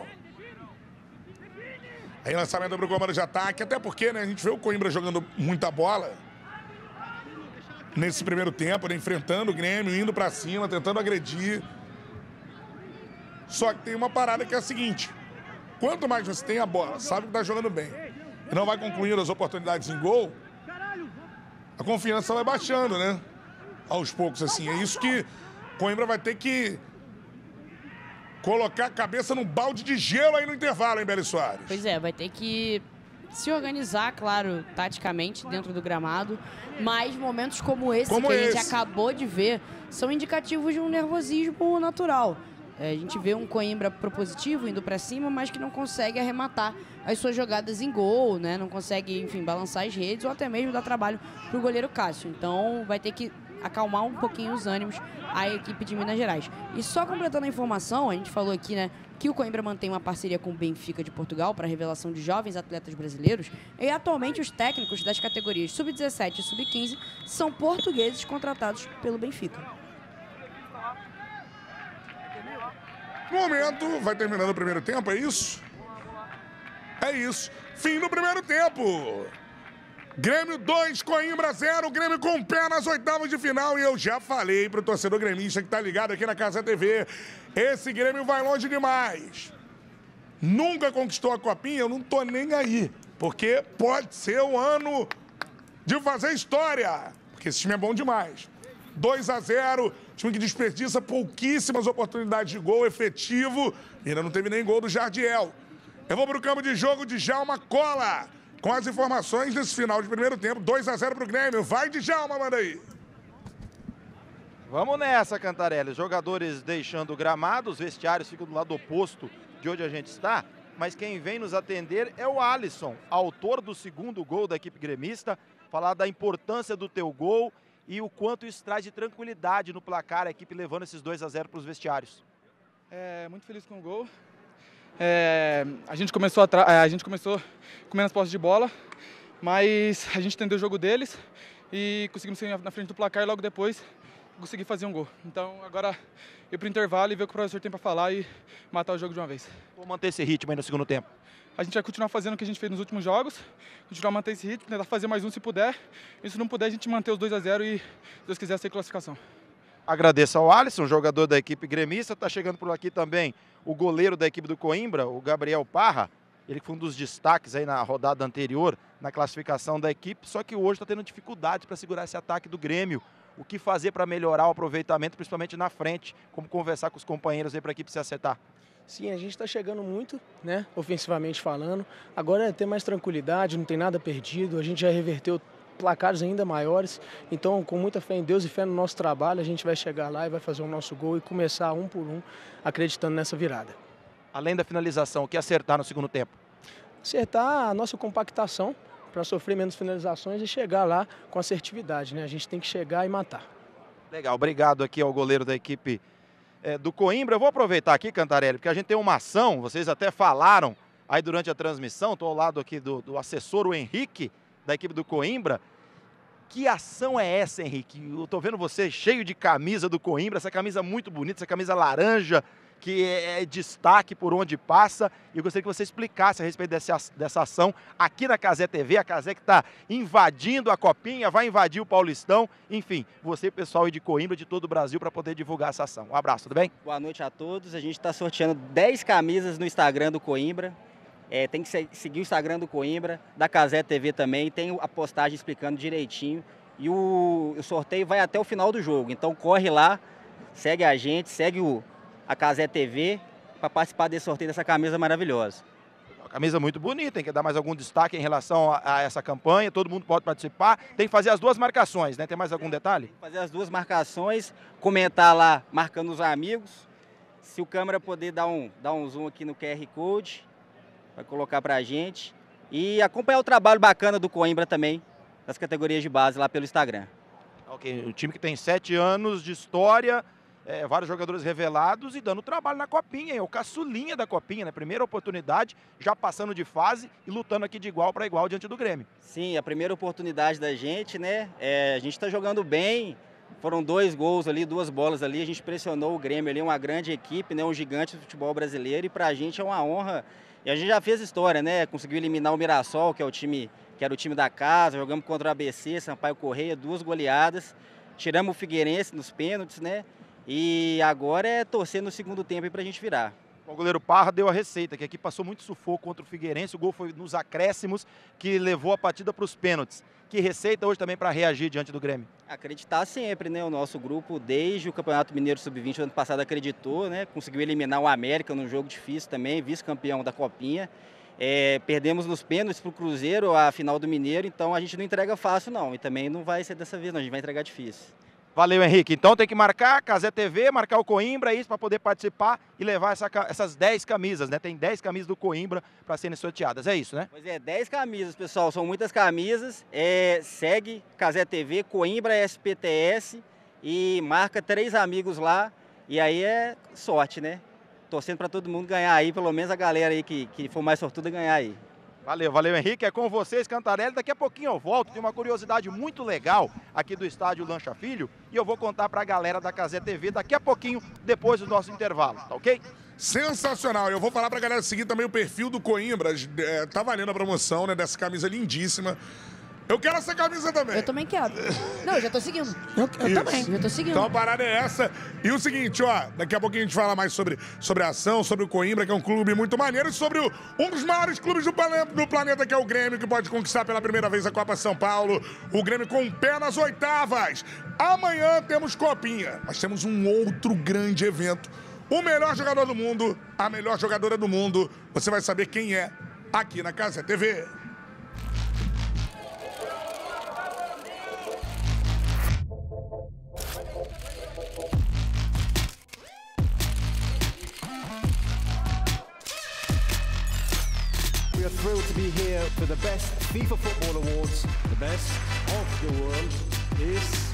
Aí lançamento para o comando de ataque, até porque, né, a gente vê o Coimbra jogando muita bola nesse primeiro tempo, né, enfrentando o Grêmio, indo para cima, tentando agredir. Só que tem uma parada que é a seguinte: quanto mais você tem a bola, sabe que tá jogando bem, e não vai concluindo as oportunidades em gol, a confiança vai baixando, né? Aos poucos, assim. É isso que Coimbra vai ter que colocar a cabeça num balde de gelo aí no intervalo, hein, Beli Soares?
Pois é, vai ter que se organizar, claro, taticamente dentro do gramado, mas momentos como esse que a gente acabou de ver são indicativos de um nervosismo natural. A gente vê um Coimbra propositivo, indo para cima, mas que não consegue arrematar as suas jogadas em gol, né? Não consegue, enfim, balançar as redes ou até mesmo dar trabalho para o goleiro Cássio. Então vai ter que acalmar um pouquinho os ânimos a equipe de Minas Gerais. E só completando a informação, a gente falou aqui, né, que o Coimbra mantém uma parceria com o Benfica de Portugal para a revelação de jovens atletas brasileiros, e atualmente os técnicos das categorias Sub-17 e Sub-15 são portugueses contratados pelo Benfica.
Momento, vai terminando o primeiro tempo, é isso? É isso. Fim do primeiro tempo. Grêmio 2, Coimbra 0, Grêmio com o pé nas oitavas de final. E eu já falei pro torcedor gremista que tá ligado aqui na Casa TV, esse Grêmio vai longe demais. Nunca conquistou a copinha, eu não tô nem aí. Porque pode ser o ano de fazer história. Porque esse time é bom demais. 2-0, time que desperdiça pouquíssimas oportunidades de gol efetivo. E ainda não teve nem gol do Jardiel. Eu vou pro campo de jogo, Djalma cola com as informações desse final de primeiro tempo. 2-0 pro Grêmio. Vai, Djalma, manda aí.
Vamos nessa, Cantarelli. Os jogadores deixando o gramado, os vestiários ficam do lado oposto de onde a gente está. Mas quem vem nos atender é o Alisson, autor do segundo gol da equipe gremista. Falar da importância do teu gol e o quanto isso traz de tranquilidade no placar, a equipe levando esses 2-0 para os vestiários.
Muito feliz com o gol. A gente começou com menos posse de bola, mas a gente entendeu o jogo deles e conseguimos sair na frente do placar e logo depois consegui fazer um gol. Então agora ir para o intervalo e ver o que o professor tem para falar e matar o jogo de uma vez.
Vou manter esse ritmo aí no segundo tempo.
A gente vai continuar fazendo o que a gente fez nos últimos jogos, continuar a manter esse ritmo, tentar fazer mais um se puder. E se não puder, a gente manter os 2-0 e, se Deus quiser, sair classificação.
Agradeço ao Alisson, jogador da equipe gremista. Está chegando por aqui também o goleiro da equipe do Coimbra, o Gabriel Parra. Ele foi um dos destaques aí na rodada anterior, na classificação da equipe. Só que hoje está tendo dificuldades para segurar esse ataque do Grêmio. O que fazer para melhorar o aproveitamento, principalmente na frente? Como conversar com os companheiros aí para a equipe se acertar?
Sim, a gente está chegando muito, né, ofensivamente falando. Agora é ter mais tranquilidade, não tem nada perdido. A gente já reverteu placares ainda maiores. Então, com muita fé em Deus e fé no nosso trabalho, a gente vai chegar lá e vai fazer o nosso gol e começar um por um, acreditando nessa virada.
Além da finalização, o que acertar no segundo tempo?
Acertar a nossa compactação para sofrer menos finalizações e chegar lá com assertividade, né? A gente tem que chegar e matar.
Legal, obrigado aqui ao goleiro da equipe do Coimbra. Eu vou aproveitar aqui, Cantarelli, porque a gente tem uma ação, vocês até falaram aí durante a transmissão, estou ao lado aqui do assessor, o Henrique, da equipe do Coimbra. Que ação é essa, Henrique? Eu estou vendo você cheio de camisa do Coimbra, essa camisa muito bonita, essa camisa laranja. que é destaque por onde passa. E eu gostaria que você explicasse a respeito dessa ação aqui na Cazé TV, a Cazé que está invadindo a Copinha, vai invadir o Paulistão. Enfim, você, pessoal aí de Coimbra, de todo o Brasil, para poder divulgar essa ação. Um abraço, tudo bem?
Boa noite a todos. A gente está sorteando 10 camisas no Instagram do Coimbra. Tem que seguir o Instagram do Coimbra, da Cazé TV também. Tem a postagem explicando direitinho. E o sorteio vai até o final do jogo. Então corre lá, segue a gente, segue a Cazé TV para participar desse sorteio dessa camisa maravilhosa.
Uma camisa muito bonita, hein? Quer dar mais algum destaque em relação a essa campanha? Todo mundo pode participar. Tem que fazer as 2 marcações, né? Tem mais algum detalhe?
Fazer as 2 marcações, comentar lá, marcando os amigos. Se o câmera poder dar um zoom aqui no QR Code, vai colocar pra gente. E acompanhar o trabalho bacana do Coimbra também, das categorias de base lá pelo Instagram.
Ok, o time que tem 7 anos de história, vários jogadores revelados e dando trabalho na Copinha, hein? O caçulinha da Copinha, né? Primeira oportunidade, já passando de fase e lutando aqui de igual para igual diante do Grêmio.
Sim, a primeira oportunidade da gente, né? A gente está jogando bem, foram 2 gols ali, 2 bolas ali, a gente pressionou o Grêmio ali, uma grande equipe, né? Um gigante do futebol brasileiro, e pra gente é uma honra. E a gente já fez história, né? Conseguiu eliminar o Mirassol, que era o time da casa, jogamos contra o ABC, Sampaio Correia, 2 goleadas, tiramos o Figueirense nos pênaltis, né? E agora é torcer no segundo tempo para a gente virar.
O goleiro Parra deu a receita, que aqui passou muito sufoco contra o Figueirense, o gol foi nos acréscimos, que levou a partida para os pênaltis. Que receita hoje também para reagir diante do Grêmio?
Acreditar sempre, né? O nosso grupo, desde o Campeonato Mineiro Sub-20 do ano passado, acreditou, né? Conseguiu eliminar o América num jogo difícil também, vice-campeão da Copinha. Perdemos nos pênaltis para o Cruzeiro a final do Mineiro, então a gente não entrega fácil não, e também não vai ser dessa vez não, a gente vai entregar difícil.
Valeu, Henrique. Então tem que marcar a Cazé TV, marcar o Coimbra, isso para poder participar e levar essas 10 camisas, né? Tem 10 camisas do Coimbra para serem sorteadas, é isso, né?
Pois é, 10 camisas, pessoal, são muitas camisas. Segue Cazé TV, Coimbra SPTS e marca 3 amigos lá, e aí é sorte, né? Torcendo para todo mundo ganhar aí, pelo menos a galera aí que for mais sortuda ganhar aí.
Valeu, Henrique. É com vocês, Cantarelli. Daqui a pouquinho eu volto. Tem uma curiosidade muito legal aqui do estádio Lancha Filho e eu vou contar para a galera da Cazé TV daqui a pouquinho, depois do nosso intervalo, tá ok?
Sensacional. Eu vou falar pra galera seguir também o perfil do Coimbra. Tá valendo a promoção, né, dessa camisa lindíssima. Eu quero essa camisa também.
Eu também quero. Não, eu já tô seguindo.
Eu também.
Já tô seguindo.
Então a parada é essa. E o seguinte, ó, daqui a pouquinho a gente fala mais sobre a ação, sobre o Coimbra, que é um clube muito maneiro, e sobre um dos maiores clubes do planeta, que é o Grêmio, que pode conquistar pela primeira vez a Copa São Paulo. O Grêmio com o pé nas oitavas. Amanhã temos Copinha, mas temos um outro grande evento. O melhor jogador do mundo, a melhor jogadora do mundo. Você vai saber quem é aqui na Cazé TV.
We are thrilled to be here for the best FIFA Football Awards. The best of the world is...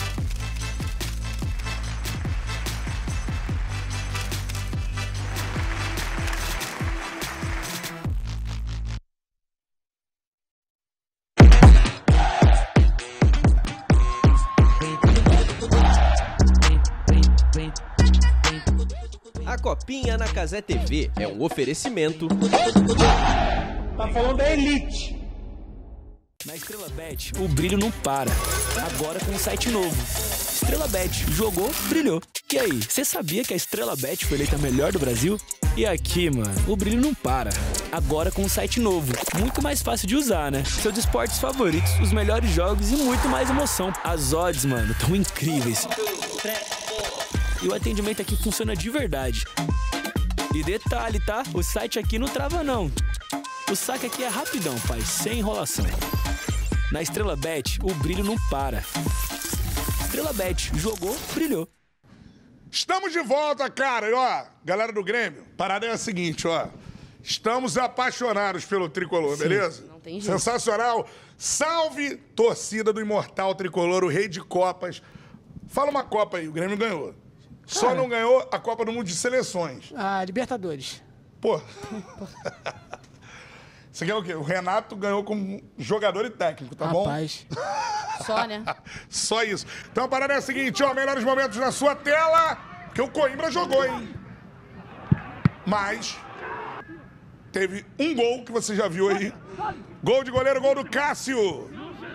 A Copinha na Cazé TV é um oferecimento.
Tá falando da Elite. Na Estrela Bet, o brilho não para. Agora com um site novo. Estrela Bet, jogou, brilhou. E aí, você sabia que a Estrela Bet foi eleita a melhor do Brasil? E aqui, mano, o brilho não para. Agora com um site novo, muito mais fácil de usar, né? Seus esportes favoritos, os melhores jogos e muito mais emoção. As odds, mano, tão incríveis. E o atendimento aqui funciona de verdade. E detalhe, tá? O site aqui não trava, não. O saque aqui é rapidão, pai, sem enrolação. Na Estrela Bet, o brilho não para. Estrela Bet, jogou, brilhou.
Estamos de volta, cara. E, ó, galera do Grêmio, a parada é a seguinte, ó. Estamos apaixonados pelo Tricolor, sim, beleza?
Não tem jeito.
Sensacional. Salve, torcida do Imortal Tricolor, o rei de Copas. Fala uma Copa aí, o Grêmio ganhou. Só não ganhou a Copa do Mundo de Seleções.
Ah, Libertadores.
Pô. Você quer o quê? O Renato ganhou como jogador e técnico, tá bom?
Rapaz.
Só, né?
Só isso. Então a parada é a seguinte, ó, melhores momentos na sua tela, que o Coimbra jogou, hein? mas teve um gol que você já viu aí. Gol de goleiro, gol do Cássio.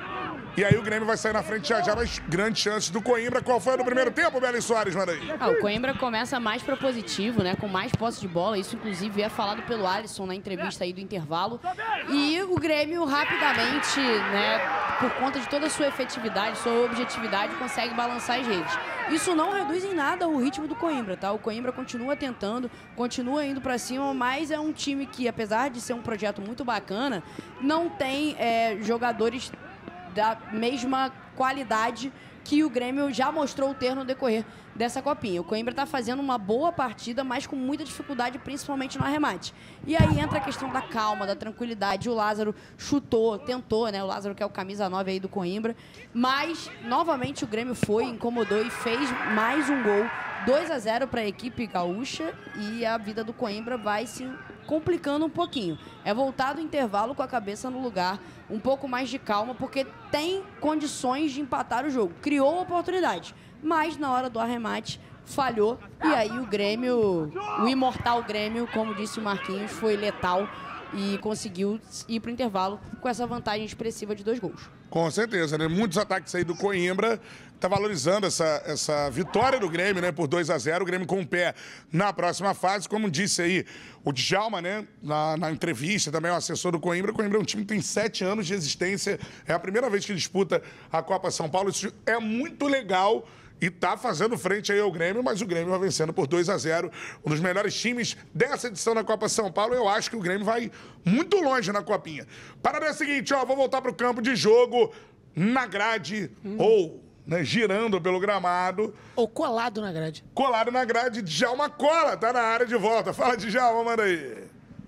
E aí o Grêmio vai sair na frente já, mas grandes chances do Coimbra. Qual foi no primeiro tempo, Beli Soares, manda aí?
O Coimbra começa mais propositivo, né, com mais posse de bola. Isso, inclusive, é falado pelo Alisson na entrevista aí do intervalo. E o Grêmio, rapidamente, né, por conta de toda a sua efetividade, sua objetividade, consegue balançar as redes. Isso não reduz em nada o ritmo do Coimbra, tá? O Coimbra continua tentando, continua indo pra cima, mas é um time que, apesar de ser um projeto muito bacana, não tem jogadores da mesma qualidade que o Grêmio já mostrou ter no decorrer dessa copinha. O Coimbra está fazendo uma boa partida, mas com muita dificuldade, principalmente no arremate. E aí entra a questão da calma, da tranquilidade. O Lázaro chutou, tentou, né? O Lázaro que é o camisa 9 aí do Coimbra. Mas, novamente, o Grêmio foi, incomodou e fez mais um gol. 2-0 para a equipe gaúcha e a vida do Coimbra vai se complicando um pouquinho. É voltar do intervalo com a cabeça no lugar, um pouco mais de calma, porque tem condições de empatar o jogo. Criou oportunidade, mas na hora do arremate falhou. E aí o Grêmio, o imortal Grêmio, como disse o Marquinhos, foi letal e conseguiu ir para o intervalo com essa vantagem expressiva de 2 gols.
Com certeza, né? Muitos ataques aí do Coimbra. Tá valorizando essa vitória do Grêmio, né? Por 2-0. O Grêmio com o pé na próxima fase. Como disse aí o Djalma, né? Na entrevista, também o assessor do Coimbra. O Coimbra é um time que tem 7 anos de existência. É a primeira vez que disputa a Copa São Paulo. Isso é muito legal. E tá fazendo frente aí ao Grêmio, mas o Grêmio vai vencendo por 2-0. Um dos melhores times dessa edição da Copa São Paulo. Eu acho que o Grêmio vai muito longe na Copinha. Parada é a seguinte, ó, vou voltar pro campo de jogo, na grade, ou, né, girando pelo gramado.
Ou colado na grade.
Colado na grade, Djalma Cola, tá na área de volta. Fala, Djalma, manda aí.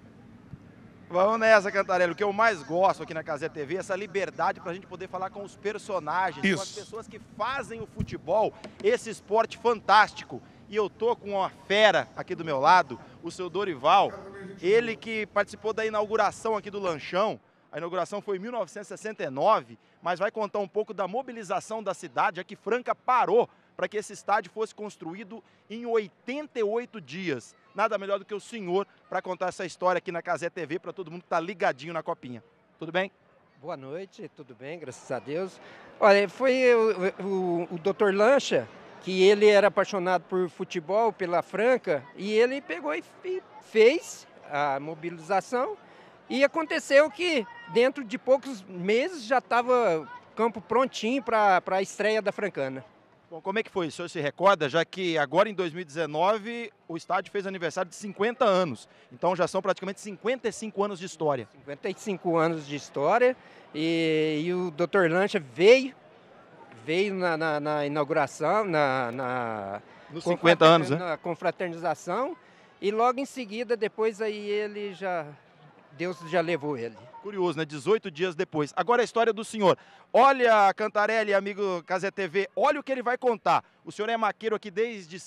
Vamos nessa, Cantarelli. O que eu mais gosto aqui na Cazé TV é essa liberdade pra gente poder falar com os personagens, com as pessoas que fazem o futebol, esse esporte fantástico. E eu tô com uma fera aqui do meu lado, o seu Dorival, ele que participou da inauguração aqui do Lanchão. A inauguração foi em 1969, mas vai contar um pouco da mobilização da cidade, já que Franca parou para que esse estádio fosse construído em 88 dias. Nada melhor do que o senhor para contar essa história aqui na Cazé TV para todo mundo que está ligadinho na Copinha. Tudo bem?
Boa noite, tudo bem, graças a Deus. Olha, foi o Dr. Lancha, que ele era apaixonado por futebol, pela Franca, e ele pegou e fez a mobilização. E aconteceu que dentro de poucos meses já estava o campo prontinho para a estreia da Francana.
Bom, como é que foi? O senhor se recorda, já que agora em 2019 o estádio fez aniversário de 50 anos. Então já são praticamente 55 anos de história.
55 anos de história e o Dr. Lancha veio na inauguração,
nos 50 anos, né?
Na confraternização e logo em seguida, depois aí Deus já levou ele.
Curioso, né? 18 dias depois. Agora a história do senhor. Olha, Cantarelli, amigo Cazé TV, olha o que ele vai contar. O senhor é maqueiro aqui desde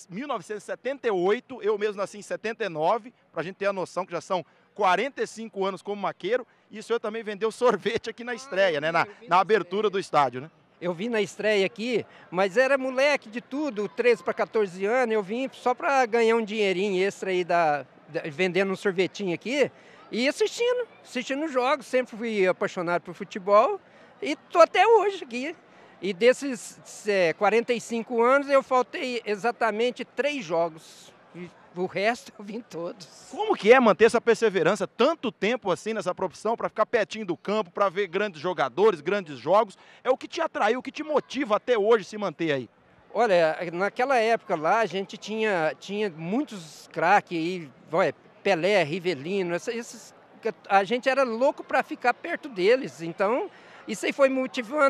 1978, eu mesmo nasci em 79, para a gente ter a noção que já são 45 anos como maqueiro. E o senhor também vendeu sorvete aqui na estreia, né? Na abertura do estádio, né?
Eu vim na estreia aqui, mas era moleque de tudo, 13 para 14 anos, eu vim só para ganhar um dinheirinho extra aí vendendo um sorvetinho aqui. E assistindo jogos, sempre fui apaixonado por futebol e estou até hoje aqui. E desses 45 anos eu faltei exatamente 3 jogos. E o resto eu vim todos.
Como que é manter essa perseverança tanto tempo assim nessa profissão, para ficar pertinho do campo, para ver grandes jogadores, grandes jogos? É o que te atraiu, o que te motiva até hoje se manter aí?
Olha, naquela época lá a gente tinha muitos craques aí, Pelé, Rivelino, a gente era louco para ficar perto deles, então isso aí foi me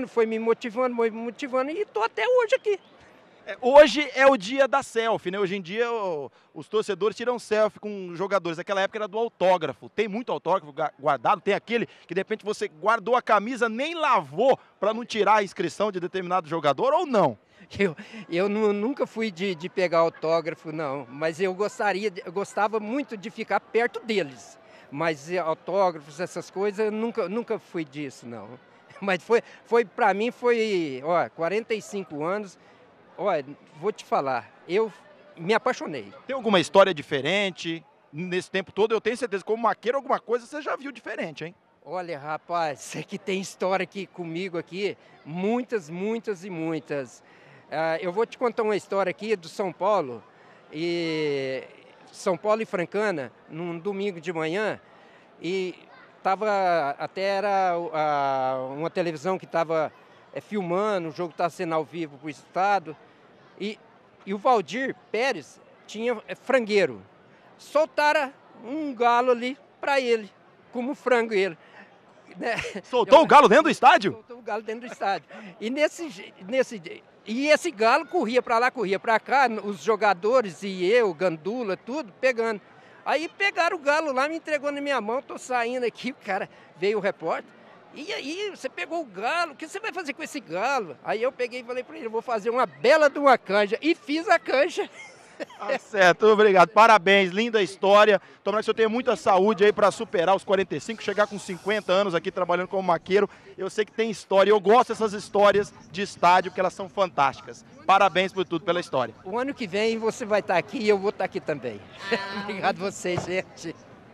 motivando e estou até hoje aqui.
Hoje é o dia da selfie, né? Hoje em dia os torcedores tiram selfie com jogadores, naquela época era do autógrafo, tem muito autógrafo guardado, tem aquele que de repente você guardou a camisa, nem lavou para não tirar a inscrição de determinado jogador ou não?
Eu nunca fui de pegar autógrafo, não, mas eu gostava muito de ficar perto deles. Mas autógrafos, essas coisas, eu nunca fui disso, não. Mas para mim foi 45 anos, vou te falar, eu me apaixonei.
Tem alguma história diferente? nesse tempo todo, eu tenho certeza que como maqueiro alguma coisa você já viu diferente, hein?
Olha, rapaz, isso aqui tem história aqui comigo aqui, muitas, muitas e muitas. Eu vou te contar uma história aqui do São Paulo e Francana, num domingo de manhã, e era uma televisão que estava filmando, o jogo estava sendo ao vivo para o estado, e o Valdir Pérez tinha frangueiro. Soltaram um galo ali para ele, como frango ele. Né?
Soltou o galo dentro do estádio?
Soltou o galo dentro do estádio. E esse galo corria para lá, corria para cá, os jogadores e eu, Gandula, tudo, pegando. Aí pegaram o galo lá, me entregou na minha mão, tô saindo aqui, o cara veio o repórter. E aí, você pegou o galo, o que você vai fazer com esse galo? Aí eu peguei e falei para ele, eu vou fazer uma bela de uma canja. E fiz a canja.
Tá certo, obrigado. Parabéns, linda história. Tomara que o senhor tenha muita saúde aí para superar os 45, chegar com 50 anos aqui trabalhando como maqueiro. Eu sei que tem história, eu gosto dessas histórias de estádio, porque elas são fantásticas. Parabéns por tudo, pela história.
O ano que vem você vai estar aqui e eu vou estar aqui também. Obrigado a vocês, gente.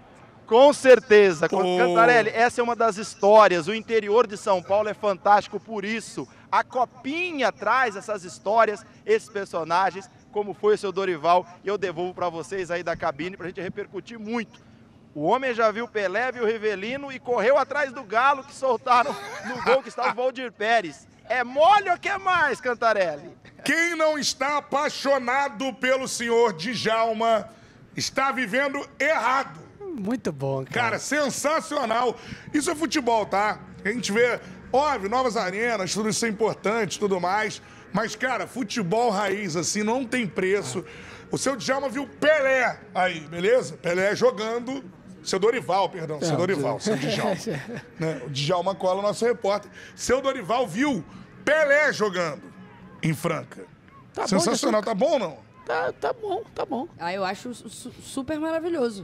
Com certeza. Cantarelli, essa é uma das histórias. O interior de São Paulo é fantástico por isso. A Copinha traz essas histórias, esses personagens, como foi o seu Dorival, e eu devolvo para vocês aí da cabine para a gente repercutir muito. O homem já viu Pelé, viu Rivelino e correu atrás do galo que soltaram no gol que estava o Valdir Pérez. É mole ou quer mais, Cantarelli?
Quem não está apaixonado pelo senhor Djalma está vivendo errado.
Muito bom, cara.
Cara, sensacional. Isso é futebol, tá? A gente vê, óbvio, novas arenas, tudo isso é importante, tudo mais. Mas, cara, futebol raiz, assim, não tem preço. O seu Djalma viu Pelé aí, beleza? Pelé jogando. Seu Dorival, perdão. Seu Dorival, seu Djalma. Né? O Djalma Cola, nosso repórter. Seu Dorival viu Pelé jogando em Franca.
Tá
sensacional,
bom,
tá bom ou não?
Tá bom, tá bom.
Eu acho super maravilhoso.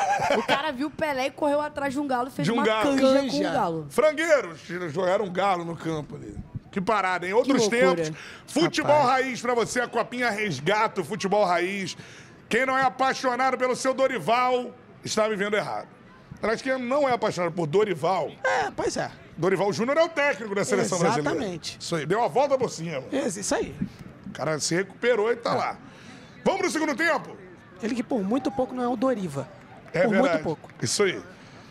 O cara viu o Pelé e correu atrás de um galo e fez uma canja com o galo.
Frangueiros jogaram um galo no campo ali. Que parada, em outros tempos. Futebol raiz pra você, a Copinha resgata o futebol raiz. Quem não é apaixonado pelo seu Dorival está vivendo errado. Aliás, quem não é apaixonado por Dorival...
Pois é.
Dorival Júnior é o técnico da seleção brasileira.
Exatamente.
Isso aí, deu a volta por cima.
Isso aí.
O cara se recuperou e tá lá. Vamos pro segundo tempo?
Ele que por muito pouco não é o Doriva.
É
por
verdade.
muito pouco.
Isso aí.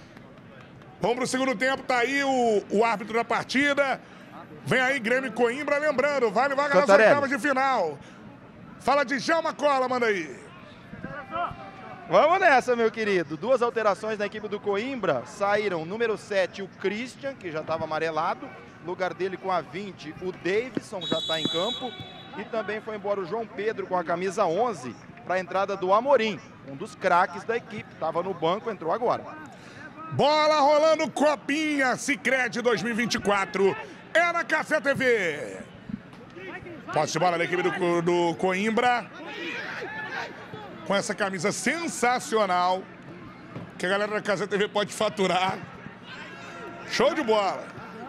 Vamos pro segundo tempo, tá aí o árbitro da partida. Vem aí Grêmio e Coimbra, lembrando, vale vaga nas oitavas de final. Fala de Djalma Cola, manda aí.
Vamos nessa, meu querido. 2 alterações na equipe do Coimbra. Saíram número 7, o Christian, que já estava amarelado. Lugar dele com a 20, o Davidson, já está em campo. E também foi embora o João Pedro com a camisa 11 para a entrada do Amorim, um dos craques da equipe. Estava no banco, entrou agora.
Bola rolando, Copinha Sicredi 2024. É na Café TV. Posse de bola da equipe do Coimbra. Com essa camisa sensacional. Que a galera da Café TV pode faturar. Show de bola.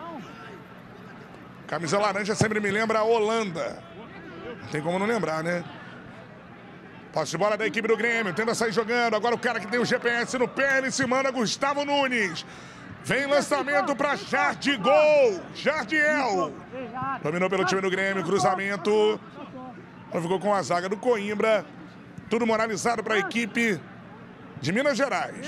Camisa laranja sempre me lembra a Holanda. Não tem como não lembrar, né? Posse de bola da equipe do Grêmio. Tenta sair jogando. Agora o cara que tem o GPS no pé. Ele se manda, Gustavo Nunes. Vem lançamento para Jardigol. Jardiel. Dominou pelo time do Grêmio. Cruzamento. Ficou com a zaga do Coimbra. Tudo moralizado para a equipe de Minas Gerais.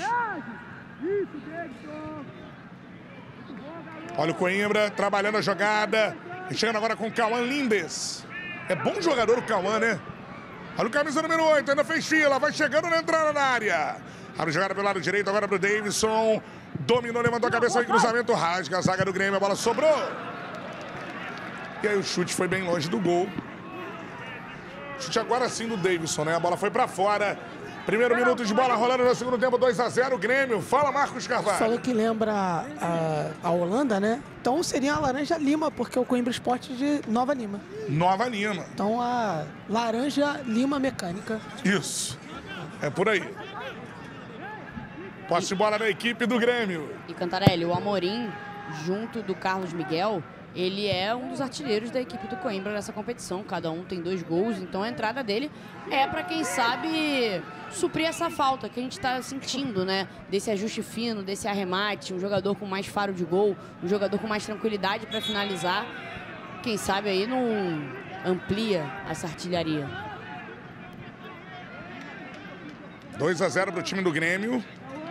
Olha o Coimbra trabalhando a jogada. E chegando agora com o Cauã Lindes. É bom jogador o Cauã, né? Olha o camisa número 8. Ainda fez fila. Vai chegando na entrada da área. Abre jogada pelo lado direito agora para o Davidson. Dominou, levantou a cabeça em cruzamento, rasga a zaga do Grêmio, a bola sobrou. E aí o chute foi bem longe do gol. Chute agora sim do Davidson, né? A bola foi pra fora. Primeiro minuto de bola rolando no segundo tempo, 2-0 Grêmio. Fala, Marcos Carvalho.
Falou que lembra a Holanda, né? Então seria a Laranja Lima, porque o Coimbra Esporte de Nova Lima.
Nova Lima.
Então a Laranja Lima Mecânica.
Isso. É por aí. Posse de bola da equipe do Grêmio.
E Cantarelli, o Amorim, junto do Carlos Miguel, ele é um dos artilheiros da equipe do Coimbra nessa competição. Cada um tem 2 gols, então a entrada dele é para, quem sabe, suprir essa falta que a gente está sentindo, né? Desse ajuste fino, desse arremate, um jogador com mais faro de gol, um jogador com mais tranquilidade para finalizar. Quem sabe aí não amplia essa artilharia.
2-0 para o time do Grêmio.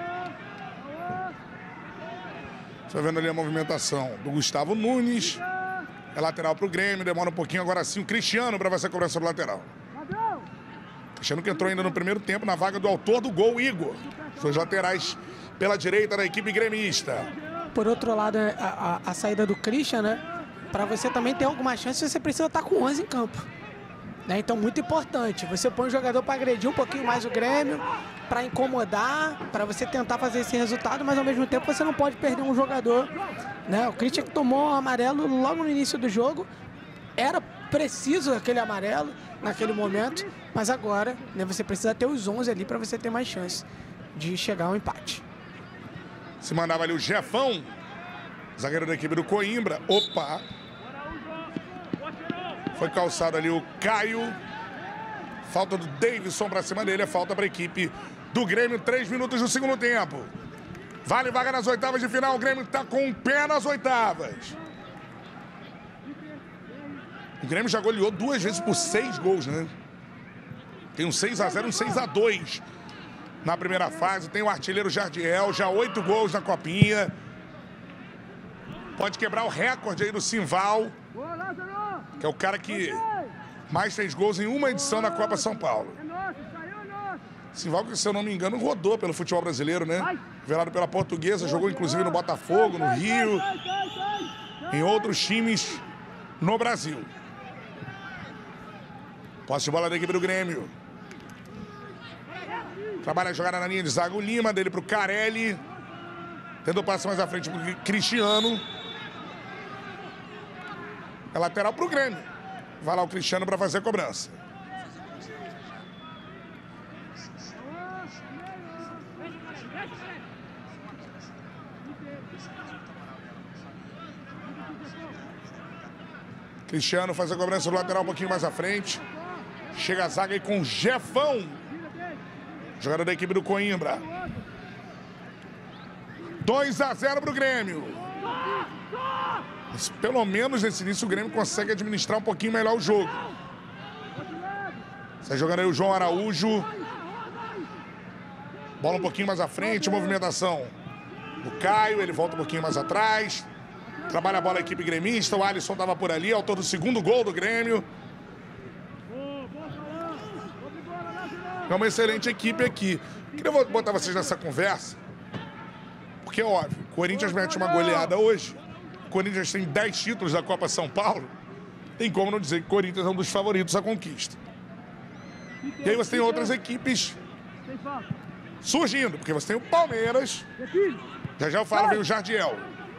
Estou vendo ali a movimentação do Gustavo Nunes. É lateral para o Grêmio, demora um pouquinho. Agora sim o Cristiano para fazer a cobrança do lateral. Cristiano que entrou ainda no primeiro tempo na vaga do autor do gol, Igor. Os laterais pela direita da equipe gremista.
Por outro lado, a saída do Christian, né? Para você também ter alguma chance, você precisa estar com 11 em campo. Né? Então, muito importante. Você põe o jogador para agredir um pouquinho mais o Grêmio, para incomodar, para você tentar fazer esse resultado, mas ao mesmo tempo você não pode perder um jogador. Né? O Christian que tomou o amarelo logo no início do jogo, era preciso aquele amarelo naquele momento, mas agora, né, você precisa ter os 11 ali para você ter mais chance de chegar ao empate.
Se mandava ali o Jefão, zagueiro da equipe do Coimbra. Opa! Foi calçado ali o Caio. Falta do Davidson para cima dele. É falta para a equipe do Grêmio. 3 minutos do segundo tempo. Vale vaga nas oitavas de final. O Grêmio está com o pé nas oitavas. O Grêmio já goleou 2 vezes por 6 gols, né? Tem um 6-0 e um 6-2 na primeira fase. Tem o artilheiro Jardiel, já 8 gols na copinha. Pode quebrar o recorde aí do Simval, que é o cara que mais fez gols em uma edição da Copa São Paulo. Simval, que se eu não me engano, rodou pelo futebol brasileiro, né? Velado pela Portuguesa, jogou inclusive no Botafogo, no Rio, em outros times no Brasil. Posse de bola da equipe do Grêmio. Trabalha a jogada na linha de zaga o Lima, dele pro Carelli. Tendo o passe mais à frente pro Cristiano. É lateral pro Grêmio. Vai lá o Cristiano para fazer a cobrança. Cristiano faz a cobrança do lateral um pouquinho mais à frente. Chega a zaga aí com o Jefão. Jogada da equipe do Coimbra. 2-0 para o Grêmio. Mas pelo menos nesse início o Grêmio consegue administrar um pouquinho melhor o jogo. Sai jogando aí o João Araújo. Bola um pouquinho mais à frente, movimentação do Caio, ele volta um pouquinho mais atrás. Trabalha a bola a equipe gremista, o Alisson estava por ali, autor do segundo gol do Grêmio. É uma excelente equipe aqui. Queria botar vocês nessa conversa, porque é óbvio, o Corinthians mete uma goleada hoje. O Corinthians tem 10 títulos da Copa São Paulo. Tem como não dizer que o Corinthians é um dos favoritos à conquista. E aí você tem outras equipes surgindo, porque você tem o Palmeiras. Já eu falo, vem o Jardiel.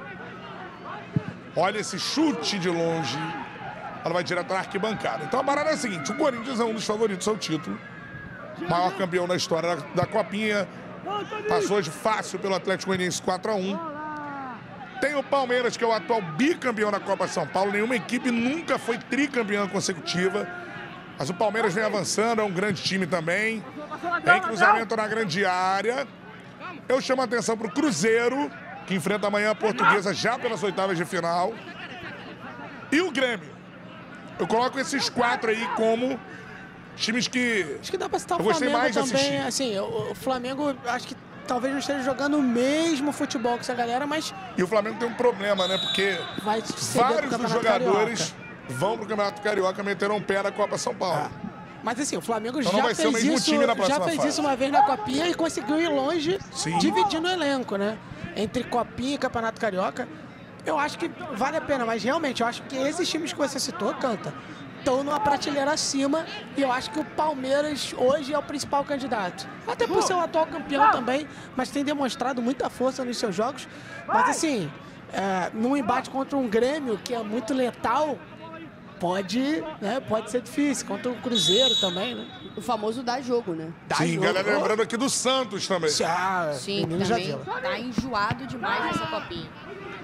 Olha esse chute de longe. Ela vai direto na arquibancada. Então a parada é a seguinte, o Corinthians é um dos favoritos ao título. Maior campeão da história da Copinha. Passou hoje fácil pelo Atlético Goianiense 4-1. Tem o Palmeiras, que é o atual bicampeão da Copa São Paulo. Nenhuma equipe nunca foi tricampeã consecutiva. Mas o Palmeiras vem avançando, é um grande time também. Tem cruzamento na grande área. Eu chamo a atenção para o Cruzeiro, que enfrenta amanhã a Portuguesa já pelas oitavas de final. E o Grêmio. Eu coloco esses 4 aí como times que
acho que dá pra citar
eu
o
gostei
Flamengo
mais de assistir.
também. Assim, o Flamengo, acho que talvez não esteja jogando o mesmo futebol que essa galera, mas...
E o Flamengo tem um problema, né? Porque vários dos jogadores vão pro Campeonato Carioca, meteram o pé na Copa São Paulo.
Mas assim, o Flamengo
então
já fez isso uma vez na Copinha e conseguiu ir longe, dividindo o elenco, né? Entre Copinha e Campeonato Carioca. Eu acho que vale a pena, mas realmente eu acho que esses times que você citou, Canta, estão numa prateleira acima e eu acho que o Palmeiras hoje é o principal candidato. Até por ser o atual campeão também, mas tem demonstrado muita força nos seus jogos. Mas assim, num embate contra um Grêmio que é muito letal, pode ser difícil. Contra o Cruzeiro também, né?
O famoso dá jogo, né?
Sim, galera, lembrando aqui do Santos também.
Sim, também tá enjoado demais nessa Copinha.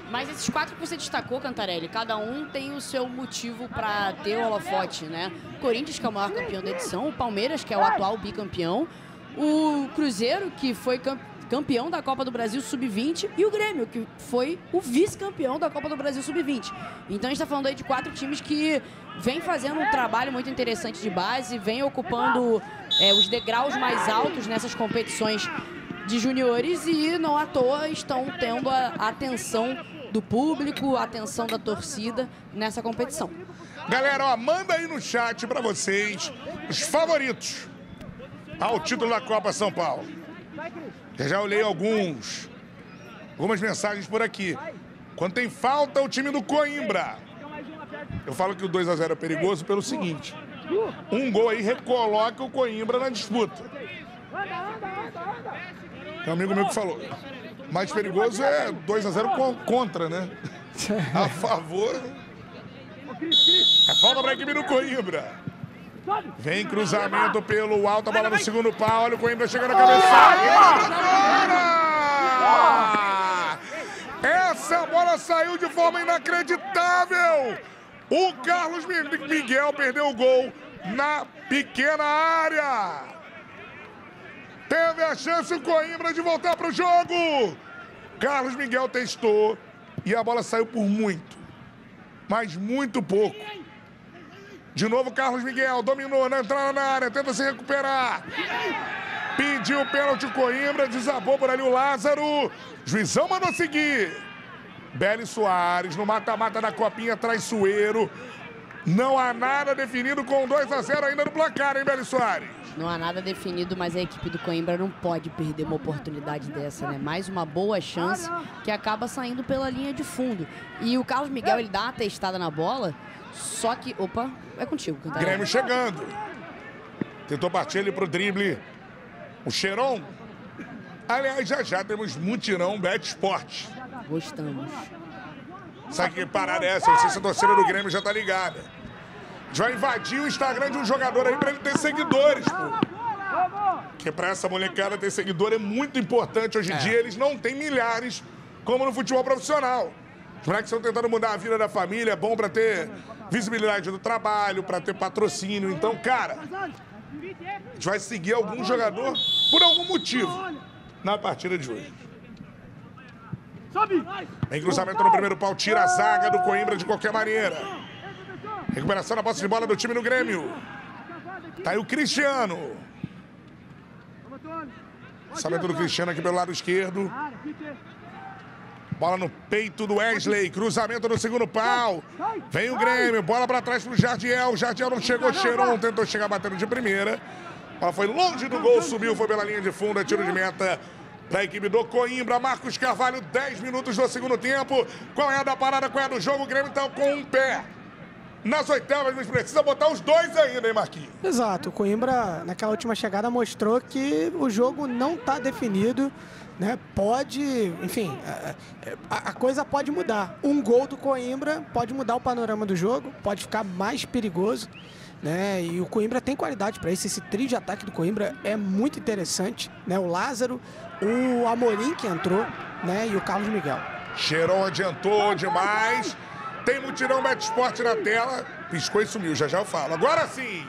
Mas esses 4 que você destacou, Cantarelli, cada um tem o seu motivo para ter o holofote, né? O Corinthians, que é o maior campeão da edição, o Palmeiras, que é o atual bicampeão, o Cruzeiro, que foi campeão da Copa do Brasil Sub-20, e o Grêmio, que foi o vice-campeão da Copa do Brasil Sub-20. Então a gente está falando aí de 4 times que vem fazendo um trabalho muito interessante de base, vem ocupando os degraus mais altos nessas competições de juniores e não à toa estão tendo a atenção do público, a atenção da torcida nessa competição.
Galera, ó, manda aí no chat pra vocês os favoritos ao título da Copa São Paulo. Eu já olhei algumas mensagens por aqui. Quando tem falta, o time do Coimbra. Eu falo que o 2-0 é perigoso pelo seguinte: um gol aí recoloca o Coimbra na disputa. Tem um amigo meu que falou: mais perigoso é 2-0 contra, né? A favor. É falta para a equipe do Coimbra. Vem cruzamento pelo alto, a bola no segundo pau. Olha o Coimbra chegando a cabeçada. Essa bola saiu de forma inacreditável. O Carlos Miguel perdeu o gol na pequena área. Teve a chance o Coimbra de voltar para o jogo. Carlos Miguel testou e a bola saiu por muito, mas muito pouco. De novo Carlos Miguel, dominou na entrada na área, tenta se recuperar. Pediu pênalti o Coimbra, desabou por ali o Lázaro. Juizão mandou seguir. Beli Soares no mata-mata da Copinha, traiçoeiro. Não há nada definido com 2-0 ainda no placar, hein, Beli Soares?
Não há nada definido, mas a equipe do Coimbra não pode perder uma oportunidade dessa, né? Mais uma boa chance que acaba saindo pela linha de fundo. E o Carlos Miguel, ele dá uma testada na bola, só que... Opa, é contigo, Cantarelli.
Grêmio chegando. Tentou partir ali pro drible. O Cheron. Aliás, já temos mutirão Bet Sport.
Gostamos.
Sabe que parada é essa? Não sei se a torcida do Grêmio já tá ligada. A gente vai invadir o Instagram de um jogador aí pra ele ter seguidores, pô. Porque pra essa molecada ter seguidor é muito importante. Hoje em dia eles não têm milhares como no futebol profissional. Os moleques estão tentando mudar a vida da família, é bom pra ter visibilidade do trabalho, pra ter patrocínio. Então, cara, a gente vai seguir algum jogador por algum motivo na partida de hoje. Vem cruzamento no primeiro pau, tira a zaga do Coimbra de qualquer maneira. Recuperação na posse de bola do time do Grêmio. Tá aí o Cristiano. Lançamento do Cristiano aqui pelo lado esquerdo. Bola no peito do Wesley. Cruzamento no segundo pau. Vem o Grêmio. Bola pra trás pro Jardiel. Jardiel não chegou. Cheron tentou chegar batendo de primeira. Ela foi longe do gol. Subiu, foi pela linha de fundo. É tiro de meta da equipe do Coimbra. Marcos Carvalho, 10 minutos do segundo tempo. Qual é a da parada? Qual é a do jogo? O Grêmio tá com um pé nas oitavas, mas precisa botar os dois ainda, hein, Marquinhos?
Exato. O Coimbra, naquela última chegada, mostrou que o jogo não está definido, né? Pode, enfim, a coisa pode mudar. Um gol do Coimbra pode mudar o panorama do jogo, pode ficar mais perigoso, né? E o Coimbra tem qualidade para isso. Esse trio de ataque do Coimbra é muito interessante, né? O Lázaro, o Amorim que entrou, né? E o Carlos Miguel.
Cheron adiantou demais. Tem mutirão Bet Sport na tela. Piscou e sumiu, já eu falo. Agora sim.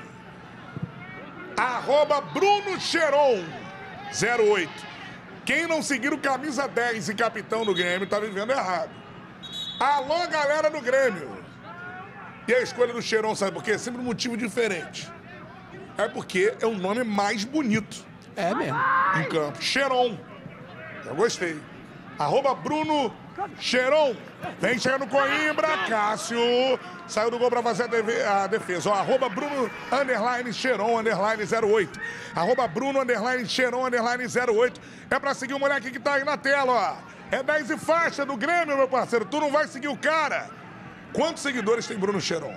@BrunoCheron08. Quem não seguir o camisa 10 e capitão do Grêmio tá vivendo errado. Alô, galera do Grêmio. E a escolha do Cheron, sabe por quê? É sempre um motivo diferente. É porque é o nome mais bonito.
É mesmo.
Em campo. Cheron. Eu gostei. @BrunoCheron. Vem chegando Coimbra. Cássio. Saiu do gol para fazer a defesa. Ó, @Bruno_Cheron_08. @Bruno_Cheron_08. É para seguir o moleque que tá aí na tela, ó. É 10 e faixa do Grêmio, meu parceiro. Tu não vai seguir o cara. Quantos seguidores tem Bruno Cheron?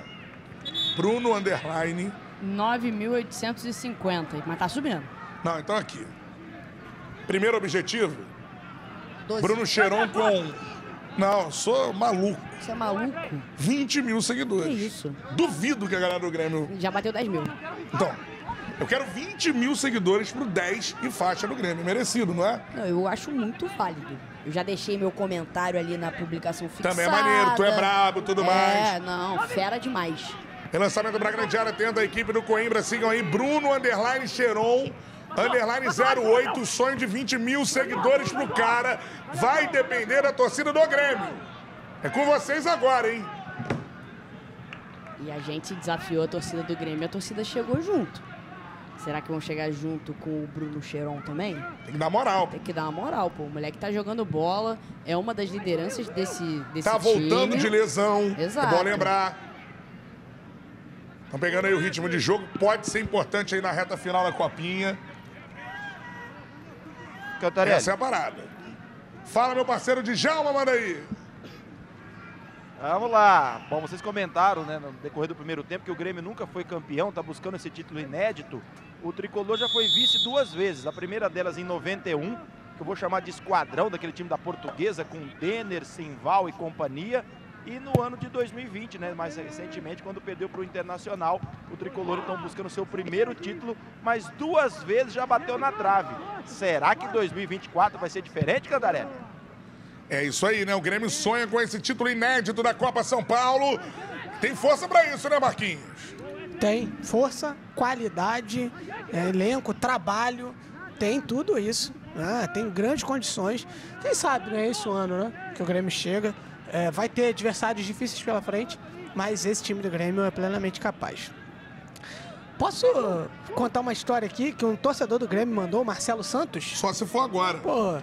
Bruno_9.850. Mas tá subindo.
Não, então aqui. Primeiro objetivo.
12.
Bruno Cheron com... Não, sou maluco.
Você é maluco?
20 mil seguidores.
Que isso?
Duvido que a galera do Grêmio...
Já bateu 10 mil.
Então, Eu quero 20 mil seguidores pro 10 e faixa do Grêmio. Merecido, não é?
Não, eu acho muito válido. Eu já deixei meu comentário ali na publicação fixada.
Também é maneiro, tu é brabo, tudo mais.
É, não, fera demais.
Relançamento pra grande área, tenta a equipe do Coimbra. Sigam aí, Bruno _Cheron _08. Sonho de 20 mil seguidores pro cara. Vai depender da torcida do Grêmio. É com vocês agora, hein?
E a gente desafiou a torcida do Grêmio e a torcida chegou junto. Será que vão chegar junto com o Bruno Cheron também?
Tem que dar moral.
Tem que dar uma moral, pô. O moleque tá jogando bola, é uma das lideranças desse
tá
time.
Voltando de lesão.
Exato.
É bom lembrar. Estão pegando aí o ritmo de jogo. Pode ser importante aí na reta final da Copinha.
Cantarelli.
Essa é a parada. Fala, meu parceiro Djalma, manda aí.
Vamos lá. Bom, vocês comentaram, né, no decorrer do primeiro tempo, que o Grêmio nunca foi campeão, está buscando esse título inédito. O Tricolor já foi vice 2 vezes. A primeira delas em 91, que eu vou chamar de esquadrão, daquele time da Portuguesa, com Denner, Simval e companhia. E no ano de 2020, né, mais recentemente, quando perdeu para o Internacional, o Tricolor então buscando seu primeiro título, mas 2 vezes já bateu na trave. Será que 2024 vai ser diferente, Cantarelli?
É isso aí, né? O Grêmio sonha com esse título inédito da Copa São Paulo. Tem força pra isso, né, Marquinhos?
Tem força, qualidade, elenco, trabalho, tem tudo isso. Né? Tem grandes condições. Quem sabe, né? Esse ano, né? Que o Grêmio chega. Vai ter adversários difíceis pela frente, mas esse time do Grêmio é plenamente capaz. Posso contar uma história aqui que um torcedor do Grêmio mandou, o Marcelo Santos?
Só se for agora.
Pô,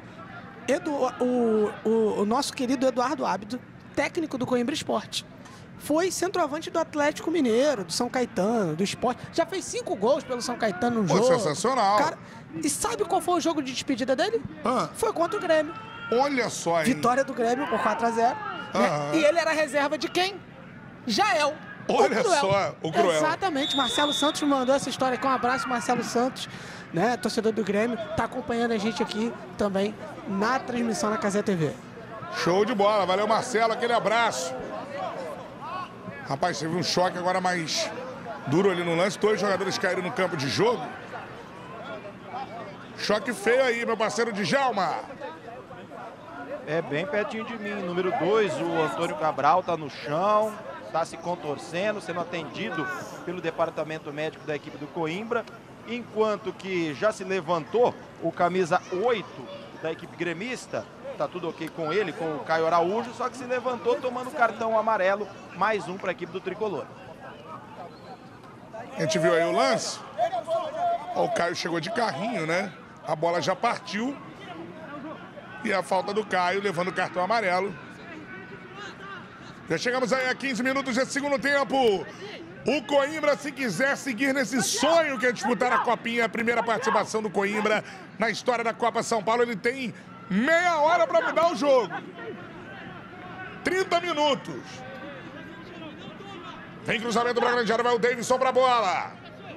o nosso querido Eduardo Ábido, técnico do Coimbra Esporte, foi centroavante do Atlético Mineiro, do São Caetano, do Sport. Já fez 5 gols pelo São Caetano no jogo.
Sensacional.
Cara, e sabe qual foi o jogo de despedida dele? Foi contra o Grêmio.
Olha só, hein?
Vitória do Grêmio por 4-0. Né? E ele era reserva de quem? Jael.
Olha só, o Cruel.
Exatamente. Marcelo Santos me mandou essa história aqui. Um abraço, Marcelo Santos, né? Torcedor do Grêmio. Tá acompanhando a gente aqui também na transmissão na Casé TV.
Show de bola. Valeu, Marcelo. Aquele abraço. Rapaz, teve um choque agora mais duro ali no lance. 2 jogadores caíram no campo de jogo. Choque feio aí, meu parceiro Djalma.
É bem pertinho de mim. Número 2, o Antônio Cabral tá no chão, tá se contorcendo, sendo atendido pelo departamento médico da equipe do Coimbra. Enquanto que já se levantou o camisa 8 da equipe gremista. Tá tudo ok com ele, com o Caio Araújo, só que se levantou tomando cartão amarelo. Mais um para a equipe do Tricolor.
A gente viu aí o lance. Ó, o Caio chegou de carrinho, né? A bola já partiu. E a falta do Caio, levando o cartão amarelo. Já chegamos aí a 15 minutos de segundo tempo. O Coimbra, se quiser seguir nesse sonho que é disputar a Copinha, a primeira participação do Coimbra na história da Copa São Paulo, ele tem meia hora para mudar o jogo. 30 minutos. Vem cruzamento para a grande área, vai o Davidson para a bola.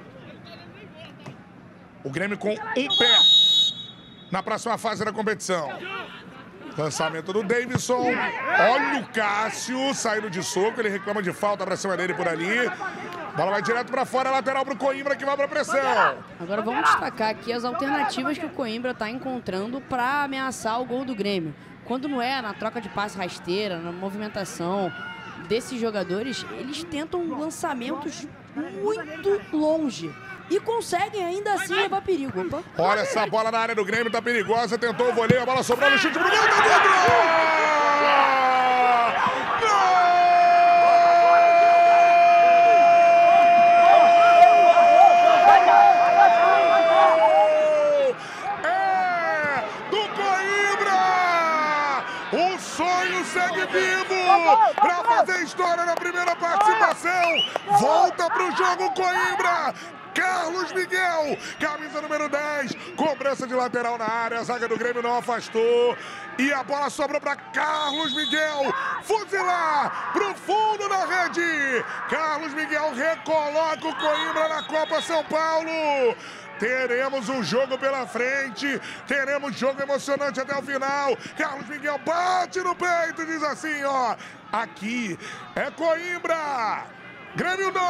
O Grêmio com um pé na próxima fase da competição. Lançamento do Davidson. Olha o Cássio saindo de soco. Ele reclama de falta para cima dele por ali. Bola vai direto para fora, lateral para o Coimbra que vai para pressão.
Agora vamos destacar aqui as alternativas que o Coimbra está encontrando para ameaçar o gol do Grêmio. Quando não é na troca de passe rasteira, na movimentação desses jogadores, eles tentam lançamentos muito longe. E conseguem ainda assim levar perigo. Opa.
Olha essa bola na área do Grêmio, tá perigosa. Tentou o voleio, a bola sobrou no chute pro gol, tá dentro! É do Coimbra! O sonho segue vivo pra fazer história na primeira participação. Volta pro jogo Coimbra. Carlos Miguel, camisa número 10, cobrança de lateral na área, a zaga do Grêmio não afastou e a bola sobrou para Carlos Miguel, fuzilar pro fundo da rede. Carlos Miguel recoloca o Coimbra na Copa São Paulo. Teremos um jogo pela frente, teremos jogo emocionante até o final. Carlos Miguel bate no peito e diz assim, ó, aqui é Coimbra. Grêmio 2.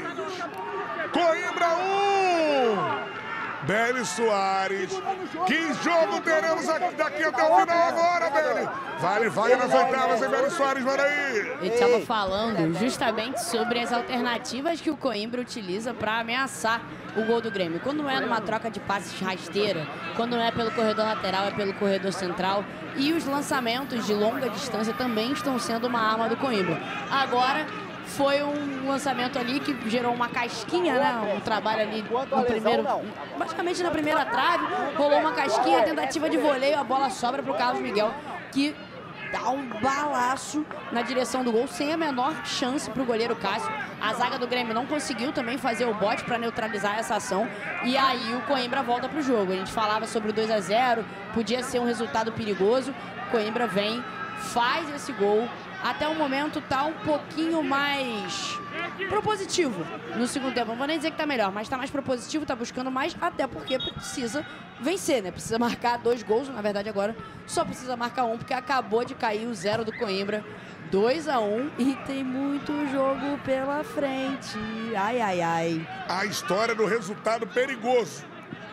Coimbra 1. Beli Soares. Que jogo teremos daqui até o final agora, Beli? Vale vaga nas oitavas, hein, Beli Soares? Manda aí.
Ele estava falando justamente sobre as alternativas que o Coimbra utiliza para ameaçar o gol do Grêmio. Quando não é numa troca de passes rasteira, quando não é pelo corredor lateral, é pelo corredor central. E os lançamentos de longa distância também estão sendo uma arma do Coimbra. Agora foi um lançamento ali que gerou uma casquinha, né? Um trabalho ali no primeiro, basicamente na primeira trave, rolou uma casquinha, tentativa de voleio, a bola sobra para o Carlos Miguel, que dá um balaço na direção do gol, sem a menor chance para o goleiro Cássio. A zaga do Grêmio não conseguiu também fazer o bote para neutralizar essa ação, e aí o Coimbra volta para o jogo. A gente falava sobre o 2-0, podia ser um resultado perigoso. Coimbra vem, faz esse gol. Até o momento tá um pouquinho mais propositivo no segundo tempo. Não vou nem dizer que tá melhor, mas tá mais propositivo, tá buscando mais, até porque precisa vencer, né? Precisa marcar 2 gols, na verdade agora só precisa marcar 1, porque acabou de cair o 0 do Coimbra. 2-1 e tem muito jogo pela frente. Ai, ai, ai.
A história do resultado perigoso.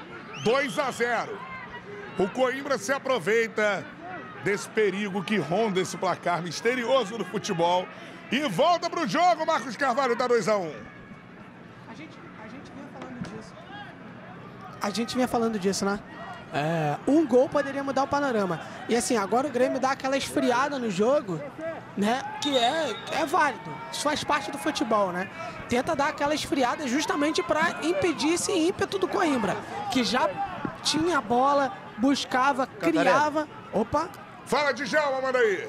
2-0. O Coimbra se aproveita desse perigo que ronda esse placar misterioso do futebol. E volta pro jogo, Marcos Carvalho, tá 2-1.
A gente vinha falando disso. A gente vinha falando disso, né? Um gol poderia mudar o panorama. E assim, agora o Grêmio dá aquela esfriada no jogo, né? Que é válido. Isso faz parte do futebol, né? Tenta dar aquela esfriada justamente para impedir esse ímpeto do Coimbra, que já tinha a bola, buscava, criava. Opa!
Fala, Djalma, manda aí.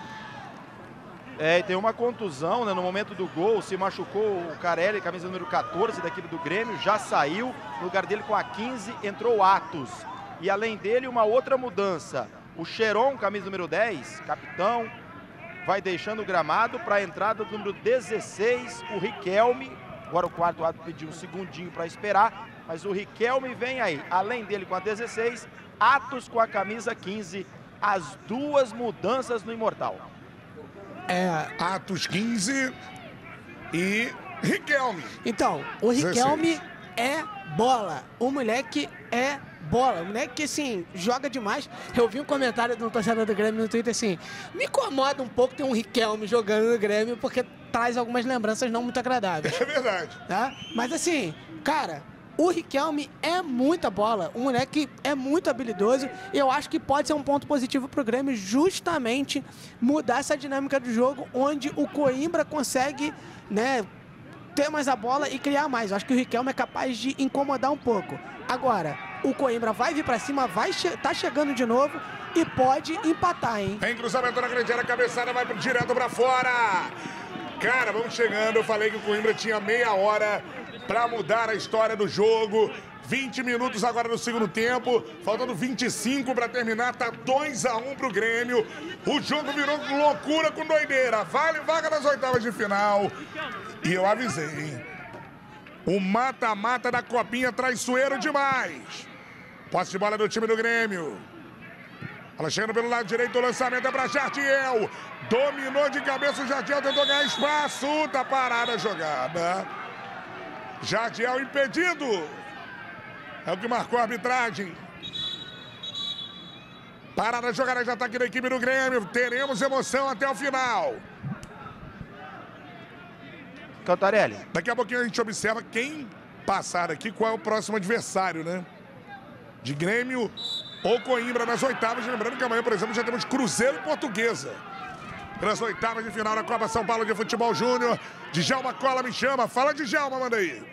E tem uma contusão, né? No momento do gol, se machucou o Carelli, camisa número 14 da equipe do Grêmio, já saiu. No lugar dele, com a 15, entrou o Atos. E além dele, uma outra mudança. O Cheron, camisa número 10, capitão, vai deixando o gramado para a entrada do número 16, o Riquelme. Agora o quarto árbitro pediu um segundinho para esperar, mas o Riquelme vem aí. Além dele, com a 16, Atos com a camisa 15. As 2 mudanças no Imortal.
Atos 15 e Riquelme.
Então, o Riquelme é bola. O moleque é bola. O moleque, assim, joga demais. Eu vi um comentário de um torcedor do Grêmio no Twitter, assim, me incomoda um pouco ter um Riquelme jogando no Grêmio, porque traz algumas lembranças não muito agradáveis.
É verdade.
Tá? Mas assim, cara, o Riquelme é muita bola, o moleque é muito habilidoso e eu acho que pode ser um ponto positivo para o Grêmio justamente mudar essa dinâmica do jogo, onde o Coimbra consegue, né, ter mais a bola e criar mais. Eu acho que o Riquelme é capaz de incomodar um pouco. Agora, o Coimbra vai vir para cima, tá chegando de novo e pode empatar, hein?
Tem cruzamento na grande área, a cabeçada vai direto para fora. Cara, vamos chegando. Eu falei que o Coimbra tinha meia hora para mudar a história do jogo. 20 minutos agora no segundo tempo, faltando 25 para terminar, tá 2-1 pro Grêmio. O jogo virou loucura com doideira. Vale vaga nas oitavas de final. E eu avisei, hein? O mata-mata da Copinha traiçoeiro demais. Posse de bola do time do Grêmio. Ela chegando pelo lado direito, o lançamento é para Jardiel. Dominou de cabeça, o Jardiel tentou ganhar espaço. Tá parada a jogada. Jardiel impedido. É o que marcou a arbitragem. Parada a jogada de ataque da equipe do Grêmio. Teremos emoção até o final.
Cantarelli.
Daqui a pouquinho a gente observa quem passar aqui, qual é o próximo adversário, né? De Grêmio ou Coimbra nas oitavas. Lembrando que amanhã, por exemplo, já temos Cruzeiro e Portuguesa. Pelas oitavas de final da Copa São Paulo de Futebol Júnior. Djalma Cola me chama. Fala, Djalma, manda aí.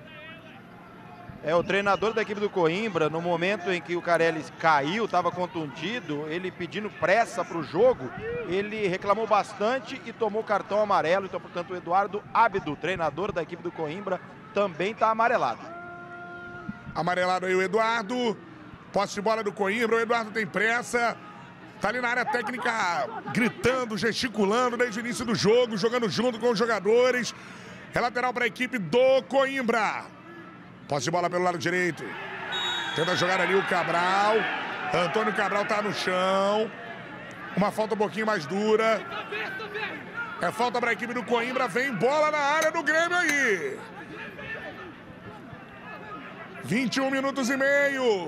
O treinador da equipe do Coimbra, no momento em que o Carelli caiu, estava contundido, ele pedindo pressa para o jogo, ele reclamou bastante e tomou cartão amarelo. Então, portanto, o Eduardo Abdo, treinador da equipe do Coimbra, também está amarelado.
Amarelado aí o Eduardo. Posse de bola do Coimbra, o Eduardo tem pressa. Tá ali na área técnica, gritando, gesticulando desde o início do jogo, jogando junto com os jogadores. É lateral para a equipe do Coimbra. Posse de bola pelo lado direito. Tenta jogar ali o Cabral. Antônio Cabral tá no chão. Uma falta um pouquinho mais dura. É falta para a equipe do Coimbra, vem bola na área do Grêmio aí. 21 minutos e meio.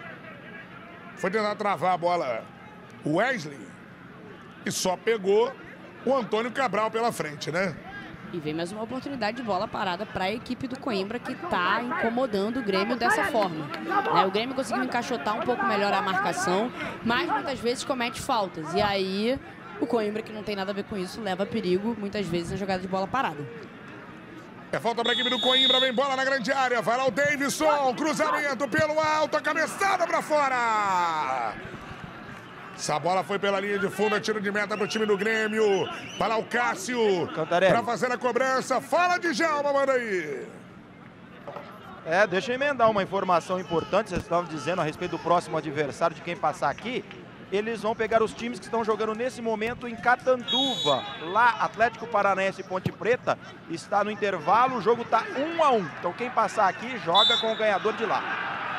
Foi tentar travar a bola o Wesley e só pegou o Antônio Cabral pela frente, né?
E vem mais uma oportunidade de bola parada para a equipe do Coimbra, que está incomodando o Grêmio dessa forma. O Grêmio conseguiu encaixotar um pouco melhor a marcação, mas muitas vezes comete faltas. E aí o Coimbra, que não tem nada a ver com isso, leva perigo muitas vezes na jogada de bola parada.
É falta para a equipe do Coimbra, vem bola na grande área, vai lá o Davidson, cruzamento pelo alto, a cabeçada para fora. Essa bola foi pela linha de fundo, tiro de meta para o time do Grêmio. Vai lá o Cássio para fazer a cobrança. Fala de Djalma, manda aí.
Deixa eu emendar uma informação importante. Vocês estavam dizendo a respeito do próximo adversário, de quem passar aqui. Eles vão pegar os times que estão jogando nesse momento em Catanduva. Lá, Atlético Paranaense e Ponte Preta está no intervalo, o jogo está 1-1. Então quem passar aqui joga com o ganhador de lá.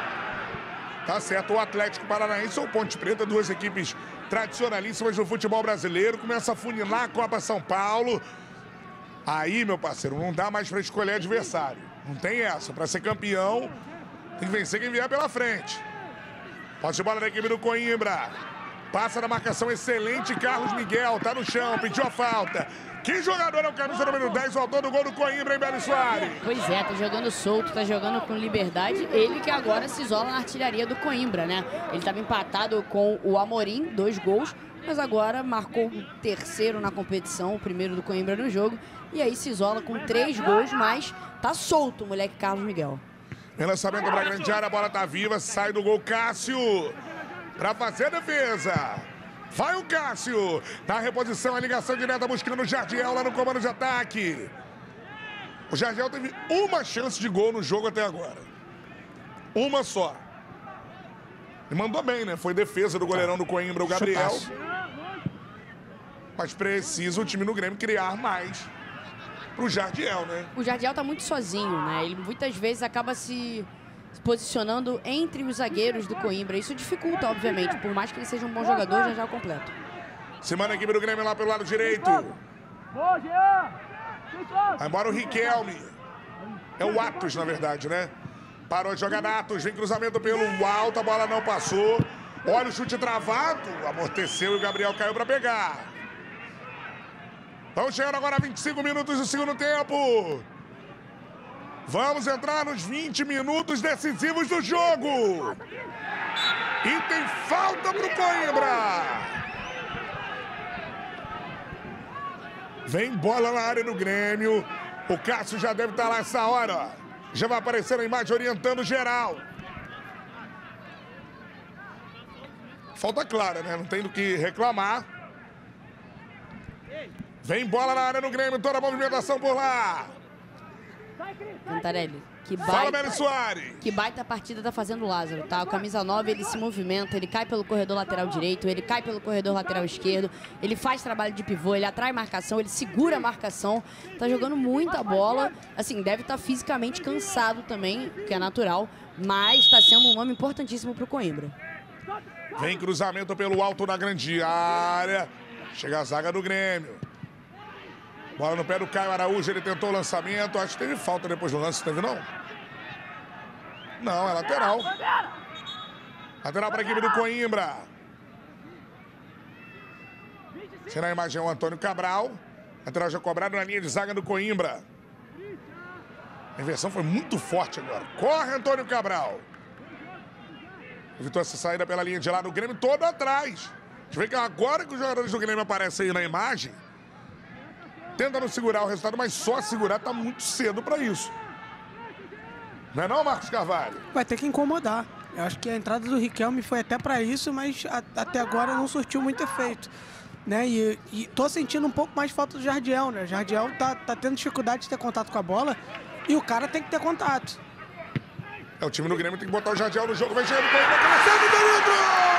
Tá certo, o Atlético Paranaense ou o Ponte Preta, duas equipes tradicionalíssimas do futebol brasileiro. Começa a funilar a Copa São Paulo. Aí, meu parceiro, não dá mais para escolher adversário. Não tem essa. Para ser campeão, tem que vencer quem vier pela frente. Posse de bola da equipe do Coimbra. Passa na marcação excelente, Carlos Miguel, tá no chão, pediu a falta. Que jogador é o camisa número 10, o autor do gol do Coimbra, hein, Beli Soares?
Pois é, tá jogando solto, tá jogando com liberdade. Ele que agora se isola na artilharia do Coimbra, né? Ele estava empatado com o Amorim, 2 gols, mas agora marcou o terceiro na competição, o primeiro do Coimbra no jogo. E aí se isola com 3 gols, mas tá solto o moleque Carlos Miguel.
Vem lançamento para a grande área, a bola tá viva, sai do gol Cássio para fazer a defesa. Vai o Cássio, na reposição, a ligação direta buscando o Jardiel lá no comando de ataque. O Jardiel teve uma chance de gol no jogo até agora. Uma só. E mandou bem, né? Foi defesa do goleirão do Coimbra, o Gabriel. Mas precisa o time do Grêmio criar mais pro Jardiel, né?
O Jardiel tá muito sozinho, né? Ele muitas vezes acaba se posicionando entre os zagueiros do Coimbra. Isso dificulta, obviamente, por mais que ele seja um bom jogador, já completo.
Se manda a equipe do Grêmio lá pelo lado direito. Vai embora o Riquelme. É o Atos, na verdade, né? Parou de jogar Atos, vem cruzamento pelo alto, a bola não passou. Olha o chute travado, amorteceu e o Gabriel caiu para pegar. Estão chegando agora 25 minutos do segundo tempo. Vamos entrar nos 20 minutos decisivos do jogo. E tem falta pro Coimbra. Vem bola na área do Grêmio. O Cássio já deve estar lá essa hora, ó. Já vai aparecer a imagem orientando geral. Falta clara, né? Não tem do que reclamar. Vem bola na área do Grêmio, toda a movimentação por lá.
Cantarelli,
Fala, Beli Soares.
Que baita partida tá fazendo o Lázaro, tá? O camisa 9, ele se movimenta, ele cai pelo corredor lateral direito, ele cai pelo corredor lateral esquerdo, ele faz trabalho de pivô, ele atrai marcação, ele segura a marcação, tá jogando muita bola, assim, deve estar fisicamente cansado também, que é natural, mas tá sendo um nome importantíssimo pro Coimbra.
Vem cruzamento pelo alto na grande área, chega a zaga do Grêmio. Bola no pé do Caio Araújo, ele tentou o lançamento. Acho que teve falta depois do lance, teve não? Não, é lateral. Lateral para a equipe do Coimbra. Será a imagem o Antônio Cabral. Lateral já cobrado na linha de zaga do Coimbra. A inversão foi muito forte agora. Corre Antônio Cabral. Evitou essa saída pela linha de lá do Grêmio, todo atrás. A gente vê que agora que os jogadores do Grêmio aparecem aí na imagem, tenta não segurar o resultado, mas só segurar tá muito cedo para isso. Não é não, Marcos Carvalho?
Vai ter que incomodar. Eu acho que a entrada do Riquelme foi até para isso, mas até agora não surtiu muito efeito. Né? E tô sentindo um pouco mais falta do Jardiel, né? O Jardiel tá tendo dificuldade de ter contato com a bola e o cara tem que ter contato.
É, o time do Grêmio tem que botar o Jardiel no jogo, vai chegando com ele, vai começando o perímetro!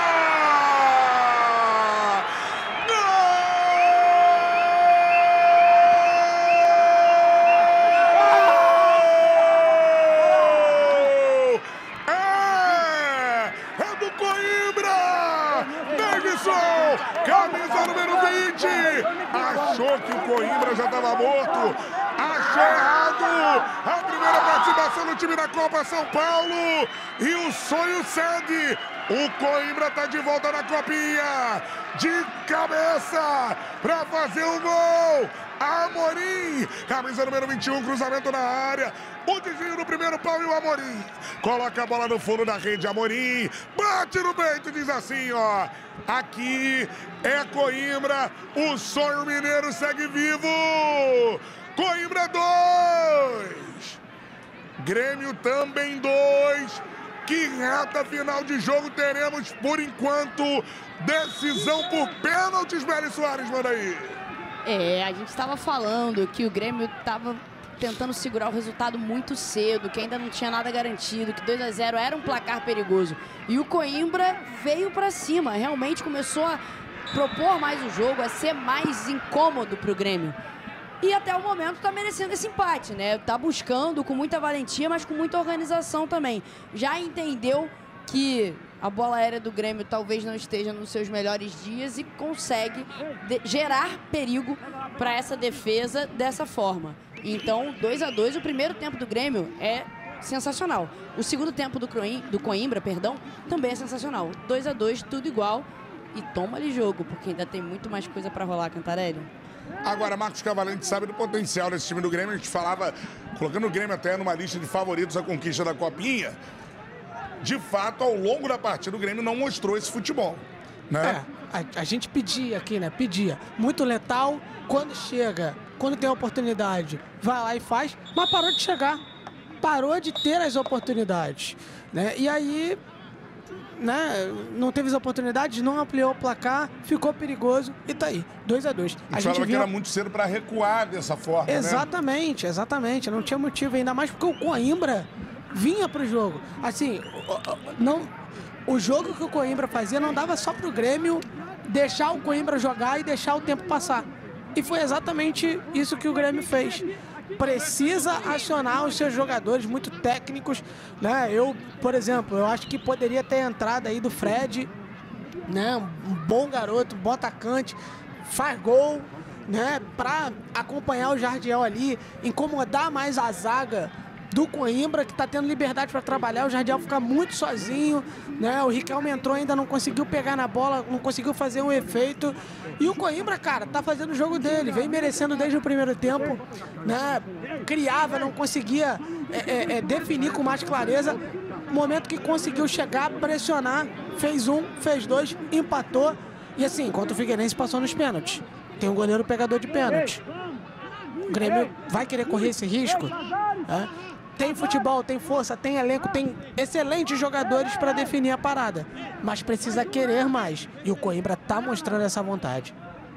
Camisa número 20. Achou que o Coimbra já estava morto. Achou errado. A primeira participação no time da Copa São Paulo. E o sonho segue. O Coimbra está de volta na copinha. De cabeça para fazer o gol. Amorim, camisa número 21, cruzamento na área. O desvio no primeiro pau e o Amorim coloca a bola no fundo da rede. Amorim bate no peito e diz assim, ó: aqui é Coimbra, o sonho mineiro segue vivo. Coimbra 2, Grêmio também 2. Que reta final de jogo teremos por enquanto? Decisão por pênaltis, Beli Soares, manda aí.
A gente estava falando que o Grêmio estava tentando segurar o resultado muito cedo, que ainda não tinha nada garantido, que 2-0 era um placar perigoso. E o Coimbra veio para cima, realmente começou a propor mais o jogo, a ser mais incômodo para o Grêmio. E até o momento está merecendo esse empate, né? Tá buscando com muita valentia, mas com muita organização também. Já entendeu que a bola aérea do Grêmio talvez não esteja nos seus melhores dias e consegue gerar perigo para essa defesa dessa forma. Então, 2-2, o primeiro tempo do Grêmio é sensacional. O segundo tempo do Coimbra, também é sensacional. 2-2, tudo igual. E toma-lhe jogo, porque ainda tem muito mais coisa para rolar, Cantarelli.
Agora, Marcos Cavalente sabe do potencial desse time do Grêmio. A gente falava, colocando o Grêmio até numa lista de favoritos à conquista da Copinha. De fato, ao longo da partida, o Grêmio não mostrou esse futebol, né?
A gente pedia aqui, né? Pedia. Muito letal. Quando chega, quando tem a oportunidade, vai lá e faz. Mas parou de chegar. Parou de ter as oportunidades, né? E aí, né? Não teve as oportunidades, não ampliou o placar, ficou perigoso e tá aí. 2-2.
A gente falava que era muito cedo para recuar dessa forma,
exatamente, né? Exatamente. Não tinha motivo, ainda mais porque o Coimbra vinha pro jogo. Assim, o jogo que o Coimbra fazia não dava só pro Grêmio deixar o Coimbra jogar e deixar o tempo passar. E foi exatamente isso que o Grêmio fez. Precisa acionar os seus jogadores muito técnicos, né? Por exemplo, eu acho que poderia ter entrada aí do Fred, né? Um bom garoto, um bom atacante, faz gol, né? Para acompanhar o Jardiel ali, incomodar mais a zaga do Coimbra, que está tendo liberdade para trabalhar. O Jardiel fica muito sozinho, né? O Riquelme entrou, ainda não conseguiu pegar na bola, não conseguiu fazer um efeito. E o Coimbra, cara, tá fazendo o jogo dele, vem merecendo desde o primeiro tempo, né? Criava, não conseguia definir com mais clareza. No momento que conseguiu chegar, pressionar, fez um, fez dois, empatou. E assim, contra o Figueirense passou nos pênaltis. Tem um goleiro pegador de pênalti. O Grêmio vai querer correr esse risco, né? Tem futebol, tem força, tem elenco, tem excelentes jogadores para definir a parada. Mas precisa querer mais. E o Coimbra tá mostrando essa vontade.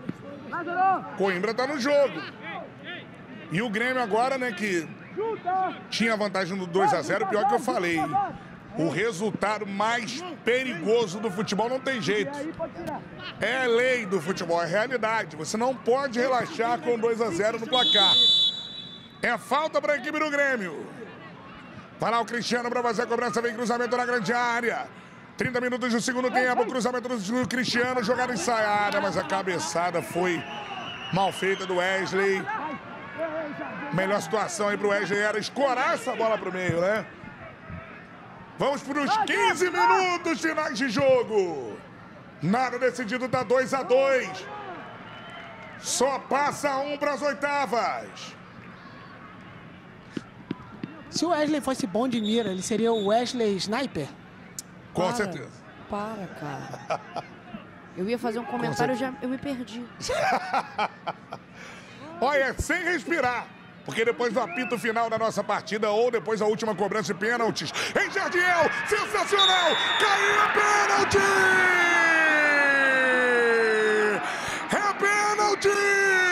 Coimbra tá no jogo. E o Grêmio agora, né, que tinha vantagem no 2-0, pior que eu falei. O resultado mais perigoso do futebol não tem jeito. É lei do futebol, é realidade. Você não pode relaxar com 2-0 no placar. É falta para a equipe do Grêmio. Vai lá o Cristiano para fazer a cobrança, vem cruzamento na grande área. 30 minutos do segundo tempo, cruzamento do Cristiano, jogada ensaiada, mas a cabeçada foi mal feita do Wesley. Melhor situação aí pro Wesley era escorar essa bola pro meio, né? Vamos para os 15 minutos finais de jogo. Nada decidido, tá 2-2. Só passa um para as oitavas.
Se o Wesley fosse bom de mira, ele seria o Wesley Sniper?
Com certeza.
Para, cara. Eu ia fazer um comentário, eu me perdi.
Olha, sem respirar. Porque depois do apito final da nossa partida, ou depois da última cobrança de pênaltis, em Jardiel, sensacional! Caiu a pênalti! É pênalti!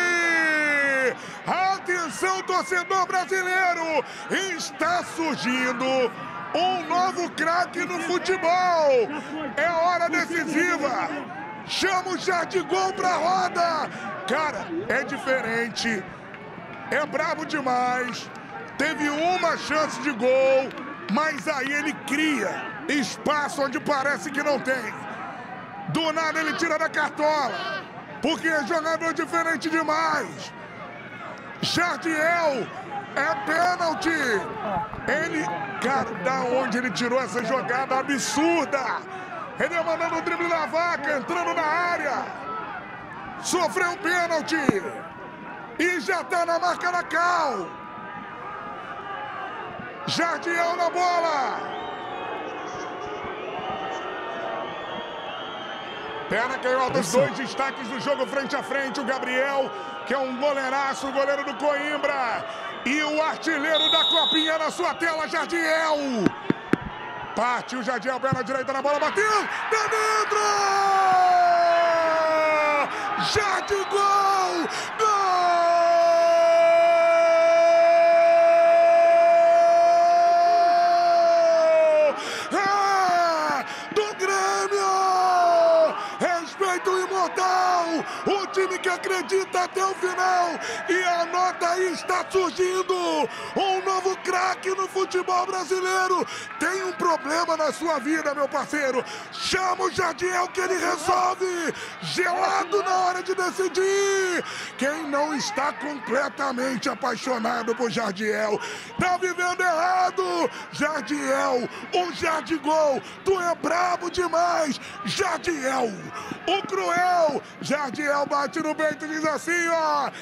Atenção, torcedor brasileiro! Está surgindo um novo craque no futebol! É hora decisiva! Chama o Jardigol pra roda! Cara, é diferente. É brabo demais. Teve uma chance de gol, mas aí ele cria espaço onde parece que não tem. Do nada ele tira da cartola, porque é jogador diferente demais. Jardiel, é pênalti. Ele, cara, da onde ele tirou essa jogada absurda? Ele ia mandando o drible na vaca, entrando na área. Sofreu um pênalti. E já tá na marca da Cal. Jardiel na bola. Perna canhota, os dois destaques do jogo frente a frente. O Gabriel, que é um goleiraço, o goleiro do Coimbra. E o artilheiro da Copinha na sua tela, Jardiel. Partiu Jardiel, perna direita na bola, bateu. Dentro! Jardim, gol! Gol! O time que acredita até o final. E a nota aí está surgindo. Um novo craque no futebol brasileiro. Tem um problema na sua vida, meu parceiro. Chama o Jardiel que ele resolve. Gelado na hora de decidir. Quem não está completamente apaixonado por Jardiel tá vivendo errado. Jardiel, o Jardigol. Tu é brabo demais. Jardiel, o cruel. Jardiel bate no peito e diz assim, ó.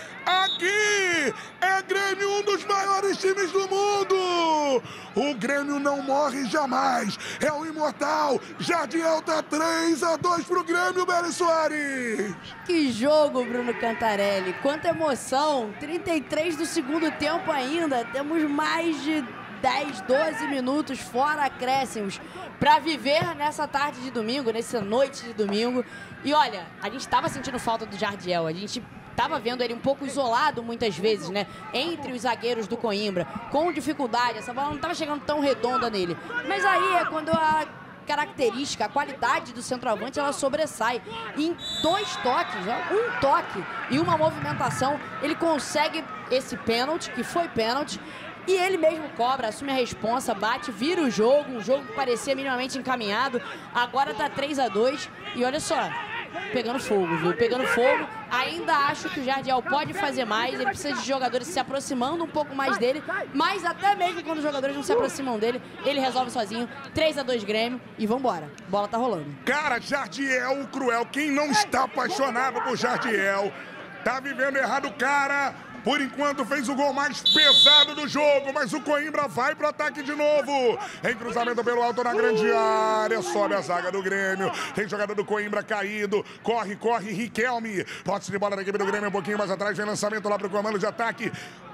Aqui é Grêmio, um dos maiores times do mundo. O Grêmio não morre jamais. É o imortal. Jardiel tá 3-2 pro Grêmio, Beli Soares.
Que jogo, Bruno Cantarelli. Quanta emoção. 33 do segundo tempo ainda. Temos mais de 10, 12 minutos fora acréscimos para viver nessa tarde de domingo, nessa noite de domingo. E olha, a gente estava sentindo falta do Jardiel, a gente estava vendo ele um pouco isolado muitas vezes, né? Entre os zagueiros do Coimbra, com dificuldade, essa bola não estava chegando tão redonda nele. Mas aí é quando a característica, a qualidade do centroavante, ela sobressai. E em 2 toques, um toque e uma movimentação, ele consegue esse pênalti, que foi pênalti, e ele mesmo cobra, assume a responsa, bate, vira o jogo, um jogo que parecia minimamente encaminhado. Agora tá 3-2 e olha só, pegando fogo, viu? Pegando fogo. Ainda acho que o Jardiel pode fazer mais, ele precisa de jogadores se aproximando um pouco mais dele, mas até mesmo quando os jogadores não se aproximam dele, ele resolve sozinho. 3-2 Grêmio e vambora. Bola tá rolando.
Cara, Jardiel, o cruel, quem não está apaixonado por Jardiel, tá vivendo errado, cara. Por enquanto fez o gol mais pesado do jogo, mas o Coimbra vai pro ataque de novo. Em cruzamento pelo alto na grande área, sobe a zaga do Grêmio. Tem jogador do Coimbra caído, corre, Riquelme. Posse de bola da equipe do Grêmio um pouquinho mais atrás, vem lançamento lá pro comando de ataque.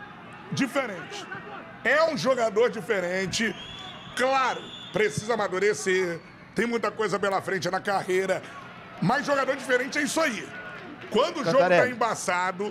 Diferente. É um jogador diferente. Claro, precisa amadurecer. Tem muita coisa pela frente na carreira. Mas jogador diferente é isso aí. Quando o jogo tá embaçado,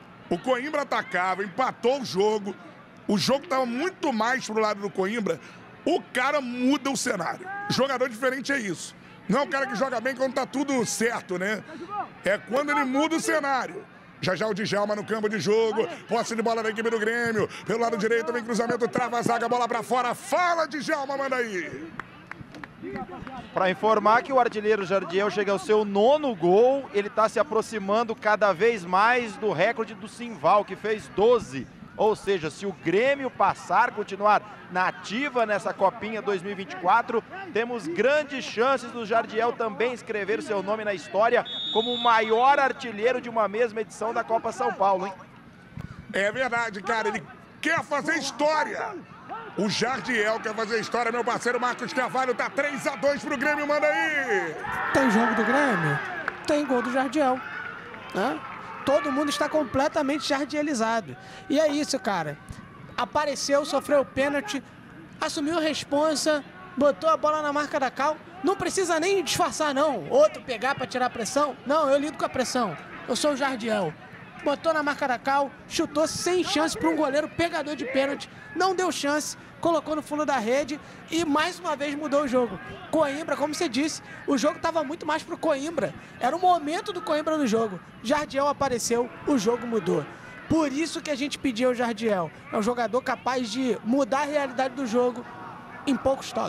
o Coimbra atacava, empatou o jogo estava muito mais pro lado do Coimbra, o cara muda o cenário. Jogador diferente é isso. Não é o cara que joga bem quando tá tudo certo, né? É quando ele muda o cenário. Já o Djalma no campo de jogo, posse de bola da equipe do Grêmio, pelo lado direito vem cruzamento, trava a zaga, bola pra fora, fala Djalma, manda aí.
Para informar que o artilheiro Jardiel chega ao seu 9º gol, ele está se aproximando cada vez mais do recorde do Simval, que fez 12. Ou seja, se o Grêmio passar, continuar na ativa nessa Copinha 2024, temos grandes chances do Jardiel também escrever seu nome na história como o maior artilheiro de uma mesma edição da Copa São Paulo, hein?
É verdade, cara, ele quer fazer história. O Jardiel quer fazer história, meu parceiro Marcos Carvalho, tá 3-2 pro Grêmio, manda aí!
Tem jogo do Grêmio? Tem gol do Jardiel, né? Todo mundo está completamente jardielizado. E é isso, cara. Apareceu, sofreu o pênalti, assumiu a responsa, botou a bola na marca da Cal. Não precisa nem disfarçar, não. Outro pegar para tirar a pressão. Não, eu lido com a pressão. Eu sou o Jardiel. Botou na marca da Cal, chutou sem chance para um goleiro pegador de pênalti. Não deu chance, colocou no fundo da rede e mais uma vez mudou o jogo. Coimbra, como você disse, o jogo estava muito mais pro Coimbra. Era o momento do Coimbra no jogo. Jardiel apareceu, o jogo mudou. Por isso que a gente pediu o Jardiel. É um jogador capaz de mudar a realidade do jogo em poucos toques.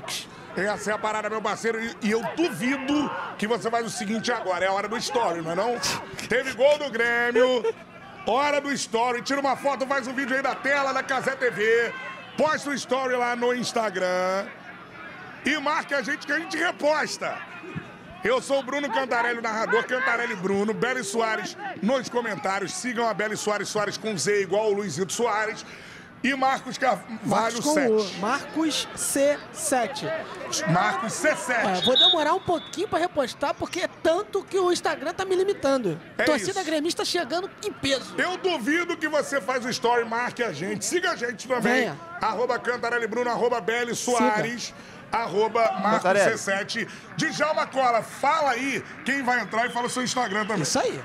Essa é a parada, meu parceiro. E eu duvido que você faz o seguinte agora. É a hora do story, não é não? Teve gol do Grêmio. Hora do story. Tira uma foto, faz um vídeo aí da tela da Cazé TV. Posta o story lá no Instagram. E marca a gente que a gente reposta. Eu sou o Bruno Cantarelli, o narrador. Cantarelli Bruno. Beli Soares nos comentários. Sigam a Beli Soares, Soares com Z, igual o Luizito Soares. E Marcos Carvalho 7.
Marcos C7.
Marcos C7.
Vou demorar um pouquinho para repostar, porque é tanto que o Instagram tá me limitando. Torcida gremista chegando em peso.
Eu duvido que você faz o story, marque a gente. Siga a gente também.
Venha.
@ Cantarelli Bruno, @ Beli Soares, @ Marcos C7. Djalma Cola, fala aí quem vai entrar e fala o seu Instagram também.
Isso aí.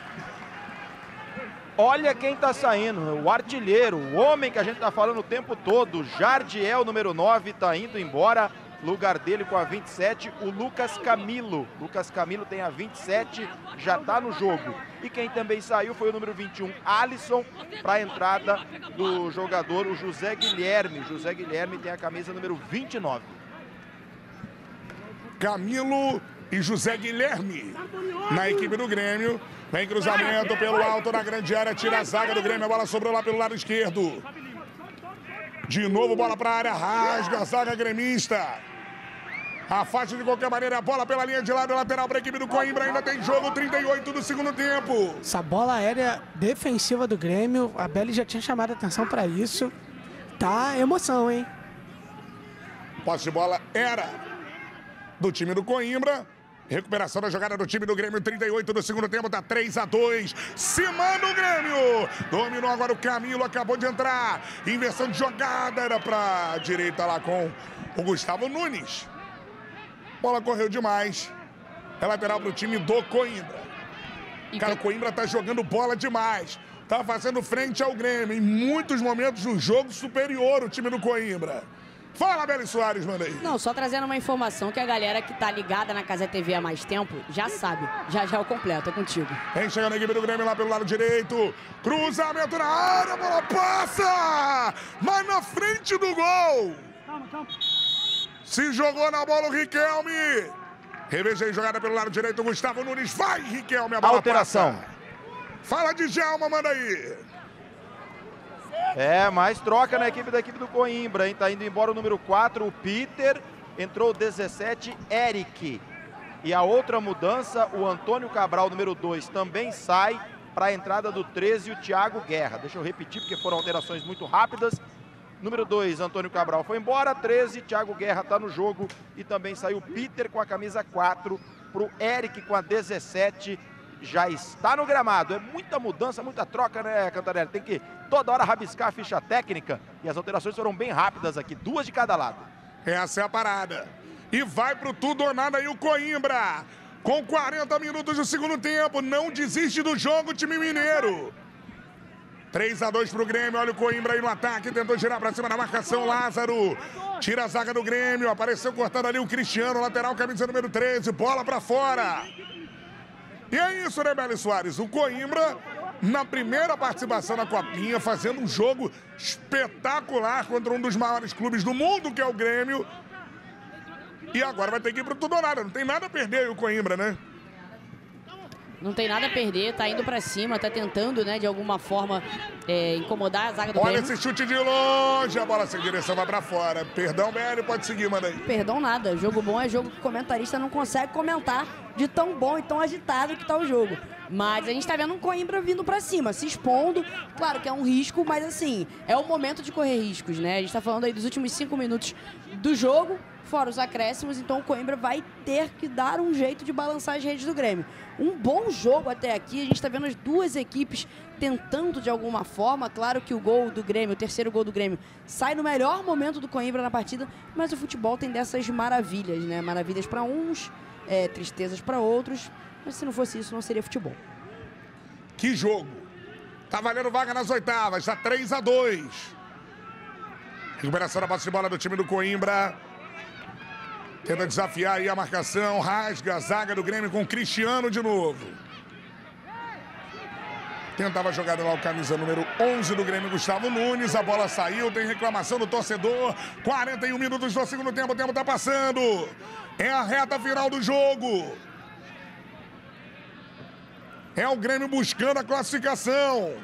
Olha quem tá saindo, o artilheiro, o homem que a gente tá falando o tempo todo, Jardiel, número 9, tá indo embora, lugar dele com a 27, o Lucas Camilo. Lucas Camilo tem a 27, já tá no jogo. E quem também saiu foi o número 21, Alisson, para a entrada do jogador, o José Guilherme. O José Guilherme tem a camisa número 29.
Camilo e José Guilherme na equipe do Grêmio. Vem cruzamento pelo alto na grande área, tira a zaga do Grêmio, a bola sobrou lá pelo lado esquerdo. De novo, bola para a área, rasga a zaga gremista. Afasta de qualquer maneira a bola pela linha de lado, lateral para a equipe do Coimbra, ainda tem jogo, 38 do segundo tempo.
Essa bola aérea defensiva do Grêmio, a Beli já tinha chamado a atenção para isso. Tá emoção, hein?
Posse de bola era do time do Coimbra. Recuperação da jogada do time do Grêmio, 38 do segundo tempo, tá 3-2. Cima do Grêmio. Dominou agora o Camilo, acabou de entrar. Inversão de jogada, era pra direita lá com o Gustavo Nunes. Bola correu demais. É lateral pro time do Coimbra. Cara, o Coimbra tá jogando bola demais. Tá fazendo frente ao Grêmio. Em muitos momentos do jogo, superior o time do Coimbra. Fala, Beli Soares, manda aí.
Não, só trazendo uma informação que a galera que tá ligada na Cazé TV há mais tempo já sabe. Já é o completo, é contigo.
Vem chegando a equipe do Grêmio lá pelo lado direito. Cruzamento na área, a bola passa! Mas na frente do gol.
Calma, calma.
Se jogou na bola o Riquelme. Revejei jogada pelo lado direito, Gustavo Nunes. Vai, Riquelme, a bola
alteração.
passa. Fala de Djalma, manda aí.
Mais troca na equipe do Coimbra, hein? Tá indo embora o número 4, o Peter. Entrou o 17, Eric. E a outra mudança, o Antônio Cabral, número 2, também sai para a entrada do 13, o Thiago Guerra. Deixa eu repetir, porque foram alterações muito rápidas. Número 2, Antônio Cabral foi embora. 13, Thiago Guerra está no jogo. E também saiu o Peter com a camisa 4 para o Eric com a 17. Já está no gramado. É muita mudança, muita troca, né, Cantarelli? Tem que toda hora rabiscar a ficha técnica. E as alterações foram bem rápidas aqui, 2 de cada lado.
Essa é a parada. E vai pro tudo ou nada aí o Coimbra. Com 40 minutos do segundo tempo. Não desiste do jogo, time mineiro. 3-2 pro Grêmio. Olha o Coimbra aí no ataque. Tentou girar pra cima da marcação. Lázaro tira a zaga do Grêmio. Apareceu cortando ali o Cristiano, lateral, camisa número 13. Bola pra fora. E é isso, né, Beli Soares? O Coimbra, na primeira participação na Copinha, fazendo um jogo espetacular contra um dos maiores clubes do mundo, que é o Grêmio. E agora vai ter que ir pro tudo ou nada. Não tem nada a perder aí o Coimbra, né?
Não tem nada a perder, tá indo pra cima, tá tentando, né, de alguma forma, incomodar a zaga do Grêmio.
Olha esse chute de longe, a bola sem direção vai pra fora. Perdão, Beli, pode seguir, manda aí.
Perdão nada, jogo bom é jogo que o comentarista não consegue comentar de tão bom e tão agitado que tá o jogo. Mas a gente tá vendo um Coimbra vindo pra cima, se expondo. Claro que é um risco, mas assim, é o momento de correr riscos, né? A gente tá falando aí dos últimos 5 minutos do jogo, fora os acréscimos, então o Coimbra vai ter que dar um jeito de balançar as redes do Grêmio. Um bom jogo até aqui, a gente tá vendo as duas equipes tentando de alguma forma. Claro que o gol do Grêmio, o terceiro gol do Grêmio, sai no melhor momento do Coimbra na partida, mas o futebol tem dessas maravilhas, né? Maravilhas para uns, tristezas para outros, mas se não fosse isso, não seria futebol.
Que jogo! Tá valendo vaga nas oitavas, tá 3-2. Recuperação da posse de bola do time do Coimbra. Tenta desafiar aí a marcação, rasga a zaga do Grêmio com o Cristiano de novo. Tentava a jogada lá o camisa número 11 do Grêmio, Gustavo Nunes. A bola saiu, tem reclamação do torcedor. 41 minutos do segundo tempo, o tempo tá passando. É a reta final do jogo. É o Grêmio buscando a classificação.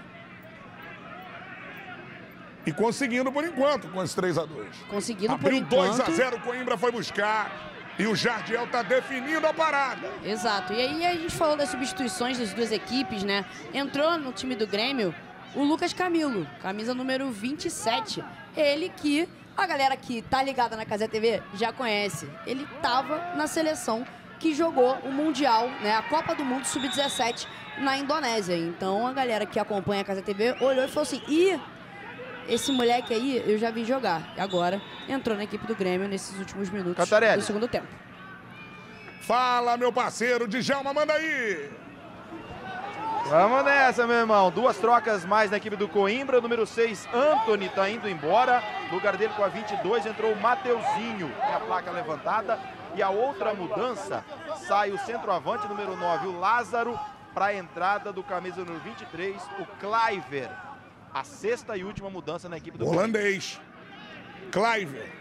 E conseguindo por enquanto com esse 3-2.
Conseguindo
Abriu
por enquanto.
2-0, o Coimbra foi buscar. E o Jardiel tá definindo a parada.
Exato. E aí a gente falou das substituições das duas equipes, né? Entrou no time do Grêmio o Lucas Camilo, camisa número 27. Ele que a galera que tá ligada na Cazé TV já conhece. Ele tava na seleção que jogou o Mundial, né? A Copa do Mundo Sub-17 na Indonésia. Então a galera que acompanha a Cazé TV olhou e falou assim: ih, esse moleque aí eu já vi jogar. E agora entrou na equipe do Grêmio nesses últimos minutos do segundo tempo.
Fala, meu parceiro, Djalma, manda aí.
Vamos nessa, meu irmão. 2 trocas mais na equipe do Coimbra. O número 6, Antony, tá indo embora. No lugar dele, com a 22, entrou o Mateuzinho. Tem a placa levantada. E a outra mudança, sai o centroavante, número 9, o Lázaro, para a entrada do camisa número 23, o Cliver. A 6ª e última mudança na equipe do
holandês. Cliver.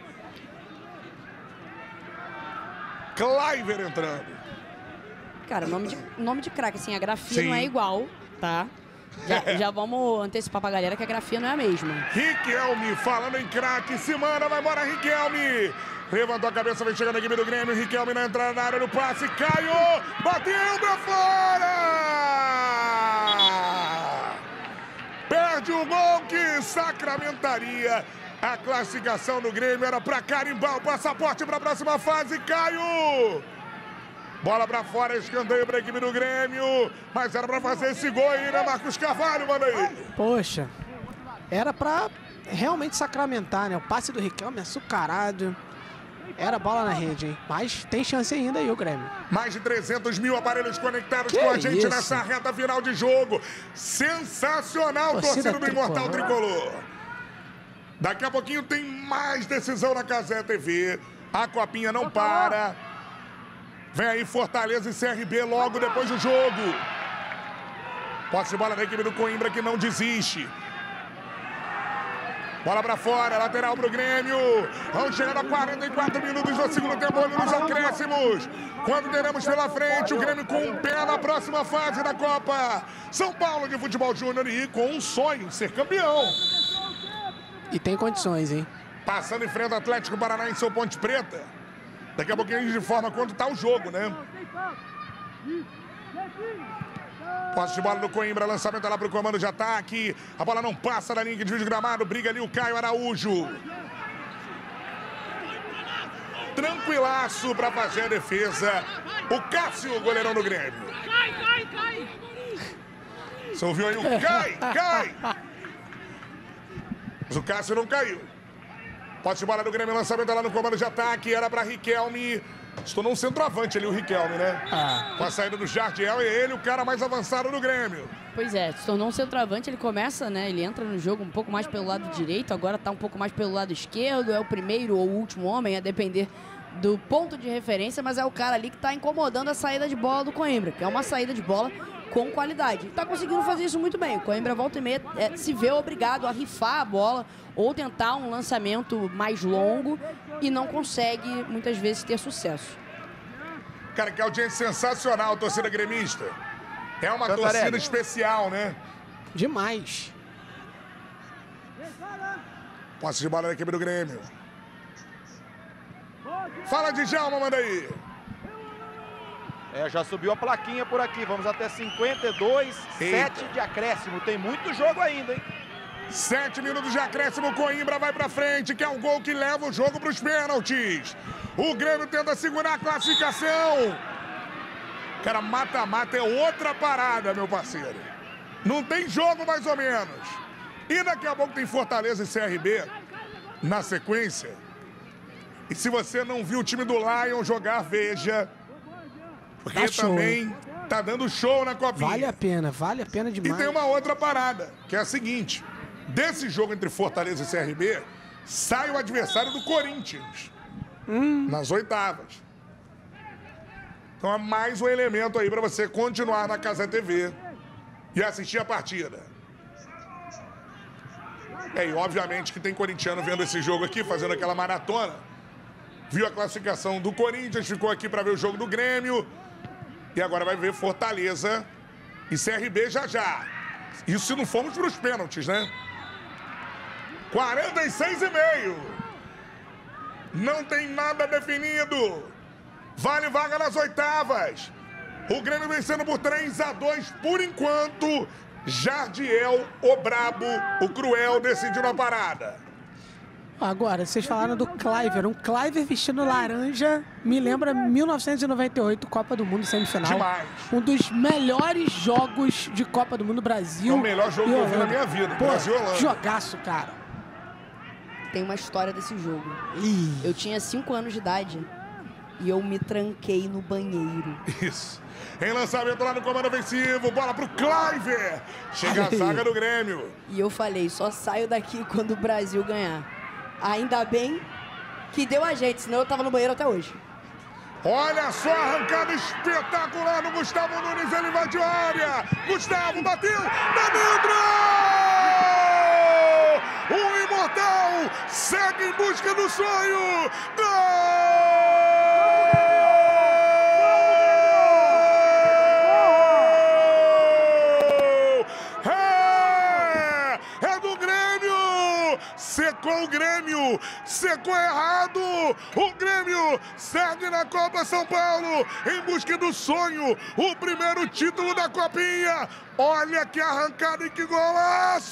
Cliver entrando.
Cara, nome de craque, assim, a grafia
Sim.
não é igual, tá? Já vamos antecipar pra galera que a grafia não é a mesma.
Riquelme, falando em craque, se manda, vai embora Riquelme. Levantou a cabeça, vem chegando a equipe do Grêmio. Riquelme na entrada na área do passe, Caio, bateu pra fora! Perde o gol que sacramentaria a classificação do Grêmio. Era para carimbar o passaporte para a próxima fase. Caio! Bola para fora, escanteio para a equipe do Grêmio. Mas era para fazer esse gol aí, né, Marcos Carvalho? Manda aí.
Poxa, era para realmente sacramentar, né? O passe do Riquelme açucarado. Era bola na rede, hein? Mas tem chance ainda aí o Grêmio.
Mais de 300 mil aparelhos conectados com a gente nessa reta final de jogo. Sensacional, torcida do Imortal Tricolor. Daqui a pouquinho tem mais decisão na Cazé TV. A copinha não para. Vem aí Fortaleza e CRB logo depois do jogo. Posse de bola da equipe do Coimbra que não desiste. Bola pra fora, lateral pro Grêmio. Vamos chegando a 44 minutos do segundo tempo, olhando nos acréscimos. Quando teremos pela frente o Grêmio com um pé na próxima fase da Copa São Paulo de Futebol Júnior e com um sonho de ser campeão.
E tem condições, hein?
Passando em frente ao Atlético Paranaense ou Ponte Preta. Daqui a pouquinho a gente informa quanto tá o jogo, né? Posse de bola do Coimbra, lançamento lá pro comando de ataque. A bola não passa da linha de desvio de gramado. Briga ali o Caio Araújo. Tranquilaço para fazer a defesa. O Cássio, o goleirão do Grêmio. Você ouviu aí o cai! Mas o Cássio não caiu. Posse de bola do Grêmio, lançamento lá no comando de ataque. Era para Riquelme. Se tornou um centroavante ali o Riquelme, né? Com a saída do Jardiel, e ele o cara mais avançado do Grêmio.
Pois é, se tornou um centroavante, ele começa, né? Ele entra no jogo um pouco mais pelo lado direito, agora tá um pouco mais pelo lado esquerdo, é o primeiro ou o último homem, a depender do ponto de referência, mas é o cara ali que tá incomodando a saída de bola do Coimbra, que é uma saída de bola com qualidade. E tá conseguindo fazer isso muito bem. O Coimbra volta e meia se vê obrigado a rifar a bola ou tentar um lançamento mais longo e não consegue, muitas vezes, ter sucesso.
Cara, que audiência sensacional, torcida gremista. É uma torcida especial, né?
Demais.
Posse de bola da equipe do Grêmio. Fala, Djalma, manda aí.
Já subiu a plaquinha por aqui. Vamos até 52, 7 de acréscimo. Tem muito jogo ainda, hein?
7 minutos de acréscimo, Coimbra vai pra frente, que é o gol que leva o jogo pros pênaltis. O Grêmio tenta segurar a classificação. Cara, mata-mata é outra parada, meu parceiro. Não tem jogo, mais ou menos. E daqui a pouco tem Fortaleza e CRB na sequência. E se você não viu o time do Lion jogar, veja. Porque também tá dando show na copinha.
Vale a pena demais.
E tem uma outra parada, que é a seguinte. Desse jogo entre Fortaleza e CRB, sai o adversário do Corinthians. Nas oitavas. Então é mais um elemento aí para você continuar na Cazé TV. e assistir a partida. E obviamente que tem corintiano vendo esse jogo aqui, fazendo aquela maratona. Viu a classificação do Corinthians, ficou aqui para ver o jogo do Grêmio. E agora vai ver Fortaleza e CRB já já. Isso se não formos para os pênaltis, né? 46,5. Não tem nada definido. Vale vaga nas oitavas. O Grêmio vencendo por 3-2 por enquanto. Jardiel, o brabo, o cruel, decidiu na parada.
Agora, vocês falaram do Kluivert. Um Kluivert vestindo laranja me lembra 1998, Copa do Mundo, semifinal.
Demais.
Um dos melhores jogos de Copa do Mundo Brasil.
É o melhor jogo que eu vi na minha vida.
Pô,
Brasil e Holanda.
Jogaço, cara.
Tem uma história desse jogo. Eu tinha 5 anos de idade e eu me tranquei no banheiro.
Isso. Em lançamento lá no comando ofensivo, bola pro Kluivert. Chega a zaga do Grêmio.
E eu falei, só saio daqui quando o Brasil ganhar. Ainda bem que deu a gente, senão eu tava no banheiro até hoje.
Olha só a arrancada espetacular do Gustavo Nunes, ele invadiu a área. Gustavo bateu, tá dentro! O imortal segue em busca do sonho. Gol! É do Grêmio! Secou o Grêmio! Secou errado! O Grêmio segue na Copa São Paulo em busca do sonho, o primeiro título da Copinha. Olha que arrancada e que golaço!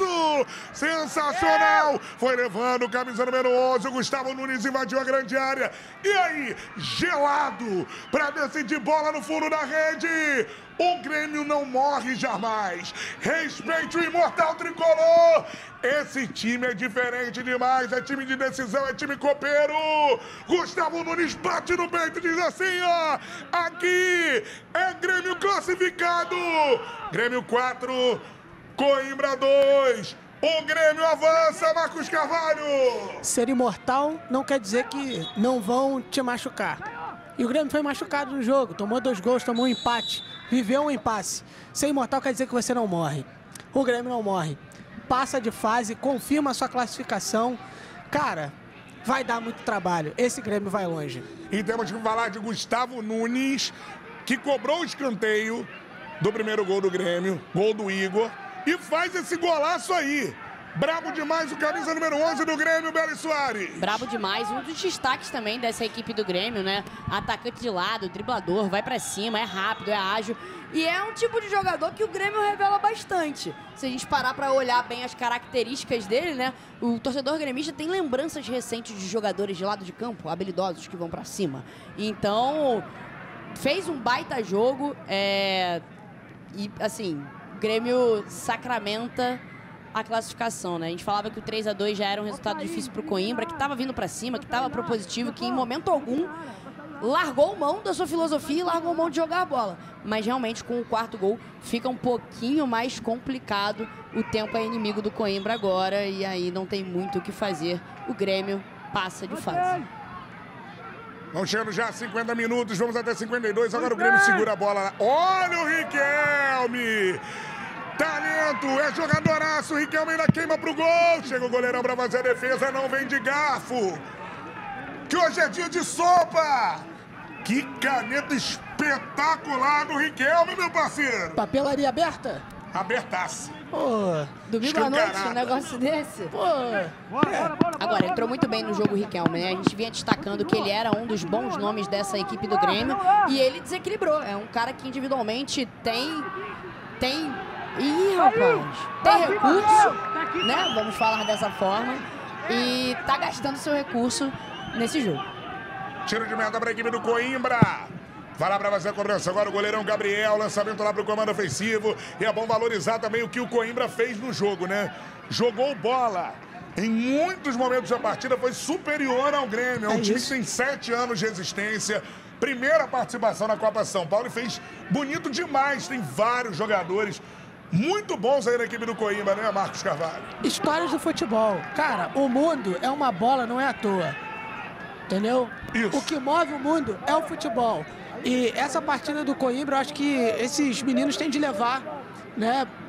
Sensacional! Foi levando camisa número 11, o Gustavo Nunes invadiu a grande área. E aí, gelado para decidir bola no fundo da rede. O Grêmio não morre jamais. Respeite o imortal tricolor. Esse time é diferente demais. É time de decisão, é time copeiro. Gustavo Nunes bate no peito e diz assim, ó. Aqui é Grêmio classificado. Grêmio 4, Coimbra 2. O Grêmio avança, Marcos Carvalho.
Ser imortal não quer dizer que não vão te machucar. E o Grêmio foi machucado no jogo, tomou 2 gols, tomou um empate, viveu um impasse. Ser imortal quer dizer que você não morre. O Grêmio não morre. Passa de fase, confirma a sua classificação. Cara, vai dar muito trabalho. Esse Grêmio vai longe.
E temos que falar de Gustavo Nunes, que cobrou o escanteio do primeiro gol do Grêmio, gol do Igor, e faz esse golaço aí. Brabo demais o camisa número 11 do Grêmio, Beli Soares.
Brabo demais, um dos destaques também dessa equipe do Grêmio, né? Atacante de lado, driblador, vai pra cima, é rápido, é ágil. E é um tipo de jogador que o Grêmio revela bastante. Se a gente parar pra olhar bem as características dele, né? O torcedor gremista tem lembranças recentes de jogadores de lado de campo, habilidosos, que vão pra cima. Então, fez um baita jogo. E, assim, o Grêmio sacramenta a classificação, né? A gente falava que o 3-2 já era um resultado difícil pro Coimbra, que estava vindo para cima, que estava propositivo, que em momento algum largou mão da sua filosofia e largou mão de jogar a bola. Mas realmente com o 4º gol fica um pouquinho mais complicado. O tempo é inimigo do Coimbra agora e aí não tem muito o que fazer. O Grêmio passa de fase.
Vamos chegando já a 50 minutos, vamos até 52. Agora o Grêmio segura a bola. Olha o Riquelme! Talento, é jogadoraço, o Riquelme ainda queima pro gol. Chega o goleirão pra fazer a defesa, não vem de garfo. Que hoje é dia de sopa. Que caneta espetacular do Riquelme, meu parceiro.
Papelaria aberta?
Abertaça.
Pô,
domingo à noite, um negócio desse?
Pô.
Agora, entrou muito bem no jogo o Riquelme, né? A gente vinha destacando que ele era um dos bons nomes dessa equipe do Grêmio e ele desequilibrou. É um cara que individualmente tem... Ih, rapaz, tem recurso, né? Vamos falar dessa forma. E tá gastando seu recurso nesse jogo.
Tiro de meta para a equipe do Coimbra. Vai lá para fazer a cobrança agora o goleirão Gabriel. Lançamento lá para o comando ofensivo. E é bom valorizar também o que o Coimbra fez no jogo, né? Jogou bola. Em muitos momentos da partida foi superior ao Grêmio. É um time que tem 7 anos de existência. Primeira participação na Copa São Paulo e fez bonito demais. Tem vários jogadores muito bons aí na equipe do Coimbra, né, Marcos Carvalho?
Histórias do futebol. Cara, o mundo é uma bola, não é à toa. Entendeu?
Isso.
O que move o mundo é o futebol. E essa partida do Coimbra, eu acho que esses meninos têm de levar, né,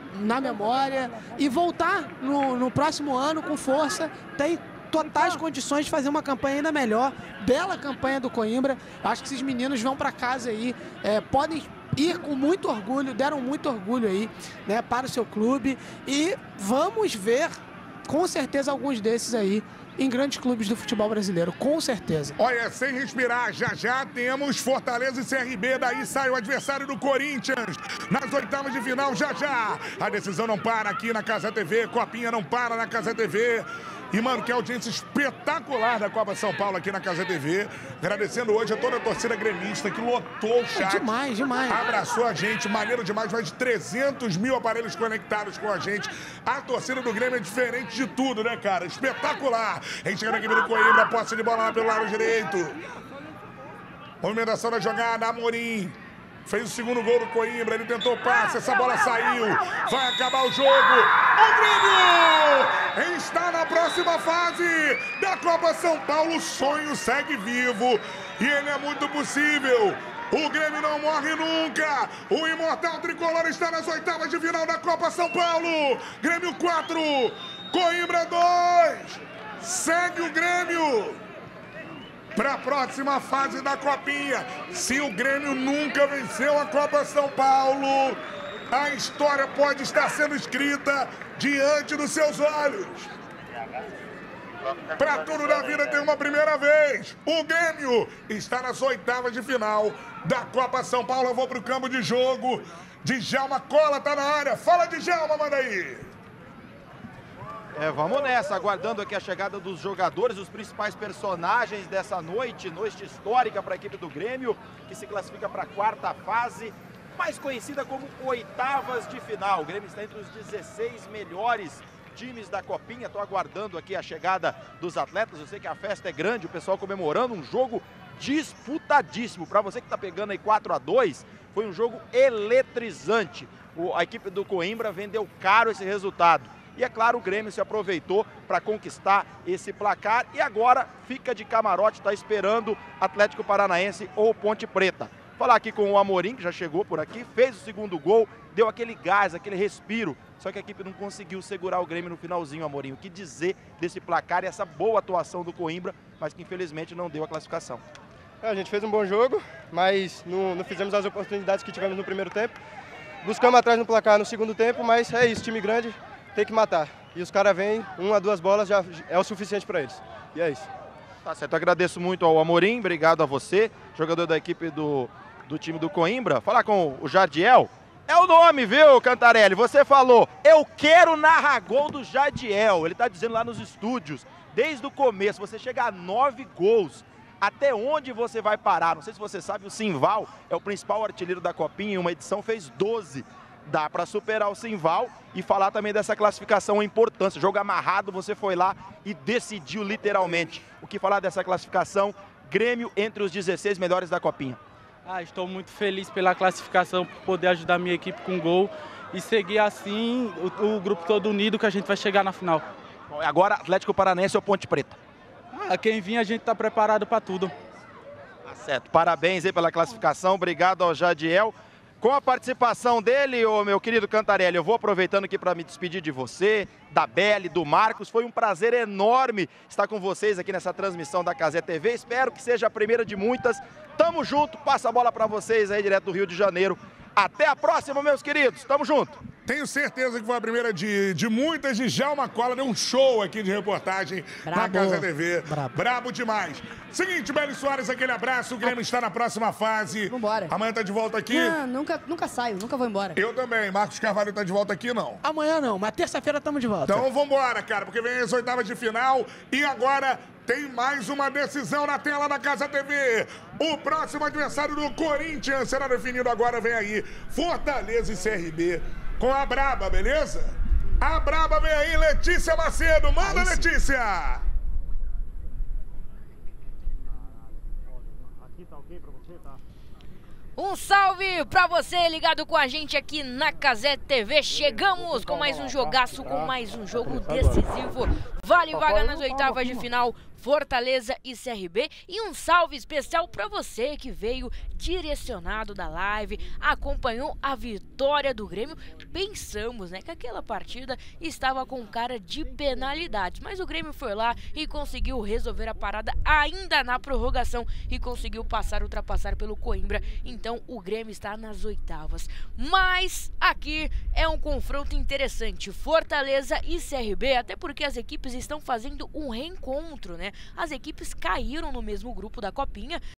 na memória e voltar no próximo ano com força. Tem totais condições de fazer uma campanha ainda melhor. Bela campanha do Coimbra. Acho que esses meninos vão para casa aí, podem ir com muito orgulho, deram muito orgulho aí, né, para o seu clube. E vamos ver, com certeza, alguns desses aí em grandes clubes do futebol brasileiro, com certeza.
Olha, sem respirar, já temos Fortaleza e CRB, daí sai o adversário do Corinthians, nas oitavas de final, já. A decisão não para aqui na Cazé TV, Copinha não para na Cazé TV. E, mano, que audiência espetacular da Copa São Paulo aqui na Cazé TV. Agradecendo hoje a toda a torcida gremista que lotou o chat.
Demais.
Abraçou a gente, maneiro demais. Mais de 300 mil aparelhos conectados com a gente. A torcida do Grêmio é diferente de tudo, né, cara? Espetacular. A gente chega na equipe do Coimbra, posse de bola lá pelo lado direito. Movimentação da jogada, Amorim. Fez o segundo gol do Coimbra, ele tentou o passe, essa bola saiu, vai acabar o jogo. O Grêmio está na próxima fase da Copa São Paulo, o sonho segue vivo e ele é muito possível. O Grêmio não morre nunca, o imortal tricolor está nas oitavas de final da Copa São Paulo. Grêmio 4, Coimbra 2, segue o Grêmio para a próxima fase da Copinha. Se o Grêmio nunca venceu a Copa São Paulo, a história pode estar sendo escrita diante dos seus olhos. Para tudo na vida tem uma primeira vez. O Grêmio está nas oitavas de final da Copa São Paulo. Eu vou para o campo de jogo. Djalma Cola tá na área. Fala, Djalma, manda aí.
Vamos nessa, aguardando aqui a chegada dos jogadores, os principais personagens dessa noite histórica para a equipe do Grêmio, que se classifica para a quarta fase, mais conhecida como oitavas de final. O Grêmio está entre os 16 melhores times da Copinha. Estou aguardando aqui a chegada dos atletas. Eu sei que a festa é grande, o pessoal comemorando um jogo disputadíssimo. Para você que está pegando aí 4-2, foi um jogo eletrizante. A equipe do Coimbra vendeu caro esse resultado. E é claro, o Grêmio se aproveitou para conquistar esse placar e agora fica de camarote, está esperando Atlético Paranaense ou Ponte Preta. Falar aqui com o Amorim, que já chegou por aqui, fez o segundo gol, deu aquele gás, aquele respiro, só que a equipe não conseguiu segurar o Grêmio no finalzinho, Amorim. O que dizer desse placar e essa boa atuação do Coimbra, mas que infelizmente não deu a classificação?
A gente fez um bom jogo, mas não fizemos as oportunidades que tivemos no primeiro tempo. Buscamos atrás no placar no segundo tempo, mas é isso, time grande tem que matar. E os caras vêm, 1 a 2 bolas já é o suficiente para eles. E é isso.
Tá certo, eu agradeço muito ao Amorim, obrigado a você, jogador da equipe do time do Coimbra. Falar com o Jadiel, é o nome, viu, Cantarelli? Você falou, eu quero narrar gol do Jadiel. Ele tá dizendo lá nos estúdios, desde o começo, você chega a 9 gols. Até onde você vai parar? Não sei se você sabe, o Simval é o principal artilheiro da Copinha, em uma edição fez 12. Dá para superar o Simval e falar também dessa classificação, a importância. Jogo amarrado, você foi lá e decidiu literalmente. O que falar dessa classificação? Grêmio entre os 16 melhores da Copinha.
Estou muito feliz pela classificação, por poder ajudar a minha equipe com gol e seguir assim o grupo todo unido que a gente vai chegar na final.
Bom, agora Atlético Paranaense ou Ponte Preta?
Quem vir a gente está preparado para tudo.
Tá certo, parabéns aí pela classificação, obrigado ao Jadiel. Com a participação dele, meu querido Cantarelli, eu vou aproveitando aqui para me despedir de você, da Belle, do Marcos. Foi um prazer enorme estar com vocês aqui nessa transmissão da Cazé TV. Espero que seja a primeira de muitas. Tamo junto, passa a bola para vocês aí direto do Rio de Janeiro. Até a próxima, meus queridos. Tamo junto.
Tenho certeza que foi a primeira de muitas. Djalma Cola deu um show aqui de reportagem na Cazé TV. Brabo demais. Seguinte, Beli Soares, aquele abraço. O Grêmio está na próxima fase.
Vambora.
Amanhã tá de volta aqui?
Não, nunca saio, nunca vou embora.
Eu também. Marcos Carvalho tá de volta aqui, não?
Amanhã não, mas terça-feira estamos de volta.
Então vambora, cara, porque vem as oitavas de final e agora tem mais uma decisão na tela da Cazé TV. O próximo adversário do Corinthians será definido agora, vem aí. Fortaleza e CRB com a Braba, beleza? A Braba vem aí, Letícia Macedo. Manda, Letícia!
Aqui tá ok pra você, tá? Um salve pra você ligado com a gente aqui na Casé TV. Chegamos com mais um jogaço, com mais um jogo decisivo. Vale vaga nas oitavas de final, Fortaleza e CRB. E um salve especial pra você que veio direcionado da live, acompanhou a vitória do Grêmio. Pensamos, né, que aquela partida estava com cara de penalidades, mas o Grêmio foi lá e conseguiu resolver a parada ainda na prorrogação e conseguiu ultrapassar pelo Coimbra. Então o Grêmio está nas oitavas. Mas aqui é um confronto interessante, Fortaleza e CRB, até porque as equipes estão fazendo um reencontro, né? As equipes caíram no mesmo grupo da Copinha.